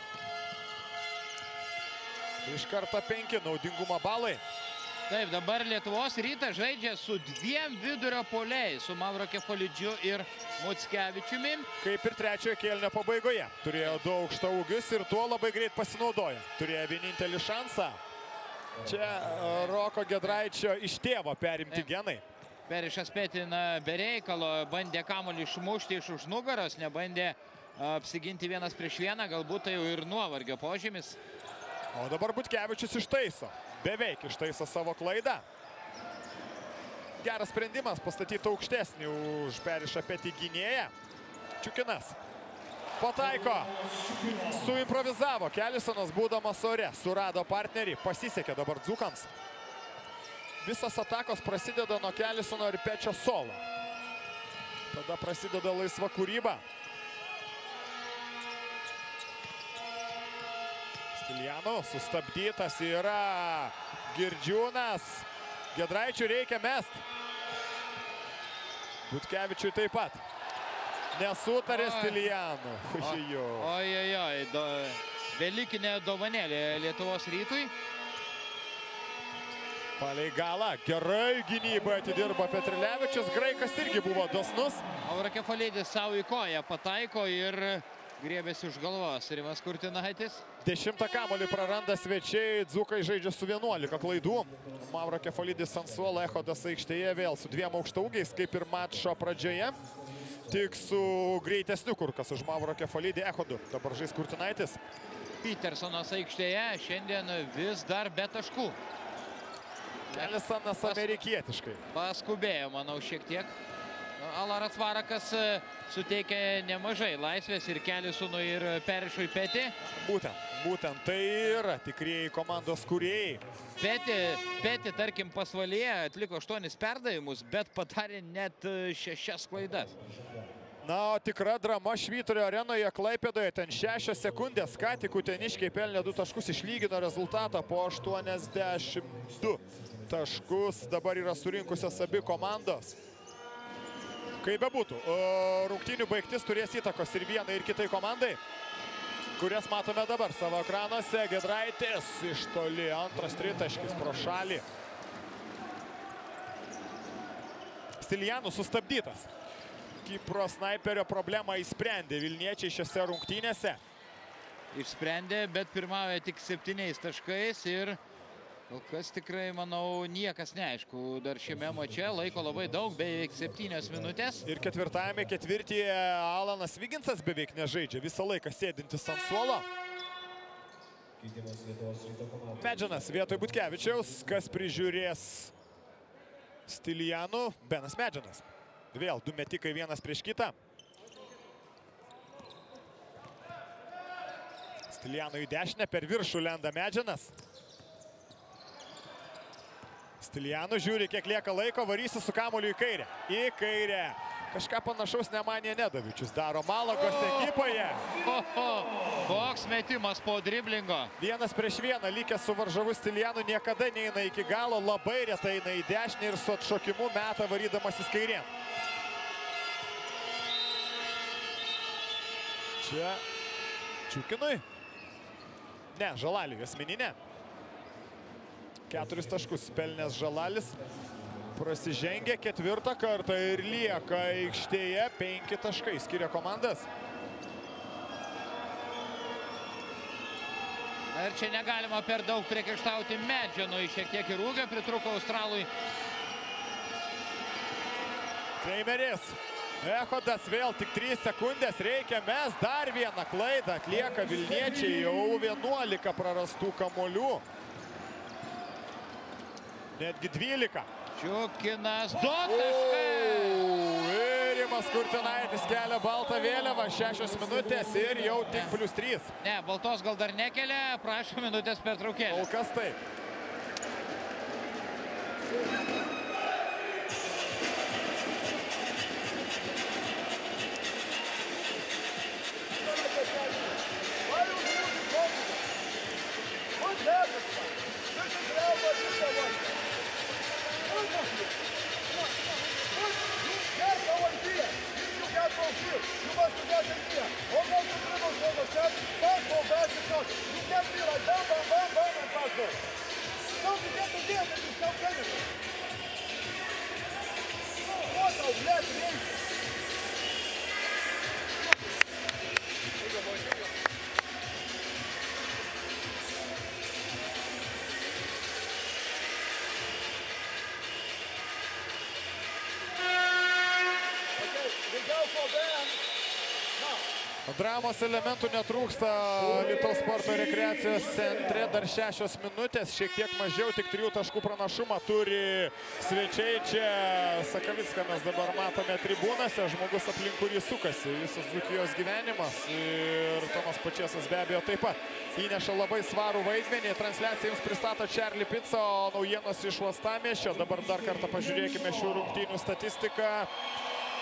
Iš karto 5 naudingumo balai. Taip, dabar Lietuvos Rytas žaidžia su 2 vidurio puolėjais, su Mauro Kefalidžiu ir Mockevičiumi. Kaip ir trečiojo kėlinio pabaigoje. Turėjo 2 aukštaūgius ir tuo labai greit pasinaudoja. Turėjo vienintelį šansą. Čia Roko Giedraičio iš tėvo perimti genai. Perišas Petina be reikalo bandė kamuolį išmušti iš už nugaros, nebandė apsiginti 1 prieš 1, galbūt tai jau ir nuovargio požymis. O dabar Butkevičius ištaiso, beveik ištaiso savo klaidą. Geras sprendimas pastatyti aukštesnį už Perišą Petį gynėją. Čiukinas pataiko, suimprovizavo. Kelisonas būdamas ore, surado partnerį, pasisekė dabar Dzūkams. Visas atakos prasideda nuo Kelisono ir Pečio solo. Tada prasideda laisva kūryba. Stiliano sustabdytas yra Girdžiūnas. Giedraičiui reikia mest. Butkevičiui taip pat. Nesutarė Stilijanų. Ojojoj, velykinė dovanėlė Lietuvos Rytui. Palei galą. Gerai gynybą atidirba Petrilevičius. Graikas irgi buvo dosnus. Mauro Kefalidis savo į koją pataiko ir griebėsi už galvos Rimas Kurtinaitis. 10 kamuolį praranda svečiai. Dzūkai žaidžia su 11 klaidų. Mauro Kefalidis ant suolo, Echodas aikštėje vėl su 2 aukštaūgiais, kaip ir mačo pradžioje. Tik su greitesniu kur kas už Mauro Kefalidį Echodu. Dabar žais Kurtinaitis. Petersonas aikštėje šiandien vis dar be taškų. Elisonas amerikietiškai. Paskubėjo, manau, šiek tiek. Alaras Varakas suteikia nemažai laisvės ir keli sūnui ir Perišui Petį. Būtent tai yra tikrieji komandos kūrėjai. Petį, tarkim, pasvalyje atliko 8 perdavimus, bet padarė net 6 klaidas. Na, o tikra drama Švyturio arenoje Klaipėdoje. Ten 6 sekundės. Ką tik uteniškiai pelnė 2 taškus, išlygino rezultatą po 82 taškus. Dabar yra surinkusios abi komandos. Kaip bebūtų, rungtynių baigtis turės įtakos ir vienai, ir kitai komandai, kurias matome dabar savo ekranuose. Giedraitis iš toli, antras tritaškis pro šalį. Stilijanų sustabdytas. Kipro snaiperio problemą išsprendė Vilniečiai šiose rungtynėse. Išsprendė, bet pirmauja tik 7 taškais ir kol kas tikrai, manau, niekas neaišku. Dar šiame mače laiko labai daug, beveik 7 minutės. Ir ketvirtajame ketvirtyje Alanas Viginsas beveik nežaidžia, visą laiką sėdintis ant suolo. Medžianas vietoj Butkevičiaus, kas prižiūrės Stilijanų, Benas Medžianas. Vėl 2 metikai vienas prieš kitą. Stilijanų į dešinę, per viršų lenda Medžianas. Stilijanų žiūri, kiek lieka laiko, varysi su kamuoliu į kairę. Į kairę. Kažką panašaus Nemanija Nedavičius daro Malagos ekipoje. Koks metimas po driblingo. 1 prieš 1 likęs su varžovu Stilijanų niekada neina iki galo, labai retai eina į dešinę ir su atšokimu meta varydamasis kairėn. Čia Čiukinui. Ne, Žalaliui asmeninė. 4 taškus pelnęs Žalalis. Prasižengia 4 kartą ir lieka aikštėje. 5 taškai skiria komandas. Ir čia negalima per daug priekaištauti Medžianui. Šiek tiek ir ūgio pritruko Australui. Kreimeris. Echodas vėl tik 3 sekundės. Reikia mes dar vieną klaidą. Atlieka Vilniečiai, jau 11 prarastų kamuolių. Netgi 12. Čiukinas 2 taškai. Ir Rimas Kurtinaitis kelia baltą vėliavą. 6 minutės ir jau tik +3. Ne, baltos gal dar nekelia. Prašo minutės pertraukėlę. Kol kas taip. Dramos elementų netrūksta Alytaus sporto rekreacijos centre. Dar 6 minutės, šiek tiek mažiau, tik 3 taškų pranašumą turi svečiai. Čia Sakavicką mes dabar matome tribūnose, žmogus aplink kurį sukasi visas Dzūkijos gyvenimas. Ir Tomas Pačėsas be abejo taip pat įneša labai svarų vaidmenį. Transliaciją jums pristato Charlie Pizza, o naujienos iš Uostamiesčio. Dabar dar kartą pažiūrėkime šių rungtynių statistiką.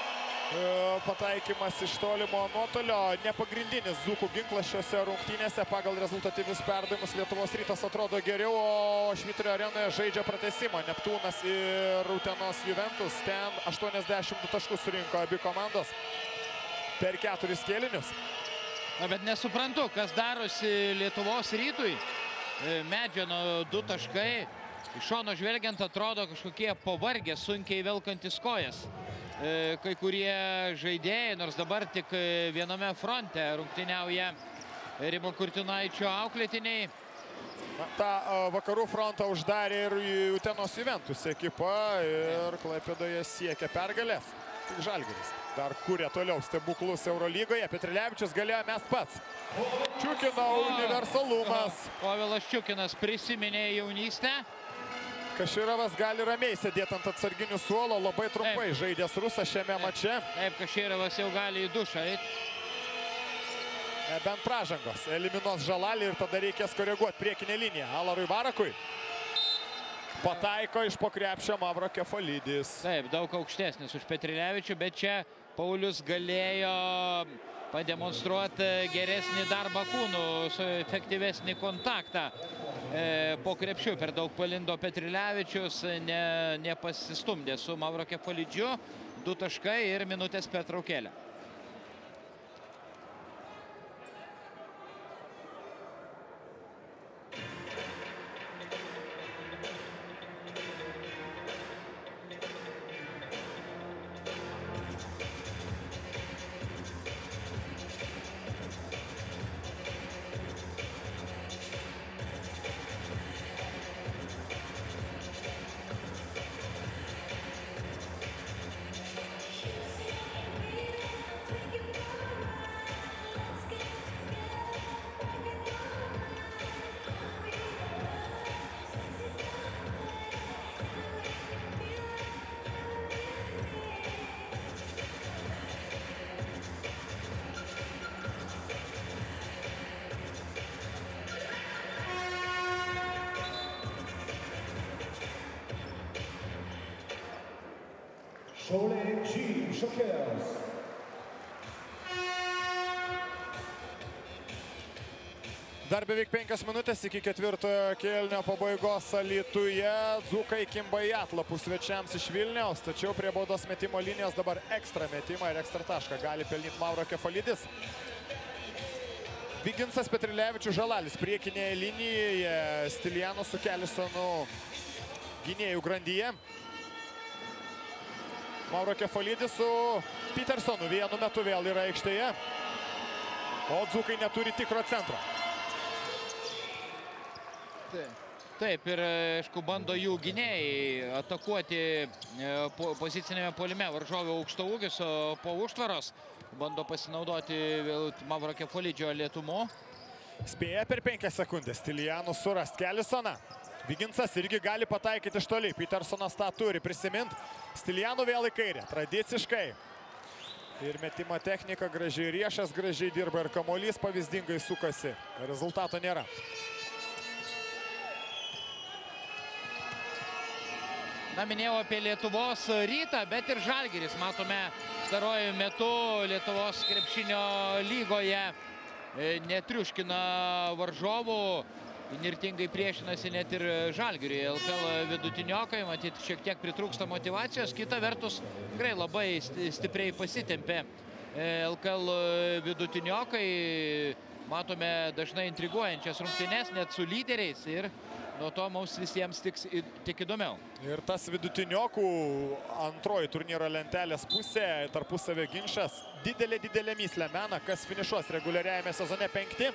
Pataikymas iš tolimo nuotolio. Nepagrindinis dzūkų ginklas šiose rungtynėse. Pagal rezultatyvius perdavimus Lietuvos Rytas atrodo geriau, o Švyturio arenoje žaidžia pratęsimą. Neptūnas ir Utenos Juventus. Ten 82 taškus surinko abi komandos per 4 kėlinius. Na, bet nesuprantu, kas darosi Lietuvos Rytui. Medžiano 2 taškai. Iš šono žvelgiant atrodo kažkokie pavargę, sunkiai velkantis kojas. Kai kurie žaidėjai, nors dabar tik viename fronte rungtyniauja Rimo Kurtinaičio auklėtiniai. Ta vakarų frontą uždarė ir Utenos Juventus ekipa ir Klaipėdoje siekia pergalės. Tik Žalgiris dar kuria toliau stebuklus Eurolygoje. Petrilevičius galėjo mest pats. Čiukino universalumas. Povilas Čiukinas prisiminė jaunystę. Kaširovas gali ramiai sėdėti ant atsarginių suolo, labai trumpai žaidęs rusas šiame mače. Taip, Kaširovas jau gali į dušą eiti. Bent pražangos. Eliminuos Žalalį ir tada reikės koreguoti priekinę liniją. Alarui Barakui. Pataiko iš po krepšio Mavro Kefalidis. Taip, daug aukštesnis už Petrilevičių, bet čia Paulius galėjo pademonstruoti geresnį darbą kūnų, su efektyvesnį kontaktą. Po krepšiu per daug palindo Petrilevičius, nepasistumdė su Mavro Kefalidžiu. 2 taškai ir minutės pertraukėlė. Šiauliai G Šokėjas. Dar beveik 5 minutės iki 4 kėlinio pabaigos Alytuje. Dzūkai kimba į atlapus svečiams iš Vilniaus, tačiau prie baudos metimo linijos dabar ekstra metimą ir ekstra tašką gali pelnyti Mavro Kefalidis. Viginsas, Petrilevičius, Žalalis priekinėje linijoje, Stiliano su Kelisonu gynėjų grandyje. Mavro Kefalidis su Petersonu vienu metu vėl yra aikštėje, o dzūkai neturi tikro centro. Taip, ir aišku, bando jų gynėjai atakuoti pozicinėme puolime varžovio aukštaūgis, o po užtvaros bando pasinaudoti Mavro Kefalidžio lėtumu. Spėja per 5 sekundės Stilianus surast Kelisoną. Viginsas irgi gali pataikyti iš toli. Petersonas tą turi prisimint. Stilianų vėl į kairę, tradiciškai. Ir metimo technika gražiai riešas, gražiai dirba ir kamuolys pavyzdingai sukasi. Rezultato nėra. Na, minėjau apie Lietuvos Rytą, bet ir Žalgiris. Matome, staruoju metu Lietuvos krepšinio lygoje netriuškina varžovų. Nirtingai priešinasi net ir Žalgiriui. LKL vidutiniokai, matyt, šiek tiek pritrūksta motyvacijos. Kita vertus, tikrai labai stipriai pasitempė LKL vidutiniokai. Matome dažnai intriguojančias rungtynes, net su lyderiais. Ir nuo to mums visiems tik įdomiau. Ir tas vidutiniokų antroji turnyro lentelės pusė, tarpusavio ginčas, didelė myslė mena, kas finišuos reguliariajame sezone 5.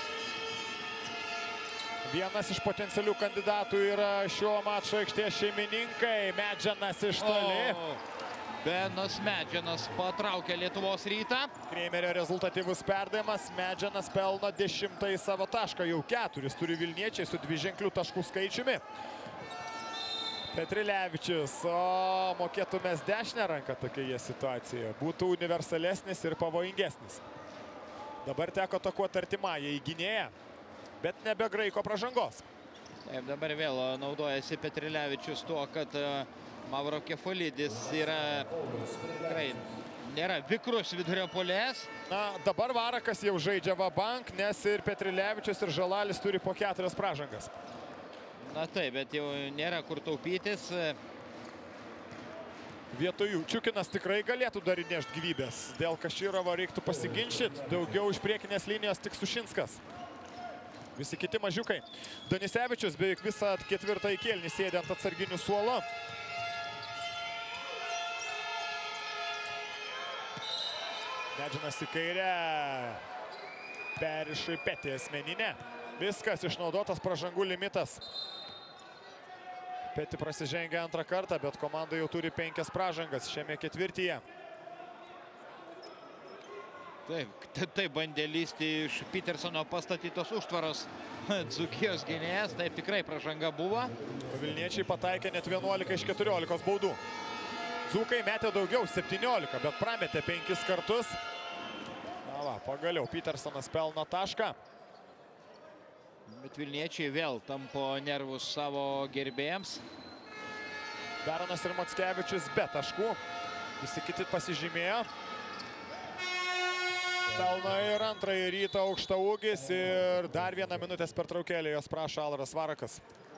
Vienas iš potencialių kandidatų yra šio mačo aikštės šeimininkai. Medžianas iš toli. Benas Medžianas patraukė Lietuvos Rytą. Kreimerio rezultatyvus perdavimas. Medžianas pelno 10 savo tašką. Jau 4 turi Vilniečiai su 2-ženkliu taškų skaičiumi. Petrilevičius, o mokėtų mes dešinę ranką tokioje situacijoje. Būtų universalesnis ir pavojingesnis. Dabar teko atakuoti artimąją į gynėją, bet nebe graiko pražangos. Taip, dabar vėl naudojasi Petrilevičius tuo, kad Mavro Kefalidis yra tikrai nėra vikrus vidurio puolėjas. Na, dabar Varakas jau žaidžia va-bank, nes ir Petrilevičius, ir Žalalis turi po 4 pražangas. Na taip, bet jau nėra kur taupytis. Vietoj jų Čiukinas tikrai galėtų dar įnešti gyvybės. Dėl Kašyrovo reiktų pasiginčyti. Daugiau iš priekinės linijos tik Sušinskas. Visi kiti mažiukai. Danisevičius beveik visą 4. kėlinį sėdė ant atsarginių suolo. Medžinas į kairę. Periša į petį asmeninę. Viskas, išnaudotas pražangų limitas. Petį prasižengia antrą kartą, bet komanda jau turi 5 pražangas šiame 4. Taip bandė lysti iš Petersono pastatytos užtvaros Dzūkijos gynėjas. Taip tikrai pražanga buvo. Vilniečiai pataikė net 11 iš 14 baudų. Dzūkai metė daugiau, 17, bet prametė 5 kartus. Na va, pagaliau Petersonas pelno tašką. Bet Vilniečiai vėl tampo nervus savo gerbėjams. Beronas ir Mockevičius be taškų. Visi kiti pasižymėjo. Pelno ir antrąjį rytą aukštaūgis ir dar 1 minutės pertraukėlė. Jos prašo Alras Varakas.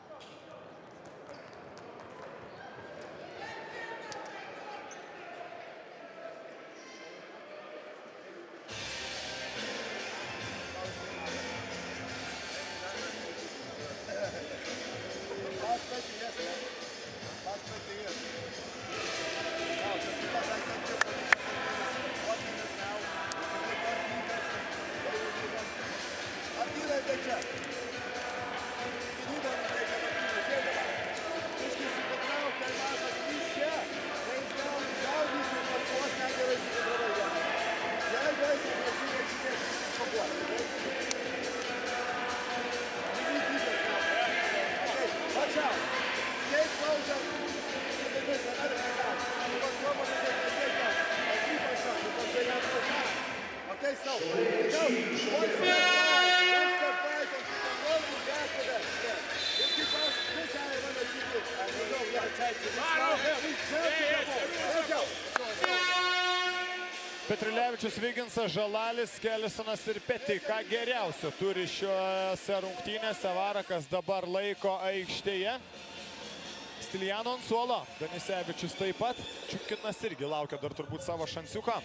Petrilevičius, Viginsas, Žalalis, Kelisonas ir Petį. Ką geriausio turi šiuose rungtynėse. Varakas dabar laiko aikštėje. Stilijano ant suolo. Danisevičius taip pat. Čiukinas irgi laukia dar turbūt savo šansiuką.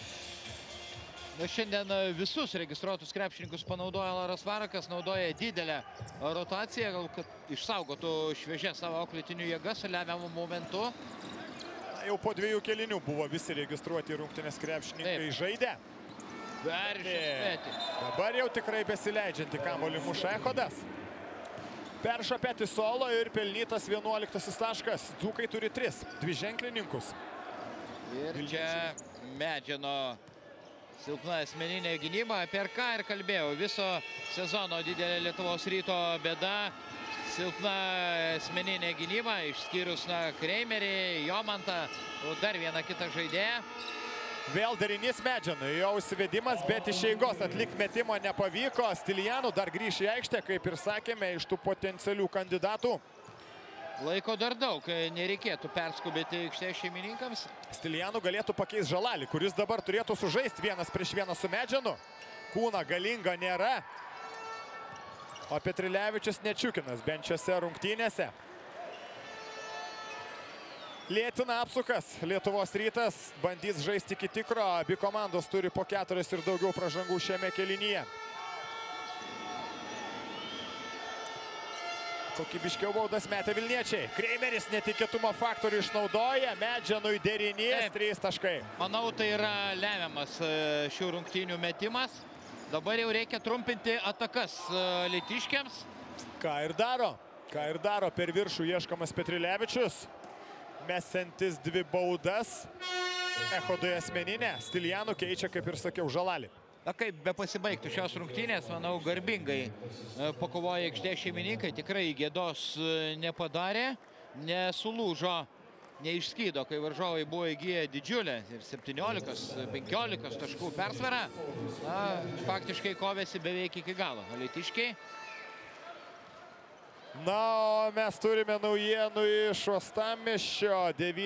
Šiandien visus registruotus krepšininkus panaudoja Alras Varakas. Naudoja didelę rotaciją, gal kad išsaugotų šviežias savo auklėtinių jėgas lemiamų momentu. Jau po 2 kėlinių buvo visi registruoti rungtynės krepšininkai žaidę. Dabar jau tikrai besileidžianti kamuolį muša Echodas. Perša Petį solo ir pelnytas 11 taškas. Dzūkai turi 3 dviženklininkus. Ir čia Medžino silpna asmeninė gynyba. Per ką ir kalbėjau. Viso sezono didelė Lietuvos Ryto bėda. Silpna asmeninė gynyba, išskyrus Kreimerį, Jomantą, dar vieną kitą žaidėją. Vėl darinys Medžinui, jo užsivedimas, bet iš eigos atlikti metimo nepavyko. Stilijanų dar grįš į aikštę, kaip ir sakėme, iš tų potencialių kandidatų. Laiko dar daug, nereikėtų perskubėti aikštės šeimininkams. Stilijanų galėtų pakeisti Žalalį, kuris dabar turėtų sužaisti 1 prieš 1 su Medžinu. Kūna galinga nėra. O Petrilevičius nečiukinas bent šiose rungtynėse. Lėtina apsukas. Lietuvos Rytas bandys žaisti iki tikro. Abi komandos turi po 4 ir daugiau pražangų šiame kėlinyje. Kokybiškiau baudas metė Vilniečiai. Kreimeris netikėtumo faktorių išnaudoja. Medžinui derinys, 3 taškai. Manau, tai yra lemiamas šių rungtynių metimas. Dabar jau reikia trumpinti atakas Alytiškiams. Ką ir daro per viršų ieškomas Petrilevičius. Mesantis 2 baudas. Echodui asmeninė. Stilijanų keičia, kaip ir sakiau, Žalalį. Na kaip be pasibaigtų šios rungtynės, manau, garbingai pakovoja aikštės šeimininkai. Tikrai gėdos nepadarė, nesulūžo. Neišskydo, kai varžovai buvo įgyję didžiulę ir 17-15 taškų persvarą. Faktiškai kovėsi beveik iki galo Alytiškiai. Na, o mes turime naujienų iš Uostamiesčio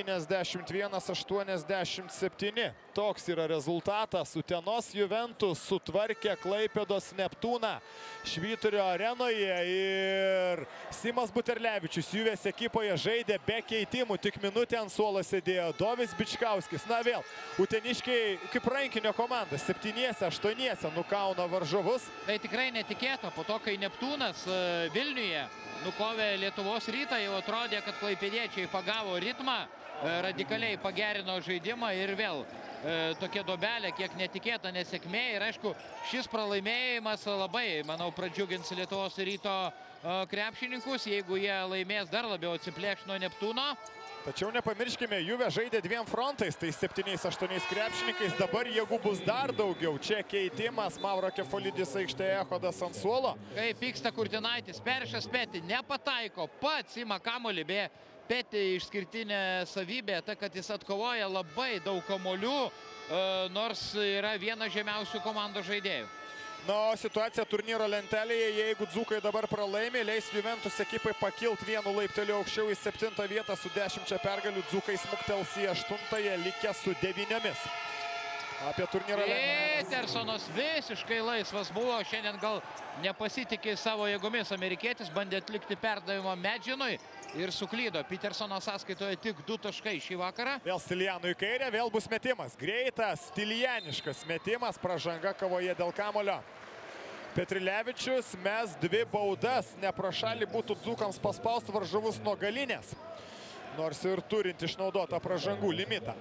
91-87. Toks yra rezultatas. Utenos Juventus sutvarkė Klaipėdos Neptūną Švyturio arenoje ir Simas Buterlevičius Juvės ekipoje žaidė be keitimų. Tik minutę ant suolo sėdėjo Dovis Bičkauskis. Na vėl, uteniškiai kaip rankinio komanda 7-8 nukauna varžovus. Tai tikrai netikėta. Po to, kai Neptūnas Vilniuje nukovė Lietuvos Rytą, jau atrodė, kad klaipėdiečiai pagavo ritmą, radikaliai pagerino žaidimą ir vėl tokia dobelė, kiek netikėta nesėkmė. Ir aišku, šis pralaimėjimas labai, manau, pradžiugins Lietuvos Ryto krepšininkus, jeigu jie laimės dar labiau atsiplėš nuo Neptūno. Tačiau nepamirškime, Juve žaidė dviem frontais, tai 7-8 krepšininkais, dabar jėgų bus dar daugiau. Čia keitimas, Mauro Kefolidis aikštėje, Echodas ant suolo. Kai pyksta Kurtinaitis, Perišas Petį nepataiko, pats ima kamuolį, beje, Petį išskirtinė savybė, ta, kad jis atkovoja labai daug kamuolių, nors yra vienas žemiausių komandos žaidėjų. Na, o situacija turnyro lentelėje, jeigu dzūkai dabar pralaimė, leis Juventus ekipai pakilti vienu laipteliu aukščiau į 7 vietą su 10 pergalių, dzūkai smuktels į 8, likę su 9. Apie turnyrą lentelėje. Petersonas visiškai laisvas buvo, šiandien gal nepasitikė savo jėgomis. Amerikietis bandė atlikti perdavimą Medžinui ir suklydo. Petersono sąskaitoje tik 2 taškai šį vakarą. Vėl Stilijanų į kairę, vėl bus metimas. Greitas, stilijaniškas metimas, pražanga kovoje dėl kamulio. Petrilevičius mes 2 baudas. Ne pro šalį būtų dzūkams paspaust varžovus nuo galinės. Nors ir turint išnaudotą pražangų limitą.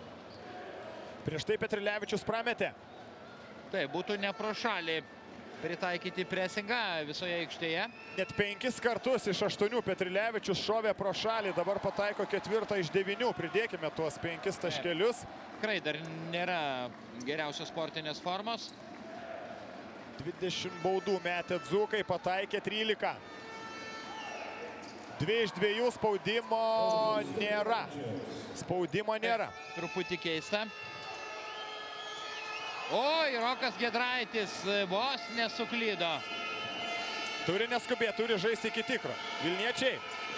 Prieš tai Petrilevičius prametė. Tai būtų ne pro šalį pritaikyti presingą visoje aikštėje. Net 5 kartus iš 8 Petrilevičius šovė pro šalį, dabar pataiko 4 iš 9. Pridėkime tuos 5 taškelius. Tikrai dar nėra geriausios sportinės formos. 20 baudų metė dzūkai, pataikė 13. 2 iš 2 spaudimo nėra. Spaudimo nėra. Truputį keista. Oi, Rokas Giedraitis vos nesuklydo. Turi neskubėti, turi žaisti iki tikro. Vilniečiai.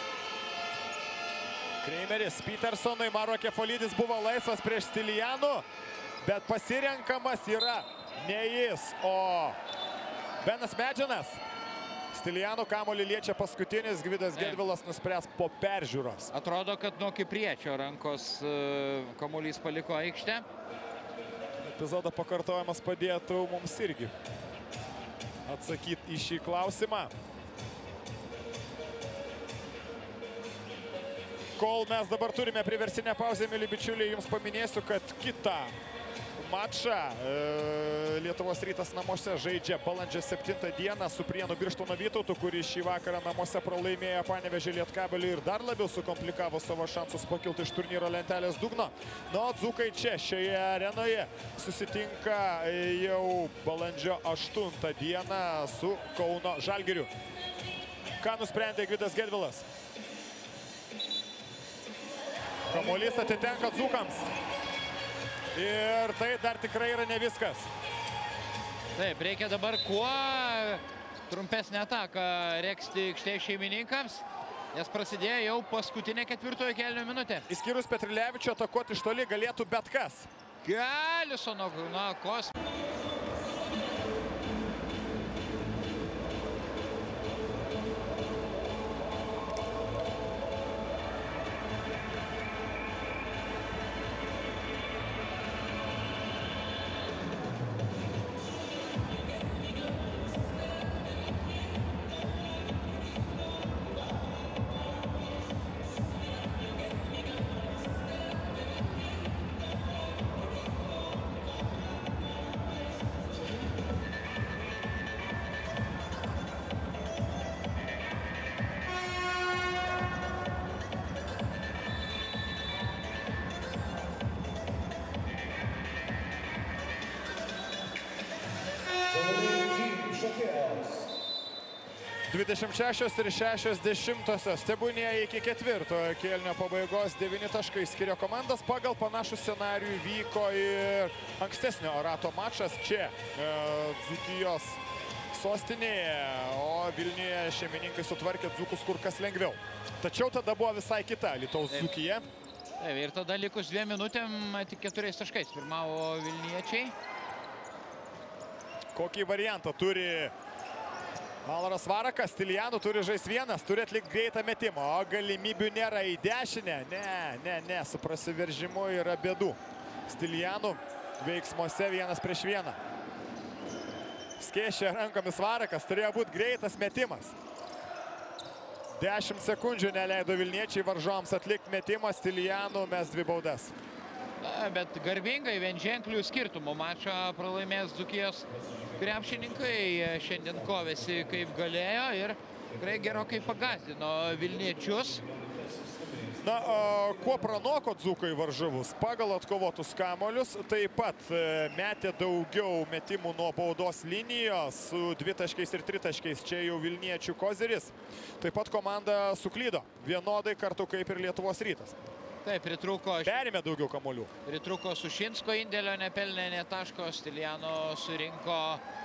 Kreimeris Petersonui, Mauro Kefolidis buvo laisvas prieš Stilijanų, bet pasirenkamas yra ne jis, o Benas Medžinas. Stilijanų kamuolį liečia paskutinis, Gvidas Gedvilas nuspręs po peržiūros. Atrodo, kad nuo Kipriečio rankos kamuolys paliko aikštę. Epizodo pakartojimas padėtų mums irgi atsakyti į šį klausimą. Kol mes dabar turime priversinę pauzę, mėly bičiuliai, jums paminėsiu, kad kitą mačą Lietuvos Rytas namuose žaidžia balandžio 7 dieną su Prienų Birštono Vytautu, kuris šį vakarą namuose pralaimėjo Panevėžio Lietkabeliui ir dar labiau sukomplikavo savo šansus pakilti iš turnyro lentelės dugno. Na, dzūkai čia, šioje arenoje, susitinka jau balandžio 8 dieną su Kauno Žalgiriu. Ką nusprendė Gvidas Gedvilas? Kamuolys atitenka dzūkams. Ir tai dar tikrai yra ne viskas. Taip, reikia dabar kuo trumpesnę ataką regzti aikštės šeimininkams, nes prasidėjo jau paskutinė 4 kėlinio minutė. Išskyrus Petrilevičių, atakuoti iš toli galėtų bet kas. Galisono, na, kos. Šokėjas. 26 ir 60. Tebūnie iki 4 kėlinio pabaigos 9 taškai skiria komandas. Pagal panašų scenarijų vyko ir ankstesnio rato mačas čia Dzūkijos sostinėje, o Vilniuje šeimininkai sutvarkė dzūkus kur kas lengviau. Tačiau tada buvo visai kita Alytaus Dzūkija. Ir tada likus 2 minutėm tik 4 taškais pirmavo vilniečiai. Kokį variantą turi Alaras Varakas, Stilijanų turi žais vienas, turi atlikti greitą metimą, o galimybių nėra į dešinę. Ne, su prasiveržimu yra bėdų. Stilijanų veiksmuose 1 prieš 1. Skėšė rankomis Varakas, turėjo būti greitas metimas. 10 sekundžių neleido vilniečiai varžoms atlikti metimą, Stilijanų mes 2 baudas. Bet garbingai vienženklių skirtumų mačą pralaimės Dzūkijos krepšininkai. Šiandien kovėsi kaip galėjo ir tikrai gerokai pagazdino vilniečius. Na, kuo pranoko dzūkai varžovus? Pagal atkovotus kamuolius taip pat metė daugiau metimų nuo baudos linijos su 2 taškais ir 3 taškais. Čia jau vilniečių koziris. Taip pat komanda suklydo vienodai kartu kaip ir Lietuvos Rytas. Taip, pritrūko. Perėmė daugiau kamuolių. Pritrūko Sušinsko indėlio, nepelnė nė taško. Stiliano surinko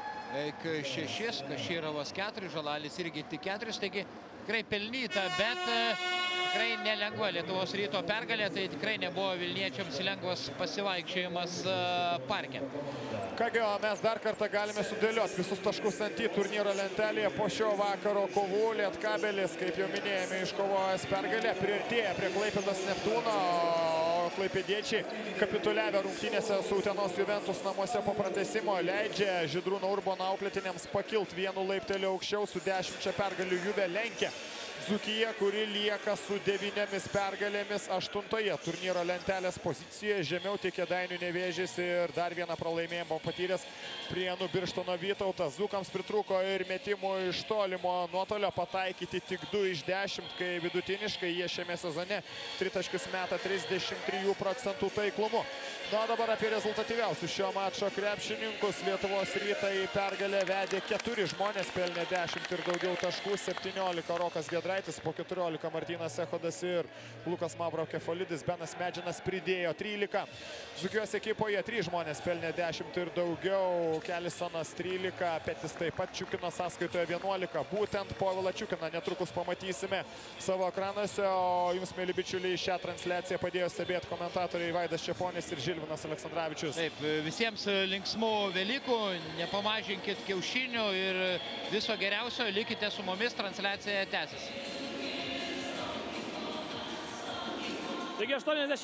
6, Kašyrovas 4, Žalalis irgi tik 4. Taigi tikrai pelnyta, bet tikrai nelengva Lietuvos Ryto pergalė. Tai tikrai nebuvo vilniečiams lengvas pasivaikščiojimas parke. Kągi, mes dar kartą galime sudėlioti visus taškus ant į turnyro lentelėje. Po šio vakaro kovų Lietkabelis, kaip jau minėjome, iškovojęs pergalę, priartėja prie Klaipėdos Neptūno. Klaipėdiečiai kapituliavę rungtynėse su Utenos Juventus namuose po pratęsimo leidžia Žydrūno Urbono auklėtiniams pakilti 1 laipteliu aukščiau, su 10 pergalių Juve lenkia Dzūkija, kuri lieka su 9 pergalėmis 8 turnyro lentelės pozicijoje. Žemiau tik Kėdainių Nevėžis ir dar vieną pralaimėjimą patyręs Prienų Birštono Vytautas. Dzūkams pritrūko ir metimų iš tolimo nuotolio, pataikyti tik 2 iš 10, kai vidutiniškai jie šiame sezone 3 taškus meta 33% taiklumu. Na, dabar apie rezultatyviausius šio mačo krepšininkus. Lietuvos Rytą į pergalę vedė 4 žmonės, pelnė 10 ir daugiau taškų, 17 Rokas Giedraitis, po 14 Martynas Echodas ir Lukas Mavro Kefolidis, Benas Medžinas pridėjo 13. Dzūkijos ekipoje 3 žmonės pelnė 10 ir daugiau, Kelisonas 13, Petis taip pat Čiukino sąskaitoje 11. Būtent Povilą Čiukiną netrukus pamatysime savo ekranuose, o jums, mėly bičiuliai, šią transliaciją padėjo stebėti komentatoriai Vaidas Čeponis ir Žilvinas Aleksandravičius. Taip, visiems linksmų Velykų, nepamažinkit kiaušinių ir viso geriausio, likite su mumis, transliacija tęsis. Taigi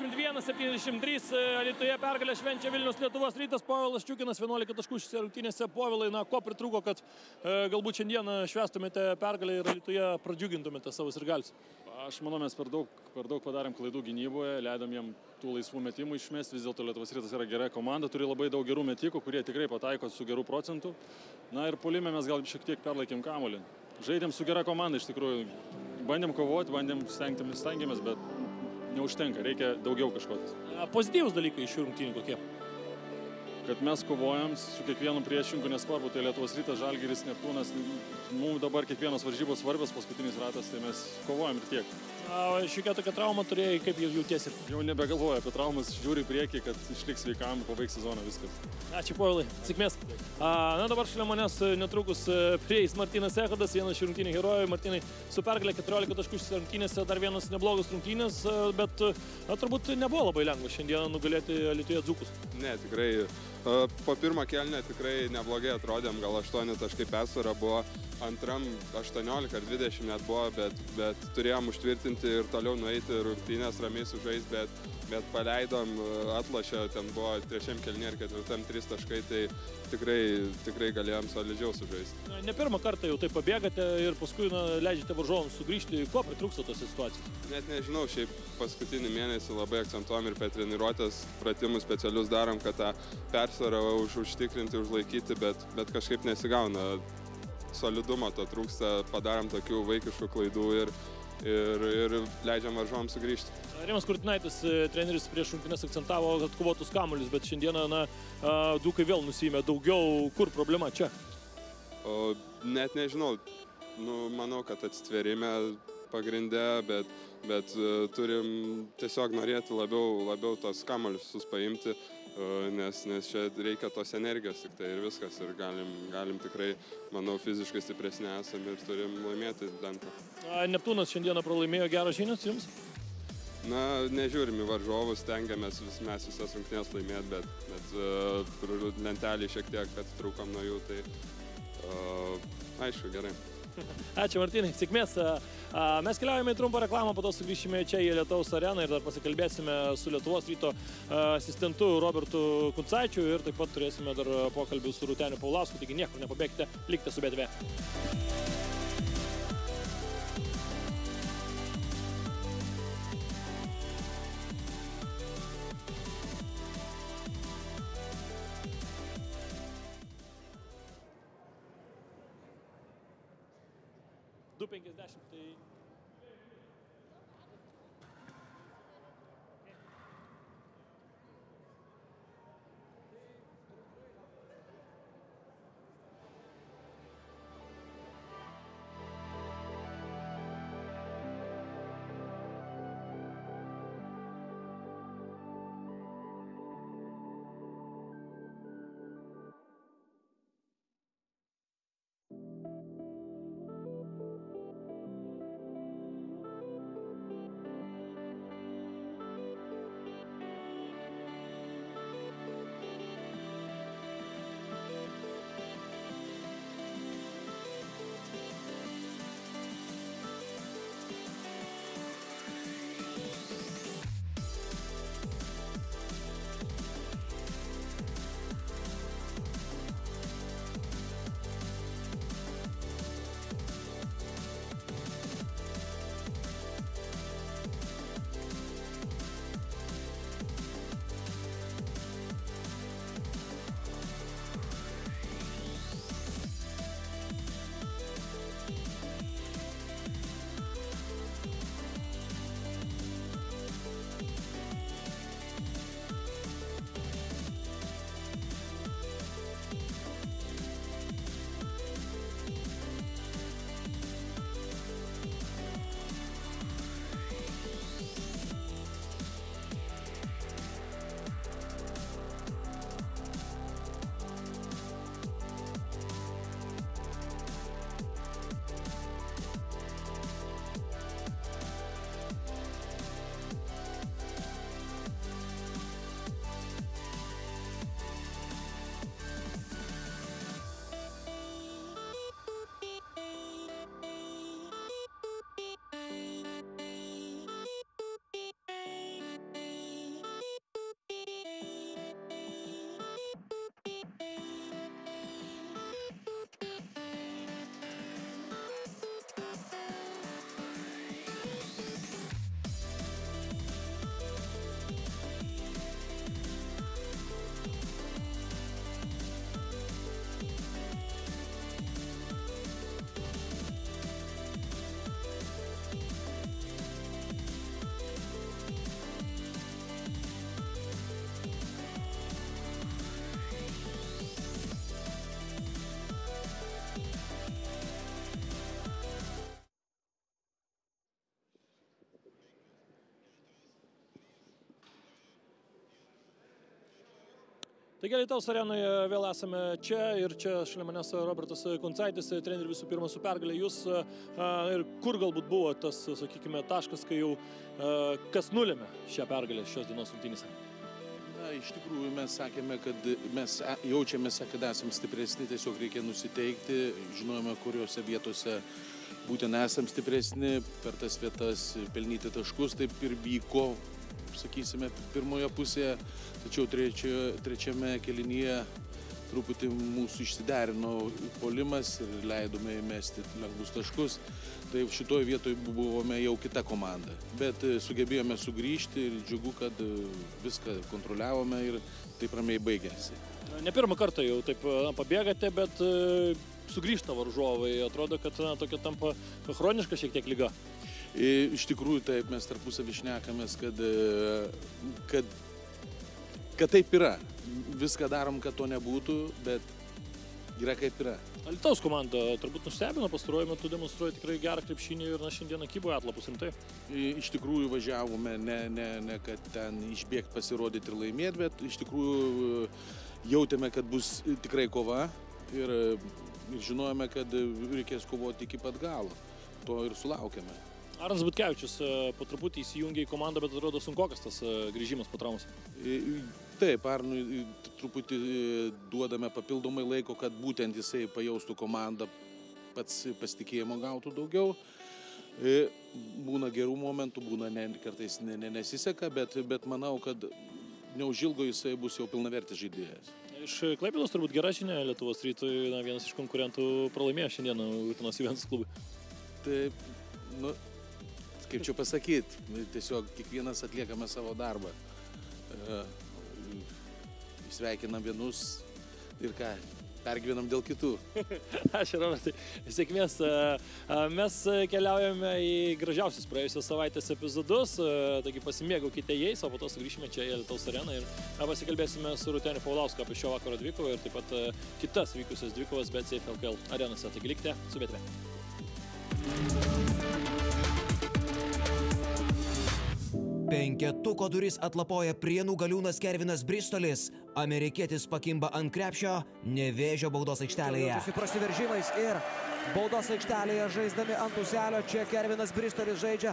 81-73 Alytuje pergalę švenčia Vilnius Lietuvos Rytas. Povilas Čiukinas 11 taškų šiose rungtynėse. Povilai, na, ko pritrūko, kad galbūt šiandieną švęstumėte pergalę ir Alytuje pradžiugintumėte savo sirgalius? Aš manau, mes per daug padarėm klaidų gynyboje, leidom jiem tų laisvų metimų išmesti. Vis dėlto Lietuvos Rytas yra gera komanda, turi labai daug gerų metikų, kurie tikrai pataiko su gerų procentų. Na ir puolime mes gal šiek tiek perlaikėm kamuolį. Žaidėm su gera komanda, iš tikrųjų. Bandėm kovoti, bandėm stengiamės, bet neužtenka, reikia daugiau kažkokios. Pozityvūs dalykai iš šių rungtynių kokie? Kad mes kovojam su kiekvienu priešininku, nesvarbu, tai Lietuvos Rytas, Žalgiris, Neptūnas. Mums dabar kiekvienos varžybos svarbios, paskutinis ratas, tai mes kovojam ir tiek. Šiokia tokia trauma turėjai, kaip jautiesi? Jau nebegalvoju apie traumas, žiūri į priekį, kad išliks sveikam, pabaigs sezoną, viskas. Ačiū, Povilai, sėkmės. Na, dabar šalia manęs netrukus prieis Martynas Echodas, vienas iš rungtynių herojų. Martynai, su pergalė 14 taškų šiose rungtynėse, dar vienas neblogas rungtynės, bet turbūt nebuvo labai lengva šiandieną nugalėti Alytuje dzūkus. Ne, tikrai. Po pirmą kėlinę tikrai neblogai atrodėm, gal 8 taškai persvara buvo, antram 18 ar 20 net buvo, bet turėjom užtvirtinti ir toliau nueiti rungtynės, ramiai sužais, bet paleidom, atlošė, ten buvo 3 kėlinė ir 4 3 taškai, tai tikrai galėjom solidžiau sužaisti. Ne pirmą kartą jau taip pabėgate ir paskui leidžiate varžovams sugrįžti, ko pritrūksta tos situacijos? Net nežinau, šiaip paskutinį mėnesį labai akcentuojam ir per treniruotės pratimus specialius darom, kad tą persvarą užtikrinti, užlaikyti, bet kažkaip nesigauna. Solidumo to trūksta, padarom tokių vaikiškų klaidų ir leidžiam varžovams sugrįžti. Rimas Kurtinaitis, treneris prieš rungtynes akcentavo atkovotus kamuolius, bet šiandieną dzūkai vėl nusiėmė daugiau. Kur problema čia? Net nežinau. Manau, kad atsitvėrime pagrinde, bet turim tiesiog norėti labiau tos kamuolius paimti. nes čia reikia tos energijos tik tai ir viskas. Ir galim tikrai, manau, fiziškai stipresni esame ir turim laimėti Dantą. Neptūnas šiandieną pralaimėjo, geros žinios jums? Na, nežiūrim į varžovus, stengiamės mes visas rungtynes laimėti, bet lentelį šiek tiek atitrūkom nuo jų, tai aišku, gerai. Ačiū Martynai, sėkmės. Mes keliaujame į trumpą reklamą, po to sugrįšime čia į Lietaus areną ir dar pasikalbėsime su Lietuvos ryto asistentu Robertu Kuncaičiu ir taip pat turėsime dar pokalbį su Rūteniu Paulausku, taigi niekur nepabėgite, likite su BTV. Taigi Lietaus arenoje vėl esame čia ir čia šalia manęs Robertas Kuncaitis, treneri visų pirma su pergalė. Jūs ir kur galbūt buvo tas, sakykime, taškas, kai jau kas nulėmė šią pergalę šios dienos rungtynėse? Na, iš tikrųjų mes sakėme, kad mes jaučiamės, kad esame stipresni, tiesiog reikia nusiteikti, žinojame, kuriuose vietose būtent esame stipresni, per tas vietas pelnyti taškus, taip ir vyko, sakysime, pirmoje pusėje, tačiau trečiame kėlinyje truputį mūsų išsiderino puolimas ir leidome įmesti lengvus taškus. Tai šitoje vietoje buvome jau kita komanda, bet sugebėjome sugrįžti ir džiugu, kad viską kontroliavome ir taip ramiai baigėsi. Ne pirmą kartą jau taip pabėgate, bet sugrįžta varžovai. Atrodo, kad tokia tampa chroniška šiek tiek liga. Iš tikrųjų, taip, mes tarpusavį šnekamės, kad taip yra. Viską darom, kad to nebūtų, bet yra kaip yra. Alytaus komanda turbūt nustebino, pastaruoju metu demonstruoja tikrai gerą krepšinį ir šiandieną kyboja atlapus rimtai. Iš tikrųjų važiavome, ne kad ten išbėgti, pasirodyti ir laimėti, bet iš tikrųjų jautėme, kad bus tikrai kova ir žinojome, kad reikės kovoti iki pat galo. To ir sulaukėme. Arnas Butkevičius po truputį įsijungė į komandą, bet atrodo sunkokas tas grįžimas po traumos. Taip, Arnui truputį duodame papildomai laiko, kad būtent jisai pajaustų komandą, pats pasitikėjimo gautų daugiau. Būna gerų momentų, būna kartais nesiseka, bet manau, kad neužilgo jisai bus jau pilnavertis žaidėjas. Iš Klaipėdos turbūt gera žinia Lietuvos Rytui, vienas iš konkurentų pralaimėjo šiandieną Utenos Juventus klubui. Taip, kaip čia pasakyti, tiesiog kiekvienas atliekame savo darbą. Sveikinam vienus ir ką, pergyvenam dėl kitų. Ačiū, Robertai. Sėkmės. Mes keliaujame į gražiausius praėjusios savaitės epizodus, taigi pasimėgaukite jais, o po to sugrįšime čia į Alytaus areną ir pasikalbėsime su Rūteniu Paulausku apie šio vakaro dvikovą ir taip pat kitas vykusias dvikovas BetSafe LKL arenose. Taigi likite su BetV. Penketuko duris atlapoja Prienų galiūnas Kervinas Bristolis. Amerikietis pakimba ant krepšio Nevėžio baudos aikštelėje. Prasiveržimais ir baudos aikštelėje žaisdami ant uzelio. Čia Kervinas Bristolis žaidžia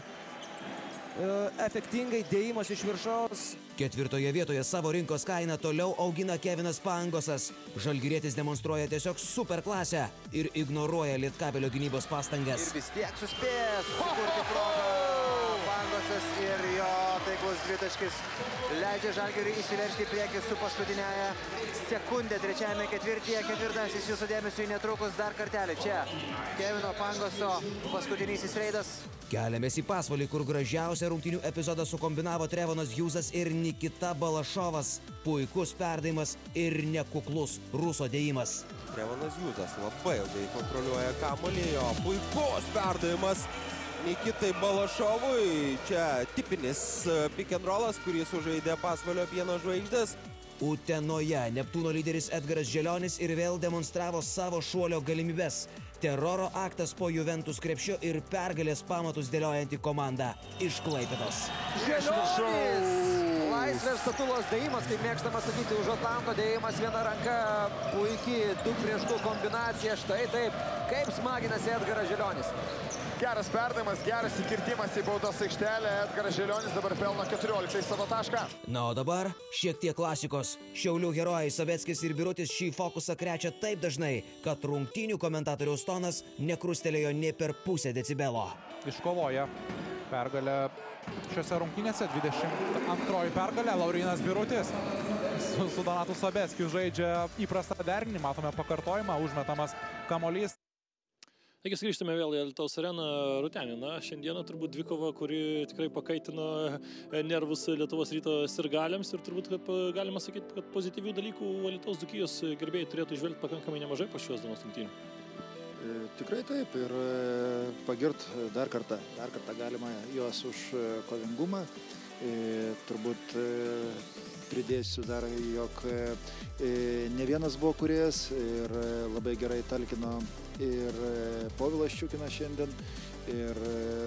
efektingai, dėjimas iš viršaus. Ketvirtoje vietoje savo rinkos kainą toliau augina Kevinas Pangosas. Žalgirietis demonstruoja tiesiog super klasę ir ignoruoja Lietkabelio gynybos pastangas. Ir vis tiek suspės sukurti progą. Pangosas ir jo taiklus dvitaškis leidžia Žalgiriui įsiveržti į priekį su paskutinėje sekundė trečiajame ketvirtyje. Ketvirtasis jūsų dėmesiui netrukus dar kartelį. Čia Kevino Pangoso paskutinysis reidas. Keliamės į pasvalį, kur gražiausią rungtynių epizodą sukombinavo Trevonas Hjūzas ir Nikita Balašovas. Puikus perdavimas ir nekuklus ruso dėjimas. Trevonas Hjūzas labai ilgai kontroliuoja kamuolį, jo puikus perdavimas Nikitai Balašovui. Čia tipinis pick and rollas, kurį sužaidė Pasvalio Pieno žvaigždės. Utenoje Neptūno lyderis Edgaras Želionis ir vėl demonstravo savo šuolio galimybes. Teroro aktas po Juventus krepšiu ir pergalės pamatus dėliojanti komanda iš Klaipėdos. Želionis! Laisvės statulos dėjimas, kaip mėgstama sakyti, už Atlanto dėjimas viena ranka. Puikiai 2-2 kombinacija. Štai taip, kaip smaginasi Edgaras Želionis. Geras perdavimas, geras įkirtimas į baudos aikštelę. Edgaras Želionis dabar pelno 14 savo tašką. Na, o dabar šiek tiek klasikos. Šiaulių herojai Saveckis ir Birutis šį fokusą krečia taip dažnai, kad rungtynių komentatoriaus tonas nekrustelėjo nė per pusę decibelo. Iškovoja pergalę šiose rungtynėse, 22 pergalė. Laurynas Birutis su Donatu Saveckiu žaidžia įprastą derinį. Matome pakartojimą, užmetamas kamuolys. Taigi grįžtame vėl į Alytaus areną. Rūteni, šiandieną turbūt dvikova, kuri tikrai pakaitino nervus Lietuvos Ryto sirgaliams ir turbūt galima sakyti, kad pozityvių dalykų Alytaus Dzūkijos gerbėjai turėtų žvelgti pakankamai nemažai po šios dienos rungtynių. Tikrai taip ir pagirt dar kartą galima juos už kovingumą. Turbūt pridėsiu dar, jog ne vienas buvo kūrėjas ir labai gerai talkino ir Povilas Ščiukinas šiandien, ir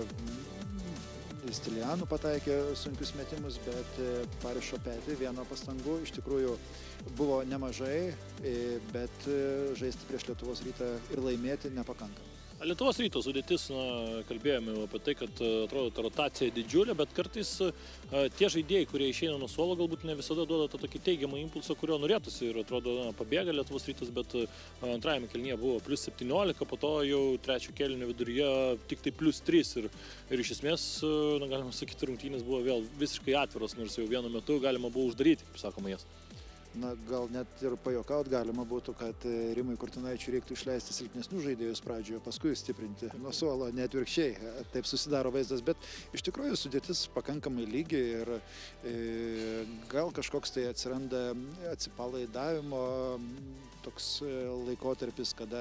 Stilianų pataikė sunkius metimus, bet parišo petį, vieno pastangų iš tikrųjų buvo nemažai, bet žaisti prieš Lietuvos Rytą ir laimėti nepakankamai. Lietuvos Ryto sudėtis, kalbėjome apie tai, kad atrodo ta rotacija didžiulė, bet kartais tie žaidėjai, kurie išeina nuo suolo, galbūt ne visada duoda tą tokį teigiamą impulsą, kurio norėtųsi. Ir atrodo, pabėga Lietuvos Rytas, bet antrajame kėlinyje buvo plus 17, po to jau trečio kėlinio viduryje tik tai plus 3. Ir iš esmės, galima sakyti, rungtynės buvo vėl visiškai atviros, nors jau vienu metu galima buvo uždaryti, kaip sakoma, jas. Gal net ir pajuokaut galima būtų, kad Rimui Kurtinaičiui reiktų išleisti silpnesnių žaidėjus pradžioje, paskui stiprinti nuo suolo, ne atvirkščiai. Taip susidaro vaizdas, bet iš tikrųjų sudėtis pakankamai lygi ir gal kažkoks tai atsiranda atsipalaidavimo toks laikotarpis, kada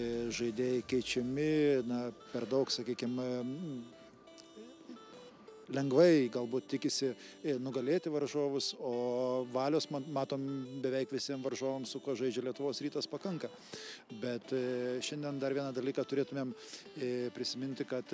žaidėjai keičiami, per daug, sakykime, lengvai galbūt tikisi nugalėti varžovus, o valios matom beveik visiems varžovams, su kuo žaidžia Lietuvos Rytas, pakanka. Bet šiandien dar vieną dalyką turėtumėm prisiminti, kad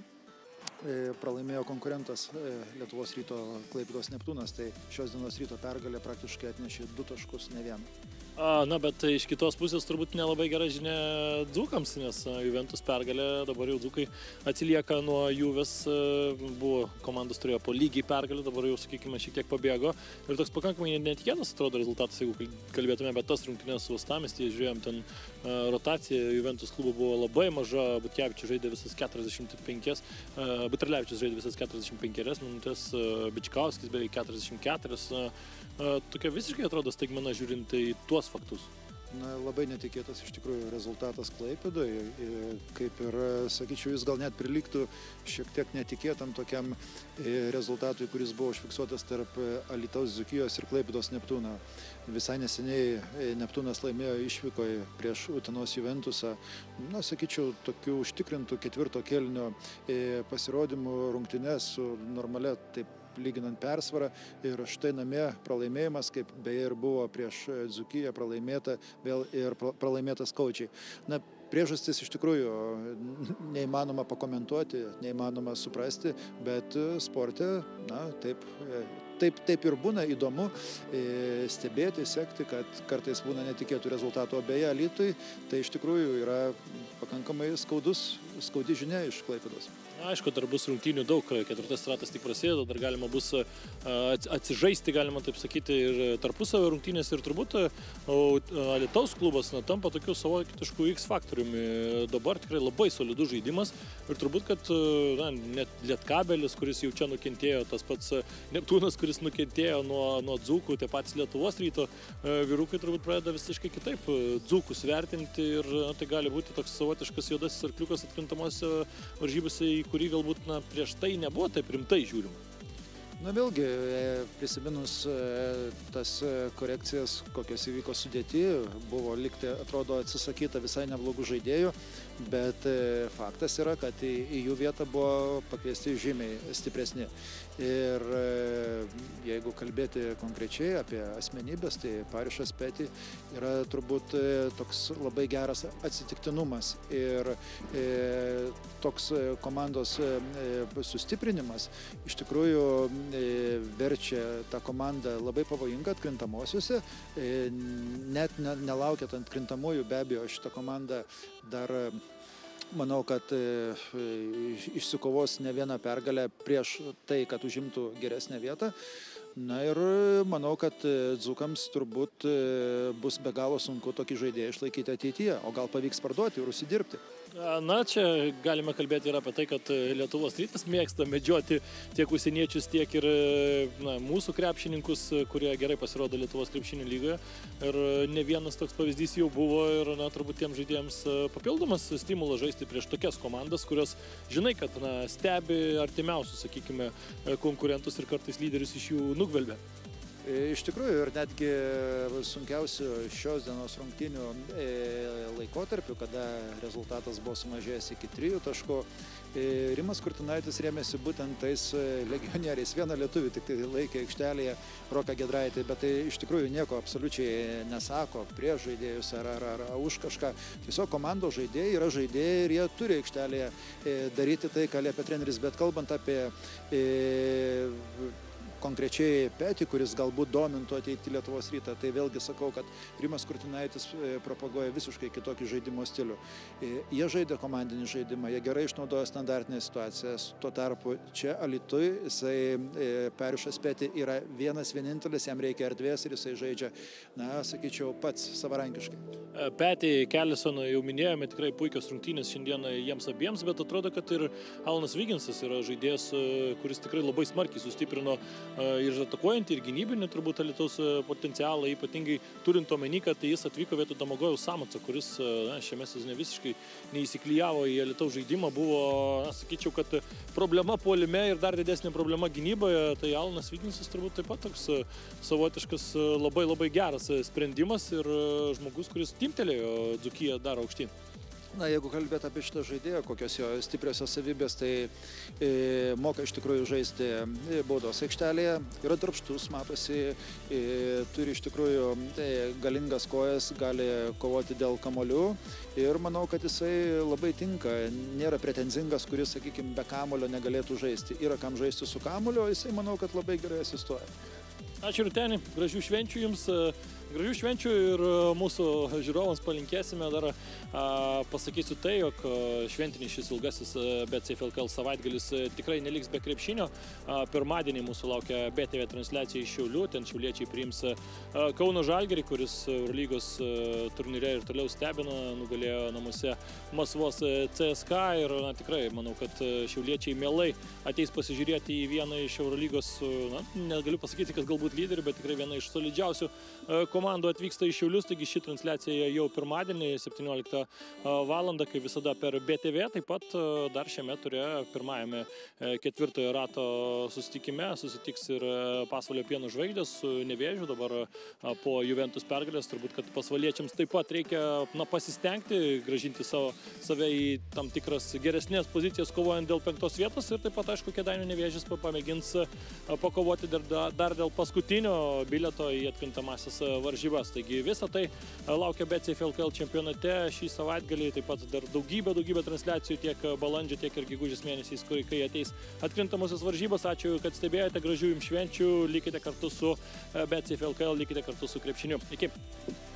pralaimėjo konkurentas Lietuvos Ryto Klaipėdos Neptūnas, tai šios dienos Ryto pergalė praktiškai atnešė 2 taškus, ne vieną. Na, bet iš kitos pusės turbūt nelabai gera žinia Dzūkams, nes Juventus pergalė, dabar jau Dzūkai atsilieka nuo Juves, buvo komandos turėjo po lygiai pergalę, dabar jau, sakykime, šiek tiek pabėgo. Ir toks pakankamai netikėtas atrodo rezultatas, jeigu kalbėtume apie tas rungtynes su Uostamiestį, žiūrėjom ten rotacija, Juventus klubo buvo labai maža, Butkevičius žaidė visas 45, Butrelevičius žaidė visas 45 minutės, Bičkauskis beveik 44. Tokia visiškai atrodo staigmena žiūrint į tuos faktus. Na, labai netikėtas iš tikrųjų rezultatas Klaipėdoje, kaip ir, sakyčiau, jis gal net prilygtų šiek tiek netikėtam tokiam rezultatui, kuris buvo užfiksuotas tarp Alytaus Dzūkijos ir Klaipėdos Neptūno. Visai neseniai Neptūnas laimėjo išvykoje prieš Utenos Juventusą. Na, sakyčiau, tokių užtikrintų ketvirto kėlinio pasirodymų rungtynes su normalia taip lyginant persvarą ir štai namie pralaimėjimas, kaip beje ir buvo prieš Dzūkiją pralaimėta, vėl ir pralaimėtas skaudžiai. Na, priežastis iš tikrųjų neįmanoma pakomentuoti, neįmanoma suprasti, bet sporte, na, taip ir būna įdomu stebėti, sekti, kad kartais būna netikėtų rezultatų, o beje Alytui tai iš tikrųjų yra pakankamai skaudi žinia iš Klaipėdos. Aišku, dar bus rungtynių daug, 4 ratas tik prasideda, dar galima bus atsižaisti, galima taip sakyti, ir tarpusavio rungtynės, ir turbūt Alytaus klubas tampa tokiu savotišku X faktoriumi. Dabar tikrai labai solidus žaidimas ir turbūt, kad net Lietkabelis, kuris jau čia nukentėjo, tas pats Neptūnas, kuris nukentėjo nuo Dzūkų, tie patys Lietuvos Ryto vyrukai turbūt pradeda visiškai kitaip Dzūkus vertinti ir tai gali būti toks savotiškas juodasis arkliukas atkrintamose varžybose, į kurį galbūt prieš tai nebuvo taip rimtai žiūrima. Na vėlgi, prisiminus tas korekcijas, kokios įvyko sudėti, buvo likti, atrodo, atsisakyta visai neblogų žaidėjų, bet faktas yra, kad į jų vietą buvo pakviesti žymiai stipresni. Ir jeigu kalbėti konkrečiai apie asmenybės, tai Parišas Peti yra turbūt toks labai geras atsitiktinumas ir toks komandos sustiprinimas iš tikrųjų verčia tą komandą labai pavojingą atkrintamosiuose, net nelaukiant atkrintamųjų, be abejo, šitą komandą dar manau, kad išsikovos ne vieną pergalę prieš tai, kad užimtų geresnę vietą. Na ir manau, kad Dzūkams turbūt bus be galo sunku tokį žaidėją išlaikyti ateityje, o gal pavyks parduoti ir užsidirbti. Na, čia galime kalbėti ir apie tai, kad Lietuvos Rytas mėgsta medžioti tiek užsieniečius, tiek ir mūsų krepšininkus, kurie gerai pasirodo Lietuvos krepšinio lygoje. Ir ne vienas toks pavyzdys jau buvo ir turbūt tiems žaidėjams papildomas stimulas žaisti prieš tokias komandas, kurios žinai, kad stebi artimiausius, sakykime, konkurentus ir kartais lyderius iš jų nugvelbia. Iš tikrųjų ir netgi sunkiausių šios dienos rungtynių laikotarpiu, kada rezultatas buvo sumažėjęs iki 3 taškų, Rimas Kurtinaitis rėmėsi būtent tais legionieriais. Vieną lietuvį tik tai laikė aikštelėje, Roką Giedraitį, bet tai iš tikrųjų nieko absoliučiai nesako prieš žaidėjus ar už kažką. Tiesiog komandos žaidėjai yra žaidėjai ir jie turi aikštelėje daryti tai, ką liepia treneris, bet kalbant apie konkrečiai Petį, kuris galbūt domintų ateitį Lietuvos Rytą, tai vėlgi sakau, kad Rimas Kurtinaitis propaguoja visiškai kitokį žaidimo stilių. Jie žaidė komandinį žaidimą, jie gerai išnaudoja standartinės situacijas. Tuo tarpu čia Alytui jisai Parišas Petį yra vienintelis, jam reikia erdvės ir jisai žaidžia, sakyčiau, pats savarankiškai. Petį, Kelisoną jau minėjome, tikrai puikios rungtynės šiandieną jiems abiems, bet atrodo, kad ir Alanas Viginsas yra žaidėjas, kuris tikrai labai smarkiai sustiprino ir atakuojantį, ir gynybinį turbūt Alytaus potencialą, ypatingai turint omeny, kad jis atvyko vietoj Domagojaus Samatso, kuris šiame sezone visiškai neįsiklijavo į Alytaus žaidimą. Buvo, sakyčiau, kad problema puolime ir dar didesnė problema gynyboje, tai Alanas Viginsas turbūt taip pat toks savotiškas labai geras sprendimas ir žmogus, kuris timtelėjo Dzūkiją dar aukštyn. Na, jeigu kalbėt apie šitą žaidėją, kokios jo stipriosios savybės, tai moka iš tikrųjų žaisti baudos aikštelėje, yra darbštus, matosi, turi iš tikrųjų galingas kojas, gali kovoti dėl kamolių ir manau, kad jisai labai tinka, nėra pretenzingas, kuris, sakykime, be kamolio negalėtų žaisti. Yra kam žaisti su kamoliu, jisai manau, kad labai gerai asistuoja. Ačiū Rūteni, gražių švenčių jums, gražių švenčių ir mūsų žiūrovams palinkėsime. Dar pasakysiu tai, jog šventinis šis ilgasis BCF LKL savaitgalis tikrai neliks be krepšinio. Pirmadienį mūsų laukia BTV transliacija iš Šiaulių, ten šiauliečiai priims Kauno Žalgirį, kuris Eurolygos turnyre ir toliau stebina, nugalėjo namuose Maskvos CSKA ir tikrai manau, kad šiauliečiai mielai ateis pasižiūrėti į vieną iš Eurolygos, negaliu pasakyti, kad galbūt lyderių, bet tikrai viena iš solidžiausių komandų atvyksta į Šiaulius, taigi ši transliacija jau pirmadienį 17 valandą, kaip visada per BTV, taip pat dar šiame ture pirmajame ketvirtojo rato susitikime susitiks ir Pasvalio Pieno žvaigždės su Nevėžiu, dabar po Juventus pergalės, turbūt, kad pasvaliečiams taip pat reikia pasistengti, gražinti save į tam tikras geresnės pozicijas, kovojant dėl 5 vietos ir taip pat, aišku, Kėdainių Nevėžis pamėgins pakovoti dar dėl paskutinio bilieto į atkrintamąsias varžybas. Taigi visą tai laukia BCF LKL čempionate šį savaitgalį, taip pat dar daugybė transliacijų tiek balandžio, tiek ir gegužės mėnesiais, kai ateis atkrintamosios varžybos. Ačiū, kad stebėjote, gražių jums švenčių, likite kartu su BCF LKL, likite kartu su krepšiniu. Iki.